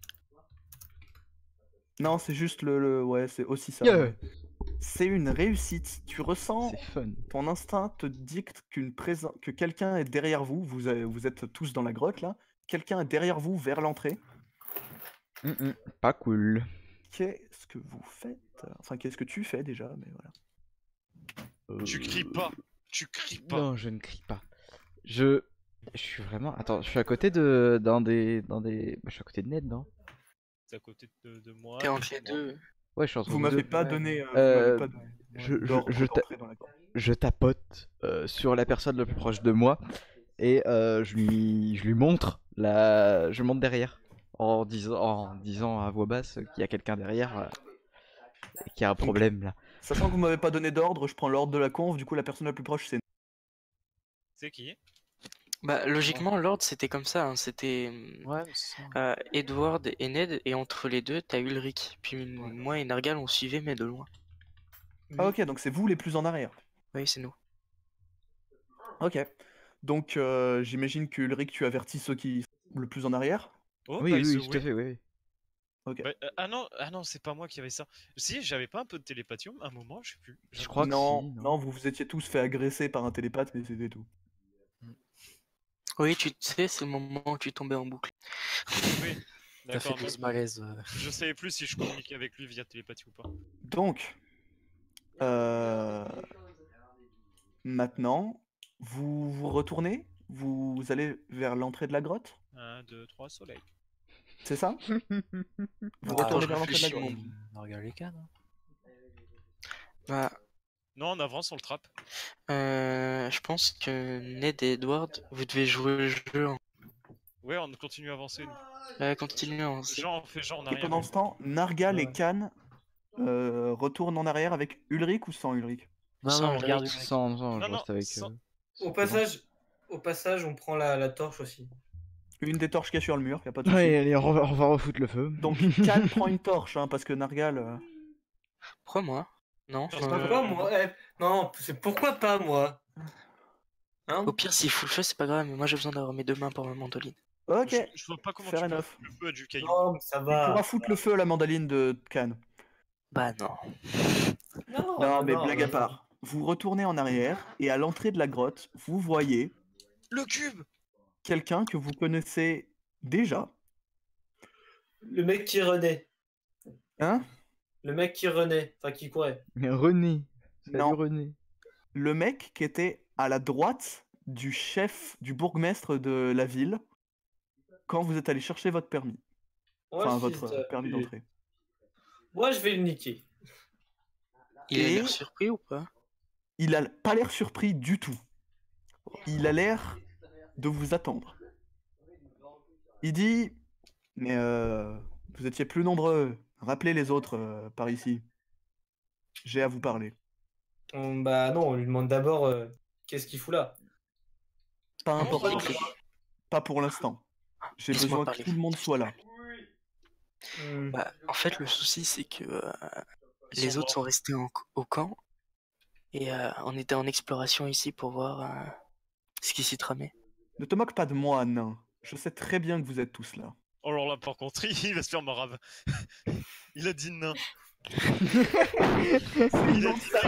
Non, c'est juste ouais, c'est aussi ça. Yeah. Ouais. C'est une réussite. Tu ressens, C'est fun. ton instinct te dicte que quelqu'un est derrière vous. Vous êtes tous dans la grotte là. Quelqu'un est derrière vous vers l'entrée. Pas cool. Qu'est-ce que vous faites? Enfin, qu'est-ce que tu fais déjà? Mais voilà. Tu cries pas. Tu cries pas. Non, je ne crie pas. Je suis vraiment. Attends, je suis à côté dans des. Je suis à côté de Ned, non? T'es à côté de moi. T'es entre les deux. Ouais, je suis entre Vous vous m'avez deux. pas donné. Vous Euh, m'avez pas donné d'ordre je d'entrer dans la grotte. Je tapote sur la personne la plus proche de moi et je lui montre je monte derrière en disant à voix basse qu'il y a quelqu'un derrière et qu'il y a un problème là. Sachant que vous m'avez pas donné d'ordre, je prends l'ordre de la conf. Du coup, la personne la plus proche, c'est. C'est qui? Bah, logiquement, l'ordre c'était comme ça. Hein. C'était Ouais, mais c'est ça. Edward et Ned, et entre les deux, t'as Ulrich. Puis moi et Nargal, on suivait, mais de loin. Ah, ok, donc c'est vous les plus en arrière. Oui, c'est nous. Ok. Donc, j'imagine que Ulrich, tu avertis ceux qui sont le plus en arrière. Oh, Oui, bah, oui, ils se- tout à fait, oui. Ok. Bah, ah non, c'est pas moi qui avais ça. Si, j'avais pas un peu de télépathium à un moment, je sais plus. Je crois que non, si, non, vous vous étiez tous fait agresser par un télépathe, mais c'était tout. Oui, tu sais, c'est le moment où tu tombais en boucle. Oui, T'as fait d'accord. 12 malaises. Je savais plus si je communiquais avec lui via télépathie ou pas. Donc, maintenant, vous vous retournez, vous allez vers l'entrée de la grotte, 1, 2, 3, soleil. c'est ça? Vous Attends, retournez je vers l'entrée de la réfléchis, grotte. mon- Regarde les cannes. Bah, Non, on avance, on le trappe. je pense que Ned et Edward, vous devez jouer le jeu. Ouais, on continue à avancer. Nous. Continuez à avancer. Genre, on fait genre, on a Et rien pendant vu. ce temps, Nargal et Ouais. Khan retournent en arrière avec Ulrich ou sans Ulrich? Non, Sans non, regarde Ulrich. Ulrich. Non, Non, je non, reste avec sans- Au passage, on prend la torche aussi. Une des torches qui est sur le mur, y a pas de souci. Ouais, allez, on va refoutre le feu. Donc, Khan prend une torche, hein, parce que Nargal. Pourquoi moi? Non. Parce enfin, que- Pourquoi moi? Non, c'est pourquoi pas moi? Hein? Au pire, s'il fout le feu, c'est pas grave, mais moi j'ai besoin d'avoir mes deux mains pour ma mandoline. Ok, Je vois pas comment fair tu peux enough. foutre le feu à du caillou. Non, mais ça Il va. pourra foutre le feu à la mandaline de Khan. Bah non. Non, mais blague à part. Vous retournez en arrière, et à l'entrée de la grotte, vous voyez Le cube! quelqu'un que vous connaissez déjà. Le mec qui renaît. Hein? Le mec qui renaît. Enfin, qui courait. René. Salut Non. René. Le mec qui était à la droite du chef, du bourgmestre de la ville, quand vous êtes allé chercher votre permis. Enfin, votre permis d'entrée. Moi, je vais le niquer. Il a Et- l'air surpris ou pas? Il a pas l'air surpris du tout. Il a l'air de vous attendre. Il dit, mais vous étiez plus nombreux. Rappelez les autres par ici. J'ai à vous parler. Bah non, on lui demande d'abord qu'est-ce qu'il fout là. Pas Non, important. il- Pas pour l'instant. J'ai Laisse-moi besoin que parler. tout le monde soit là. Hmm. Bah, en fait, le souci, c'est que Ils les sont autres sont restés au camp, Et on était en exploration ici pour voir ce qui s'y tramait. Ne te moque pas de moi, nain. Je sais très bien que vous êtes tous là. Oh, alors là, par contre, il va se faire marave. Il a dit nain. Il a dit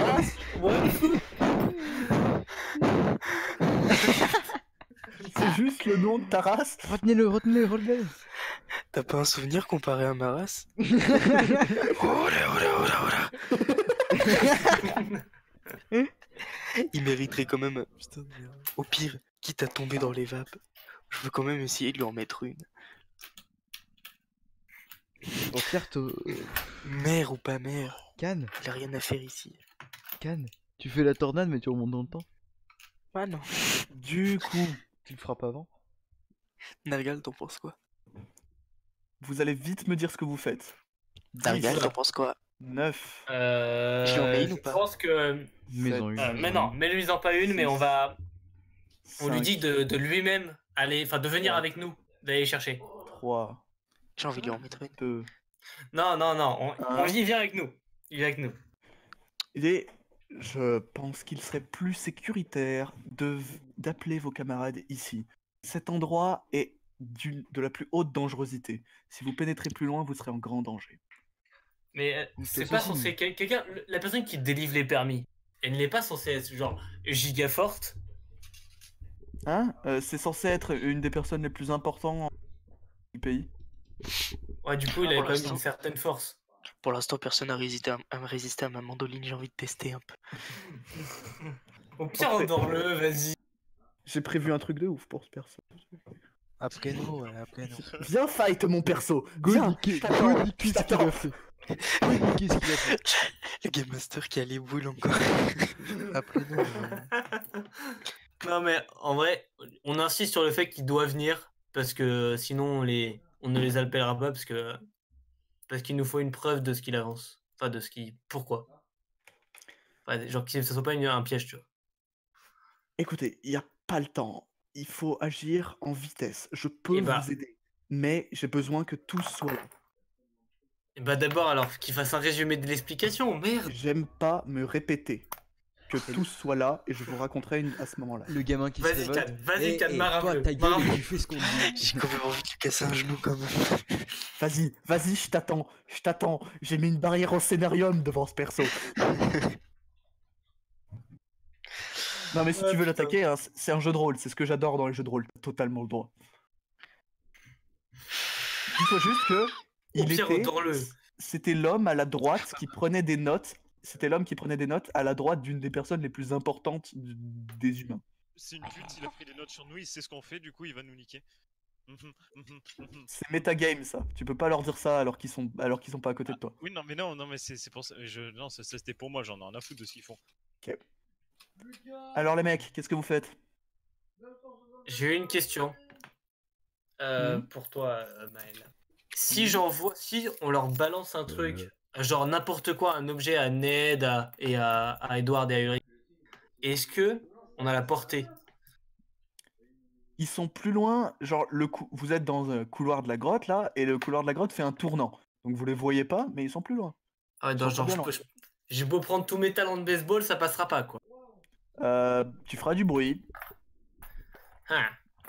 C'est juste le nom de ta race. Retenez-le, retenez-le, retenez-le. T'as pas un souvenir comparé à ma race? Il mériterait quand même. Putain, au pire, quitte à tomber dans les vapes, je veux quand même essayer de lui en mettre une. Bon, Pierre, Mère ou pas mère, Cannes, il a rien à faire ici. Cannes, tu fais la tornade mais tu remontes dans le temps. Ah non. Du coup, Tu le frappes avant. Nargal, t'en penses quoi? vous allez vite me dire ce que vous faites. Nargal, t'en penses quoi? 9. Je lui en mets une ou pas? Je pense que. Mets-en une. Mais non, mets-lui-en pas une, mais on va. On lui dit 5, de lui-même aller. Enfin, de venir avec nous, d'aller chercher. 3, J'ai envie de lui en mettre une. 2. Non, on dit viens avec nous. Il vient avec nous. Et je pense qu'il serait plus sécuritaire d'appeler vos camarades ici. Cet endroit est de la plus haute dangerosité. Si vous pénétrez plus loin, vous serez en grand danger. Mais Ou c'est je pas t'assassine. censé. Quelqu'un. La personne qui délivre les permis, elle n'est pas censée être genre giga forte. Hein c'est censé être une des personnes les plus importantes du pays. Ouais, du coup, il Ah, avait pour quand même l'instant. une certaine force. Pour l'instant, personne n'a résisté à me résister à ma mandoline, j'ai envie de tester un peu. Au pire, Après- endors-le, vas-y. J'ai prévu un truc de ouf pour ce perso. Après nous, après nous. Viens fight mon perso. Go Viens, niquer, je t'attends, go niquer je ce qu'il t'attends. a fait. Go niquer ce qu'il a fait. Le Game Master qui a les boules encore. Après nous. Non, mais en vrai, on insiste sur le fait qu'il doit venir parce que sinon on ne les appellera pas parce qu'il nous faut une preuve de ce qu'il avance. Enfin, de ce qu'il. Pourquoi. Enfin, genre que ça soit pas un piège, tu vois. Écoutez, il n'y a pas le temps. Il faut agir en vitesse. Je peux bah. vous aider. Mais j'ai besoin que tous soient là. Et bah d'abord, alors qu'il fasse un résumé de l'explication, merde. J'aime pas me répéter. Que tous soient là et je vous raconterai à ce moment-là. Le gamin qui se Vas-y, révolte. Cannes, vas-y, Cannes, Toi, marave-le. ta gueule et tu fais ce qu'on te dit. J'ai quand même envie de lui casser un genou quand même. Vas-y, vas-y, je t'attends. Je t'attends. J'ai mis une barrière au scénarium devant ce perso. Non mais si Ouais, tu veux putain. l'attaquer, hein, c'est un jeu de rôle. C'est ce que j'adore dans les jeux de rôle. T'as totalement le droit. Dis-toi juste que Au pire, était, endors-le. c'était l'homme à la droite qui prenait des notes. C'était l'homme qui prenait des notes à la droite d'une des personnes les plus importantes des humains. C'est une pute, il a pris des notes sur nous, il sait ce qu'on fait, du coup il va nous niquer. C'est metagame ça. Tu peux pas leur dire ça alors qu'ils sont pas à côté de toi. Oui, non, mais non, mais c'est pour ça. Non, c'était pour moi, j'en ai rien à foutre de ce qu'ils font. Ok. Alors les mecs, qu'est-ce que vous faites? J'ai une question pour toi, Maël. Si on leur balance un truc, genre n'importe quoi, un objet à Ned et à Edward et à Ulrich, est-ce que on a la portée? Ils sont plus loin, genre vous êtes dans un couloir de la grotte là, et le couloir de la grotte fait un tournant. Donc vous les voyez pas, mais ils sont plus loin. Ah ouais, Ils donc, sont genre, bien loin. j'ai beau prendre tous mes talents de baseball, ça passera pas quoi. Tu feras du bruit. Ah.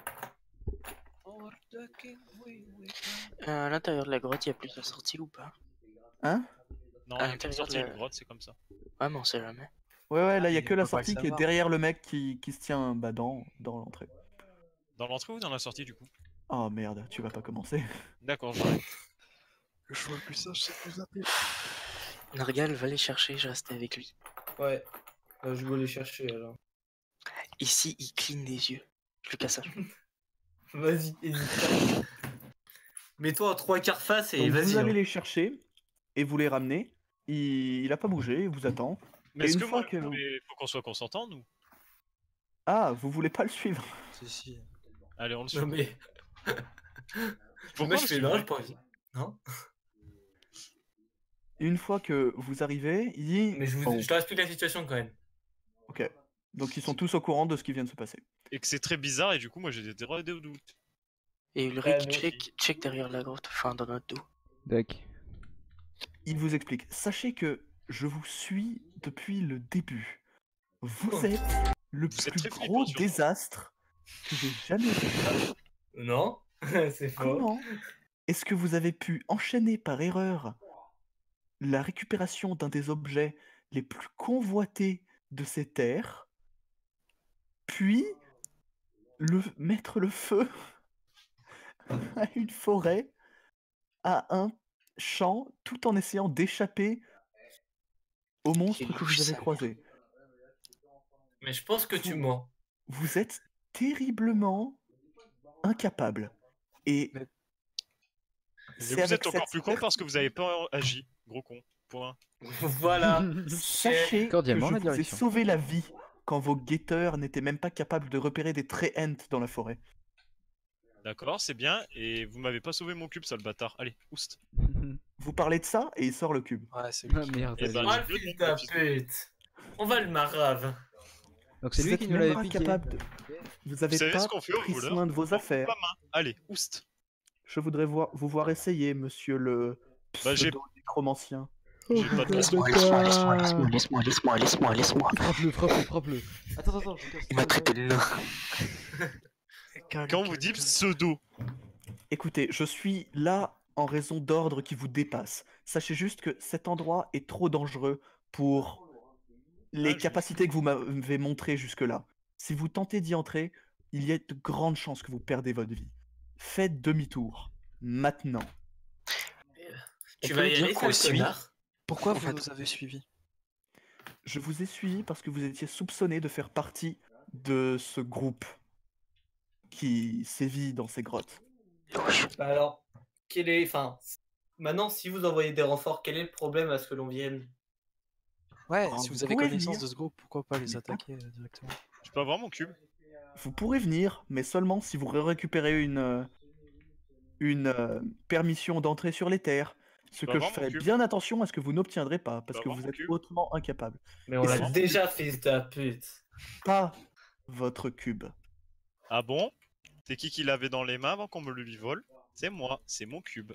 À l'intérieur de la grotte, il y a plusieurs sorties ou pas? Hein? Non, À il y a qu'une l'intérieur sortie de d'une la- grotte, c'est comme ça. Ouais, mais on sait jamais. Ouais, là il y a il que la peut pas le sortie qui est savoir. derrière le mec qui se tient dans l'entrée. Dans l'entrée ou dans la sortie du coup? Oh merde, tu vas pas commencer. D'accord, j'arrête. Le choix le plus sage, c'est de vous appeler. Nargal va les chercher, je reste avec lui. Ouais, je vais les chercher alors. Ici, il cligne des yeux. Je lui casse un genou. Vas-y, hésite pas. Mets-toi en 3/4 face et Donc, vas-y. vous allez hein. les chercher et vous les ramenez. Il a pas bougé, il vous attend. Mais Et est-ce une que fois moi, que- mais faut qu'on soit consentants, nous? Ah, vous voulez pas le suivre? Si, si. Allez, on le suit. Non mais. Pourquoi Moi on je le fais suit non, pas j'ai pas envie. Non. Une fois que vous arrivez, il dit... Mais Oh, je te explique la situation quand même. ok. Donc ils sont tous au courant de ce qui vient de se passer. Et que c'est très bizarre, et du coup, moi j'ai des doutes. Et Ulrich, Ouais, mais check derrière la grotte, enfin dans notre dos. D'accord. Il vous explique. Sachez que je vous suis depuis le début. Vous êtes le Vous êtes plus très gros flippant, surtout. désastre que j'ai jamais vu. Non, c'est faux. Comment est-ce que vous avez pu enchaîner par erreur la récupération d'un des objets les plus convoités de ces terres, puis mettre le feu à une forêt, à un champ, tout en essayant d'échapper aux monstres que louche, vous avez ça. croisés? Mais je pense que tu mens. Vous êtes terriblement incapable. Et Mais- Et c'est vous avec êtes encore cette plus con parce que vous avez pas agi. Gros con. Point. Voilà. Sachez que Cordialement, je la vous ai direction. sauvé la vie quand vos guetteurs n'étaient même pas capables de repérer des treants dans la forêt. D'accord, c'est bien. Et vous m'avez pas sauvé mon cube, sale bâtard. Allez, oust. Vous parlez de ça et il sort le cube. Ouais, c'est Ah lui. merde. Eh ben, Ah, je le veux fils donc de le fils de- pute. On va le marave. Donc c'est Vous lui êtes qui nous même l'avait pas piqué. capable de... Vous avez savez pas ce qu'on fait aux pris voleurs soin de vos affaires. La main. Allez, oust. Je voudrais vous voir essayer, monsieur le Bah, j'ai- pseudo-nécromancien. J'ai pas de Laisse-moi. Frappe-le. Attends, je casse Il m'a traité de nain. Quand vous dites pseudo, Écoutez, je suis là en raison d'ordre qui vous dépasse. Sachez juste que cet endroit est trop dangereux pour les je- capacités que vous m'avez montrées jusque-là. Si vous tentez d'y entrer, il y a de grandes chances que vous perdez votre vie. Faites demi-tour. Maintenant. Tu On vas peut y dire aller, qu'on sale le suit. connard. Pourquoi En vous fait- nous avez suivis? Je vous ai suivi parce que vous étiez soupçonné de faire partie de ce groupe qui sévit dans ces grottes. Bah alors, maintenant, si vous envoyez des renforts, quel est le problème à ce que l'on vienne? Ouais, Oh, si vous vous avez pouvez connaissance venir. de ce groupe, pourquoi pas les attaquer directement? je peux avoir mon cube. Vous pourrez venir, mais seulement si vous récupérez une permission d'entrer sur les terres. Ce Bah, que je vraiment, ferai cube. bien attention à ce que vous n'obtiendrez pas, parce Bah, que vraiment, vous êtes cube. hautement incapable. Mais on Et l'a c'est- déjà, fils de pute. Pas votre cube. Ah bon? C'est qui l'avait dans les mains avant qu'on me le lui vole? C'est moi, c'est mon cube.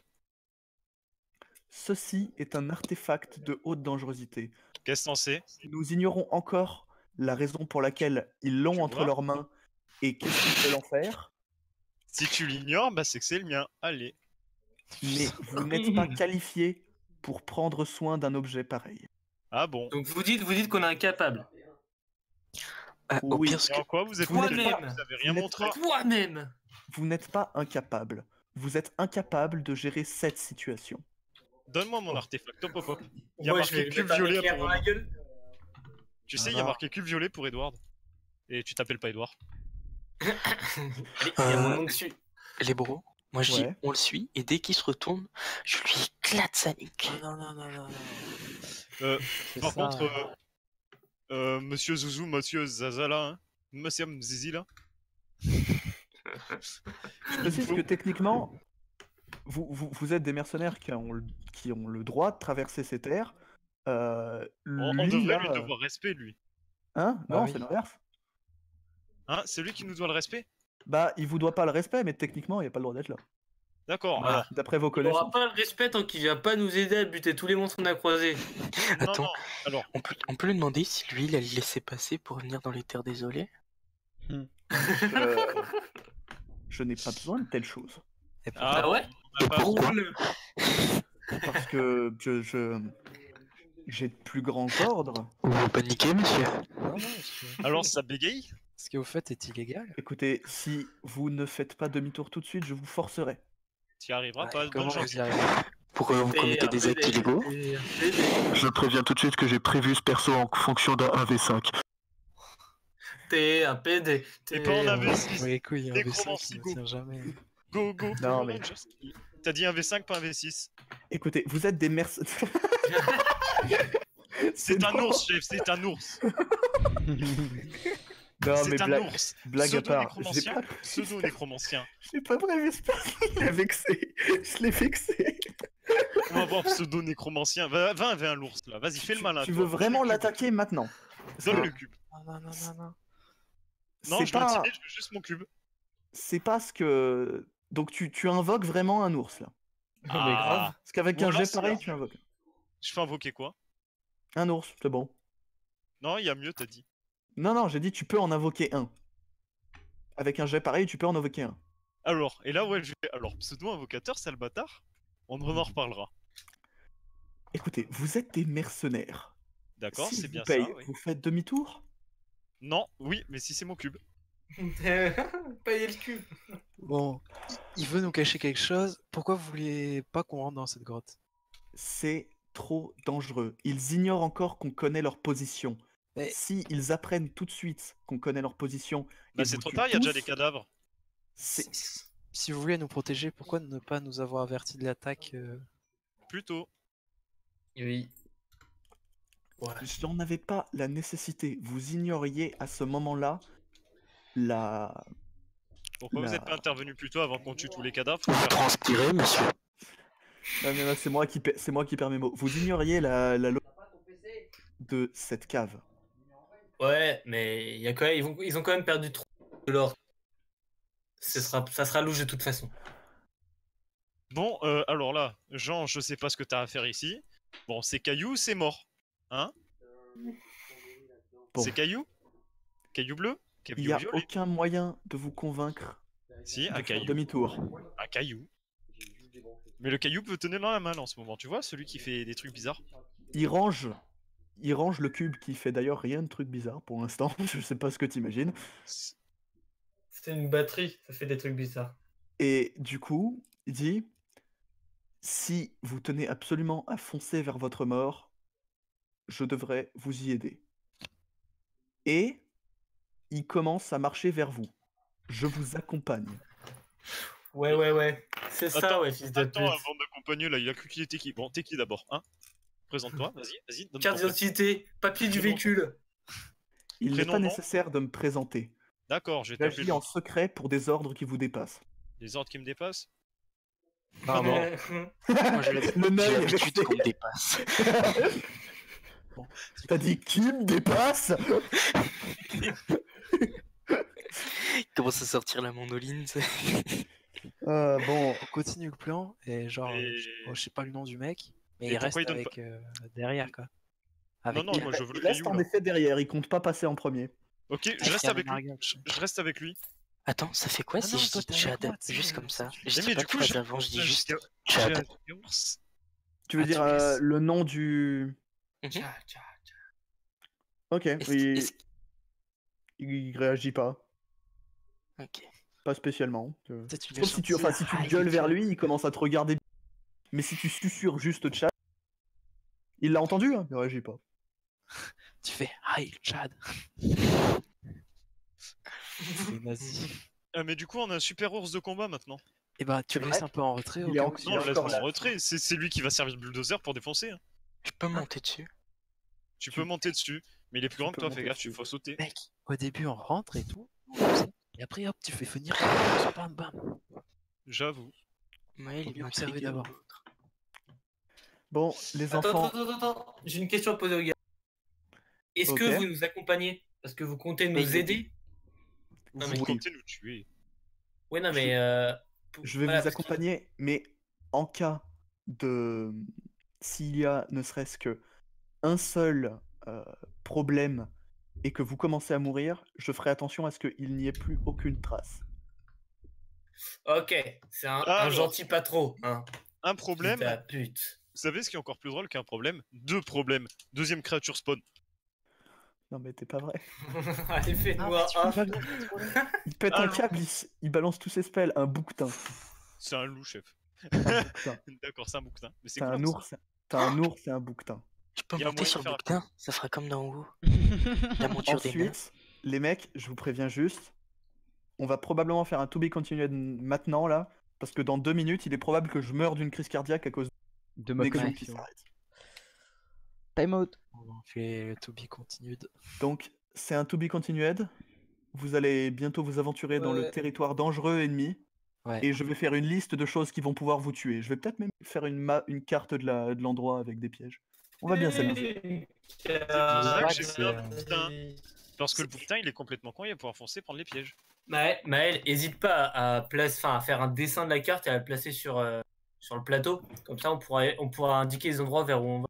Ceci est un artefact de haute dangerosité. Qu'est-ce que t'en sais? Nous ignorons encore la raison pour laquelle ils l'ont Tu entre vois leurs mains et qu'est-ce qu'ils veulent en faire, Si tu l'ignores, bah c'est que c'est le mien. Allez. mais vous n'êtes pas qualifié pour prendre soin d'un objet pareil. Ah bon? Donc vous dites qu'on est incapable. Au Oui. pire, ce Et que... en quoi vous êtes Vous n'êtes qualifié? pas- Vous avez rien vous n'êtes montré. Toi-même. Vous n'êtes pas incapable. Vous êtes incapable de gérer cette situation. Donne-moi mon artefact. Hop, hop, hop. Il y a Ouais, marqué je vais cube mettre un violet éclair pour dans la gueule. Tu sais, il y a marqué cube violet pour Edward. Et tu t'appelles pas Edward. Allez, il y a mon nom dessus. Les bros, moi je dis Ouais. on le suit et dès qu'il se retourne, je lui éclate sa nuque. Non. C'est Par ça. contre, monsieur Zouzou, monsieur Zaza là, hein, monsieur Mzizi là. Je précise que techniquement, vous êtes des mercenaires qui ont le droit de traverser ces terres. On Lui, devrait là, lui devoir respect, lui. Hein? Bah Non, oui. c'est l'inverse. Hein, c'est lui qui nous doit le respect? Bah, il vous doit pas le respect, mais techniquement, il a pas le droit d'être là. D'accord, Voilà. alors. D'après vos Il n'aura connaissances. pas le respect tant qu'il vient pas nous aider à buter tous les monstres qu'on a croisés. Non, Attends. non, alors. On peut lui demander si lui il a laissé passer pour venir dans les terres désolées. Je n'ai pas besoin de telle chose. Et pour- Ah, ouais? on a pas- pourquoi Parce que j'ai de plus grands ordres. Vous vous paniquez, monsieur? Non, ce Alors, ça bégaye? ce que vous faites est illégal. Écoutez, si vous ne faites pas demi-tour tout de suite, je vous forcerai. Tu y arriveras Ouais, pas, bonne comment chance. vous y arrivez? Pourquoi vous commettez des actes illégaux? Je préviens tout de suite que j'ai prévu ce perso en fonction d'un 1v5. T'es un PD. T'es pas en AV6. Oui, couilles, un Nécromancie, V5 go. ne tient jamais. Go, go, Non, go, mais- Rangers. T'as dit un V5, pas un V6. Écoutez, vous êtes des mercenaires. C'est un drôle. ours, chef, c'est un ours. Non, mais C'est un blague, ours. blague à part. Pseudo-nécromancien. Pseudo-nécromancien. J'ai pas prévu ce perso, il a vexé. Je l'ai vexé. On va voir pseudo-nécromancien. Va un l'ours là, vas-y, fais le malin. Tu toi. veux vraiment Donne le cube. l'attaquer maintenant? Donne le cube. Non. Non, C'est je pas... veux tirer, je veux juste mon cube. C'est pas ce que... Donc tu invoques vraiment un ours, là. mais grave. Parce qu'avec Bon, un alors, jet c'est pareil, là. tu invoques. Je fais invoquer quoi? Un ours, c'est bon. Non, il y a mieux, t'as dit. Non, j'ai dit tu peux en invoquer un. Avec un jet pareil, tu peux en invoquer un. Alors, et là, ouais, alors, pseudo-invocateur, sale bâtard, on en reparlera. Écoutez, vous êtes des mercenaires. D'accord, S'ils c'est vous bien payent, ça, oui. vous faites demi-tour? Non, oui, mais si c'est mon cube. Payer le cul. Bon, il veut nous cacher quelque chose. Pourquoi vous voulez pas qu'on rentre dans cette grotte? C'est trop dangereux. Ils ignorent encore qu'on connaît leur position. Mais- Si ils apprennent tout de suite qu'on connaît leur position, Bah, et c'est vous trop tuent tard, il y a déjà tous, des cadavres. c'est- Si vous voulez nous protéger, pourquoi ne pas nous avoir avertis de l'attaque Plutôt. Oui. Ouais. J'en avais pas la nécessité. Vous ignoriez à ce moment-là la. Pourquoi vous La- n'êtes pas intervenu plus tôt avant qu'on tue tous les cadavres? Vous transpirez, monsieur. Non, mais là, c'est moi qui perds mes mots. Vous ignoriez la de cette cave. Ouais, mais il y a quand même, ils ont quand même perdu trop de l'or. Ça sera louche de toute façon. Bon, alors là, Jean, je sais pas ce que t'as à faire ici. Bon, c'est Caillou, c'est mort. Hein? Bon. C'est Caillou? Caillou bleu? Il Caillou n'y a violet? aucun moyen de vous convaincre Si, de un faire caillou. demi-tour. Un caillou. Mais le caillou peut tenir dans la main là, en ce moment, tu vois, celui qui fait des trucs bizarres. Il range le cube qui fait d'ailleurs rien de truc bizarre pour l'instant. Je sais pas ce que t'imagines. C'est une batterie, ça fait des trucs bizarres. Et du coup, il dit si vous tenez absolument à foncer vers votre mort, je devrais vous y aider. Et il commence à marcher vers vous. Je vous accompagne. Ouais. C'est ça, Attends, ouais, fils de pute. Attends, avant d'accompagner là, il a cru qu'il était qui? Bon, t'es qui d'abord, hein? Présente-toi, vas-y, donne Carte ton d'identité, papier du Prénom. véhicule. Il n'est Prénom, pas nom. nécessaire de me présenter. D'accord, je vais t'appeler J'agis en secret pour des ordres qui vous dépassent. les ordres qui me dépassent. Ah bon. Moi, j'ai Le nain est l'habitude resté. qu'on me dépasse. T'as dit qui me dépasse? Il commence à sortir la mandoline, tu sais. Bon, On continue le plan et genre, Et- je sais pas le nom du mec, mais Et il reste pourquoi il donne avec derrière quoi. Avec Non, moi je veux il le reste caillou en là. effet derrière, il compte pas passer en premier. Ok, je avec reste un avec lui. Nargal. Je reste avec lui. Attends, ça fait quoi Ah si non, je toi, dis t'es avec Chad moi, tu sais, juste comme ça? c'est- Je Mais dis pas du de coup, phrase avant, je dis juste Chad. Tu veux Ah, dire tu laisses. le nom du. Mhm. Ok, Est-ce- il... est-ce- il réagit pas. Ok. Pas spécialement. Peut-être tu Sauf si tu, enfin, si tu gueules vers lui, il commence à te regarder. Mais si tu susurres juste chat, il l'a entendu, hein, il réagit pas. Tu fais Hi Chad. C'est nazi. Ah, mais du coup, on a un super ours de combat maintenant. Et bah tu C'est le laisses vrai. un peu en retrait au Il est cas en- où Non, est je laisse encore en là. retrait. C'est lui qui va servir de bulldozer pour défoncer. Hein. Je peux monter dessus. Tu peux monter dessus, mais il est plus Tu grand que peux toi, monter fais gaffe, dessus. il faut sauter. Mec, au début on rentre et tout, et après hop tu fais venir bam bam. J'avoue. Maël, Faut il bien m'a observer trigger d'abord. l'autre. Bon, les Attends, enfants. j'ai une question à poser aux gars. Est-ce que Ok. vous nous accompagnez? Parce que vous comptez Mais nous il- aider? Non, mais Vous Oui, comptez nous tuer. Ouais, non, mais. je vais voilà, vous parce que- accompagner, mais en cas de. S'il y a ne serait-ce que un seul problème et que vous commencez à mourir, je ferai attention à ce qu'il n'y ait plus aucune trace. Ok, c'est un Alors. gentil pas trop, hein. Un problème, Putain, pute. vous savez ce qui est encore plus drôle qu'un problème? Deux problèmes. Deuxième créature spawn. Non mais t'es pas vrai. Allez, fais-nous un. Il pète Ah un non. câble, il balance tous ses spells, un bouquetin. C'est un loup, chef. Un bouquetin. D'accord, c'est un bouquetin. Mais c'est T'as cool. un ours, t'as un ours et un bouquetin. Je peux Il y a monter moyen sur de le faire bouquetin, ça fera comme dans WoW. La monture des nains. Ensuite, les mecs, je vous préviens juste, on va probablement faire un to be continued maintenant là, parce que dans 2 minutes, il est probable que je meure d'une crise cardiaque à cause De d'une ma connexion qui connexion. s'arrête. Time out. On fait le to be continued. Donc, c'est un to be continued. Vous allez bientôt vous aventurer dans le Ouais. territoire dangereux ennemi. Ouais. Et je vais faire une liste de choses qui vont pouvoir vous tuer. Je vais peut-être même faire une carte de l'endroit avec des pièges. On va bien s'amuser. C'est pour ça que j'ai c'est, peur du bouquetin. Parce que le bouquetin, il est complètement con, il va pouvoir foncer, prendre les pièges. Maël, hésite pas à faire un dessin de la carte et à la placer sur le plateau. Comme ça, on pourra indiquer les endroits vers où on va.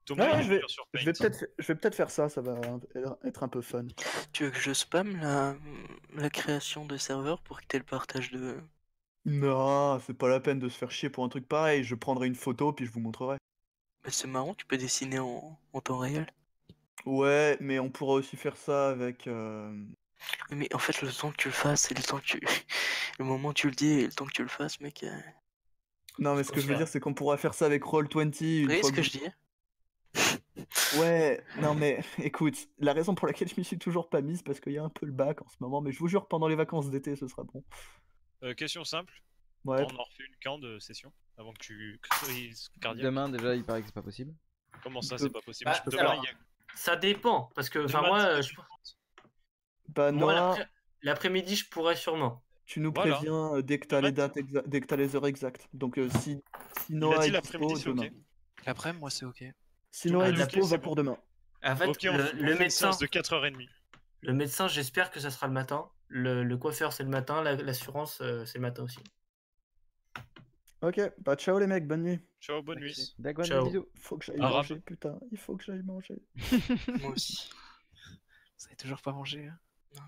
Thomas, Ouais, il je vais, est sur je vais Paint. peut-être faire ça, ça va être un peu fun. Tu veux que je spamme la création de serveur pour que t'aies le partage de. Non, c'est pas la peine de se faire chier pour un truc pareil. Je prendrai une photo puis je vous montrerai. Bah, c'est marrant, tu peux dessiner en temps réel. Ouais, mais on pourra aussi faire ça avec. Mais en fait, le temps que tu le fasses et le temps que tu. Le moment où tu le dis et le temps que tu le fasses, mec. Non, mais ce que je veux dire, c'est qu'on pourra faire ça avec Roll20 Vous une voyez fois ce que je dis? Ouais, non mais écoute, la raison pour laquelle je m'y suis toujours pas mise, parce qu'il y a un peu le bac en ce moment, mais je vous jure, pendant les vacances d'été, ce sera bon. Question simple. Ouais. On en refait une quand de session avant que tu crises cardiaque. Demain, déjà, il paraît que c'est pas possible. Comment ça, c'est pas possible? Bah, Demain, alors, il y a- ça dépend, parce que, enfin, Demain, moi, c'est- Bah moi, Noah, l'après-midi, je pourrais sûrement. tu nous Voilà. préviens dès que t'as les dates dès que t'as les heures exactes. Donc si Noah dit est l'après-midi, dispo, c'est ok. demain. L'après-midi, moi, c'est ok. Si Noah est Ok, dispo, c'est va bon. pour demain. En fait, Ok, on fait le une médecin, séance de 4h30. le médecin, j'espère que ça sera le matin. Le coiffeur, c'est le matin. L'assurance, c'est le matin aussi. Ok, bah ciao les mecs, bonne nuit. Ciao, bonne nuit. D'accord, Ciao. bisous. Faut que j'aille Arabe. manger, putain, il faut que j'aille manger. Moi aussi. Vous avez toujours pas mangé, hein?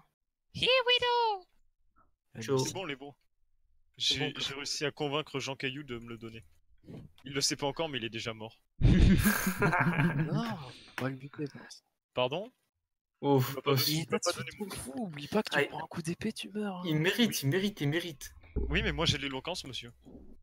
Ciao. C'est bon, les bros. J'ai réussi à convaincre Jean Caillou de me le donner. Il le sait pas encore, mais il est déjà mort. Non, on va le buter. Pardon? Ouf, Bah, pas de- Il Il est m'a pas pas donné trop fou, oublie pas que tu Aïe. prends un coup d'épée, tu meurs. hein. il mérite. Oui, mais moi j'ai l'éloquence, monsieur.